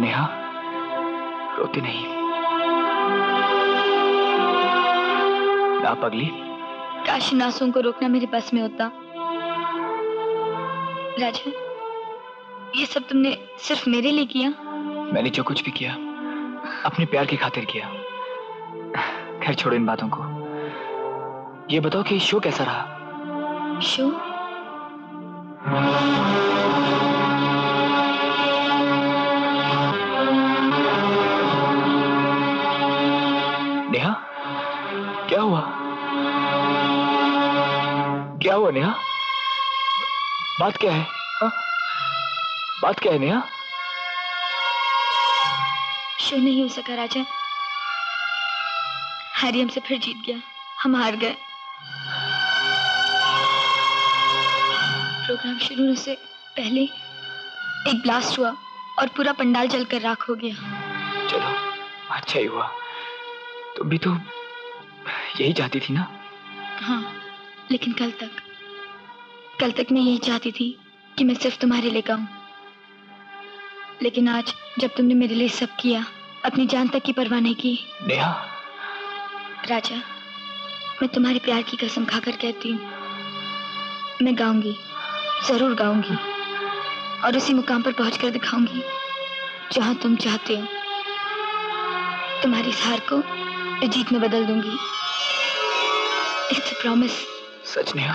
नेहा, रोती नहीं ना पगली। काश इन आंसुओं को रोकना मेरे बस में होता। राजा, ये सब तुमने सिर्फ मेरे लिए किया? मैंने जो कुछ भी किया अपने प्यार की खातिर किया। खैर छोड़ो इन बातों को। ये बताओ कि शो कैसा रहा? शो? नेहा, क्या हुआ? क्या हुआ नेहा? बात क्या है? हा? बात क्या है नेहा? शो नहीं हो सका राजा। हैरी हमसे फिर जीत गया, हम हार गए। प्रोग्राम शुरू होने से पहले एक ब्लास्ट हुआ और पूरा पंडाल जलकर राख हो गया। चलो अच्छा ही हुआ। तुम भी तो यही चाहती थी ना? हाँ, लेकिन कल तक मैं यही चाहती थी कि मैं सिर्फ तुम्हारे लिए गाऊं। लेकिन आज जब तुमने मेरे लिए सब किया, अपनी जान तक की परवाह नहीं की। नेहा। राजा, मैं तुम्हारे प्यार की कसम खाकर कहती हूँ, मैं गाऊंगी, जरूर गाऊंगी और उसी मुकाम पर पहुंचकर दिखाऊंगी जहां तुम चाहते हो। तुम्हारी इस हार को जीत में बदल दूंगी। It's a promise. सच नेहा?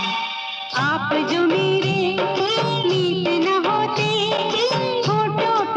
आप जो मेरे मीत न होते, होठों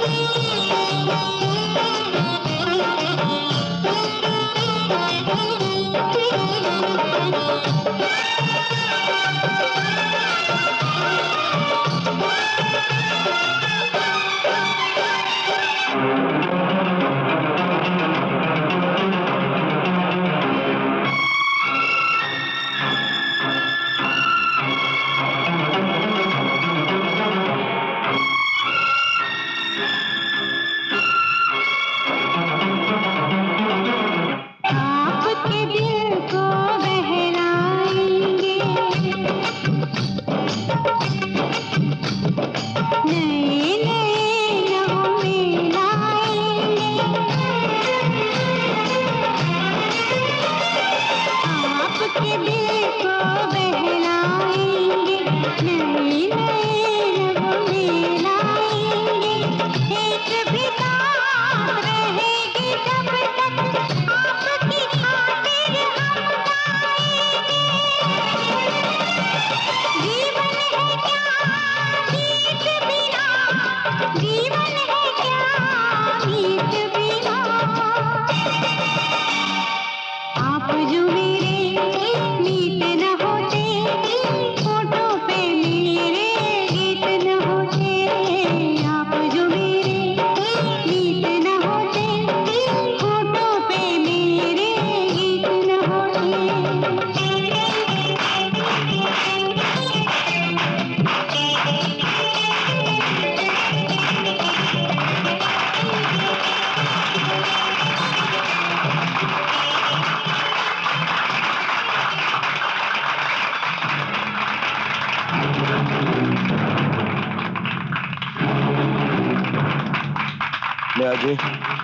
नेहा जी,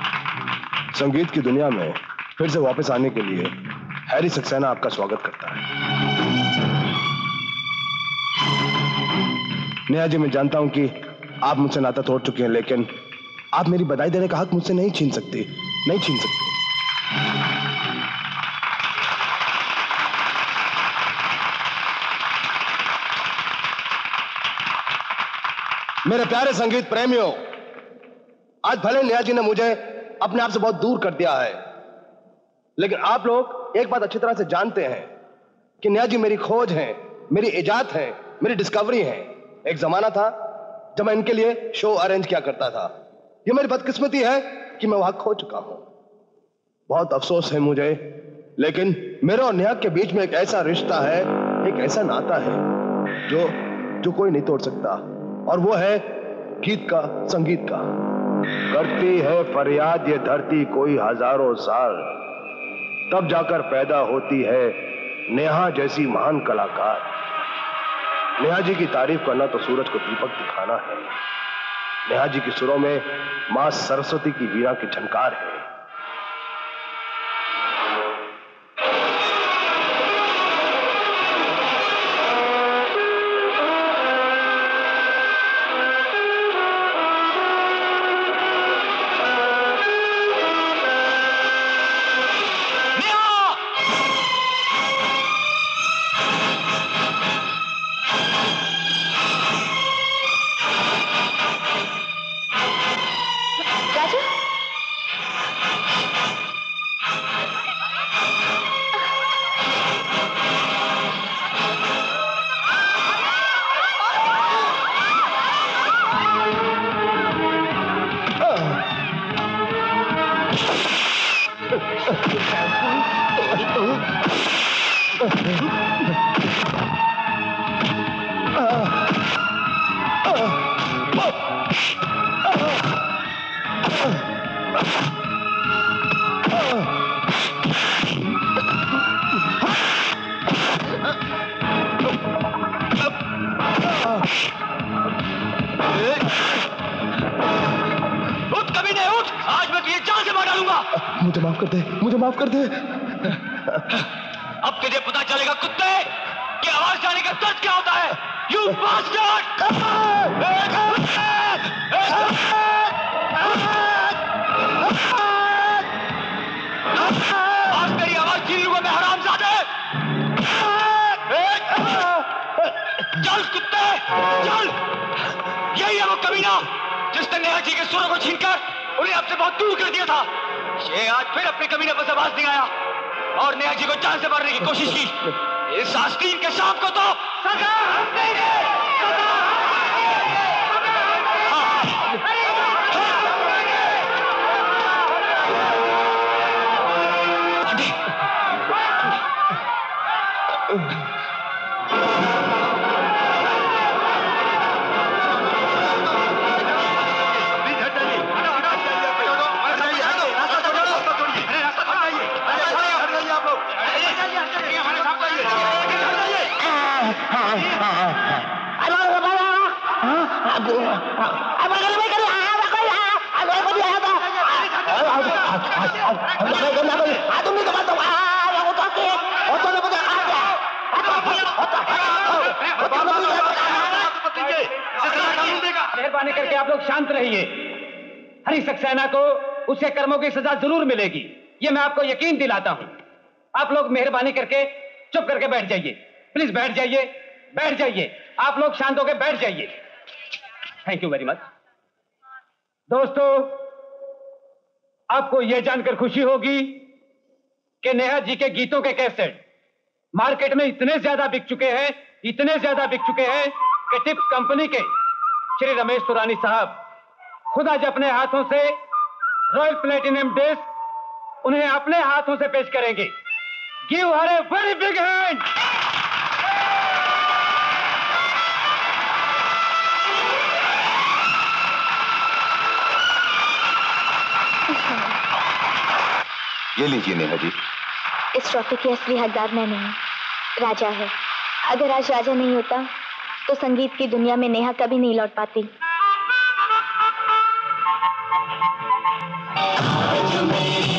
संगीत की दुनिया में फिर से वापस आने के लिए हैरी सक्सेना आपका स्वागत करता है। नेहा जी, मैं जानता हूं कि आप मुझसे नाता तोड़ चुके हैं, लेकिन आप मेरी बधाई देने का हक मुझसे नहीं छीन सकती, नहीं छीन सकती। मेरे प्यारे संगीत प्रेमियों, आज भले नेहा जी ने मुझे अपने आप से बहुत दूर कर दिया है, लेकिन आप लोग एक बात अच्छी तरह से जानते हैं कि नेहा जी मेरी खोज है, मेरी इजाद है, मेरी डिस्कवरी है। एक जमाना था जब मैं इनके लिए शो अरेंज किया करता था। ये मेरी बदकिस्मती है कि मैं वहां खो चुका हूं। बहुत अफसोस है मुझे, लेकिन मेरे और नेहा के बीच में एक ऐसा रिश्ता है, एक ऐसा नाता है जो कोई नहीं तोड़ सकता, और वो है गीत का, संगीत का। करती है फरियाद ये धरती कोई हजारों साल, तब जाकर पैदा होती है नेहा जैसी महान कलाकार। नेहा जी की तारीफ करना तो सूरज को दीपक दिखाना है। नेहा जी के सुरों में मां सरस्वती की वीणा की झनकार है। मुझे माफ कर दे, मुझे माफ कर दे। अब तुझे पता चलेगा कुत्ते कि आवाज जाने का दर्द क्या होता है। You bastard! आज तेरी आवाज छीन लूंगा मैं, हरामजादे। चल कुत्ते, चल। यही है वो कमीना जिसने नेहा जी के सुरों को छीनकर उन्हें आपसे बहुत दूर कर दिया था, ये आज फिर अपने कमीने पर आवाज दिखाया और नेहा जी को जान से मारने की कोशिश की। इस आस्तीन के सांप को तो सजा हम देंगे। मेहरबानी करके आप लोग शांत रहिए। हरी सक्सेना को उसके कर्मों की सजा जरूर मिलेगी, ये मैं आपको यकीन दिलाता हूं। आप लोग मेहरबानी करके चुप करके बैठ जाइए। प्लीज बैठ जाइए, बैठ जाइए। आप लोग शांत होकर बैठ जाइए। Thank you very much. दोस्तों, आपको यह जानकर खुशी होगी कि नेहा जी के गीतों के कैसेट मार्केट में इतने ज्यादा बिक चुके हैं, इतने ज्यादा बिक चुके हैं कि टिप्स कंपनी के श्री रमेश सुरानी साहब खुद आज अपने हाथों से रॉयल प्लेटिनम डिस्क उन्हें अपने हाथों से पेश करेंगे। Give her a very big hand. ये लीजिए नेहा जी। इस ट्रॉफी के असली हकदार मैं नहीं, राजा है। अगर आज राजा नहीं होता तो संगीत की दुनिया में नेहा कभी नहीं लौट पाती। आज मेरी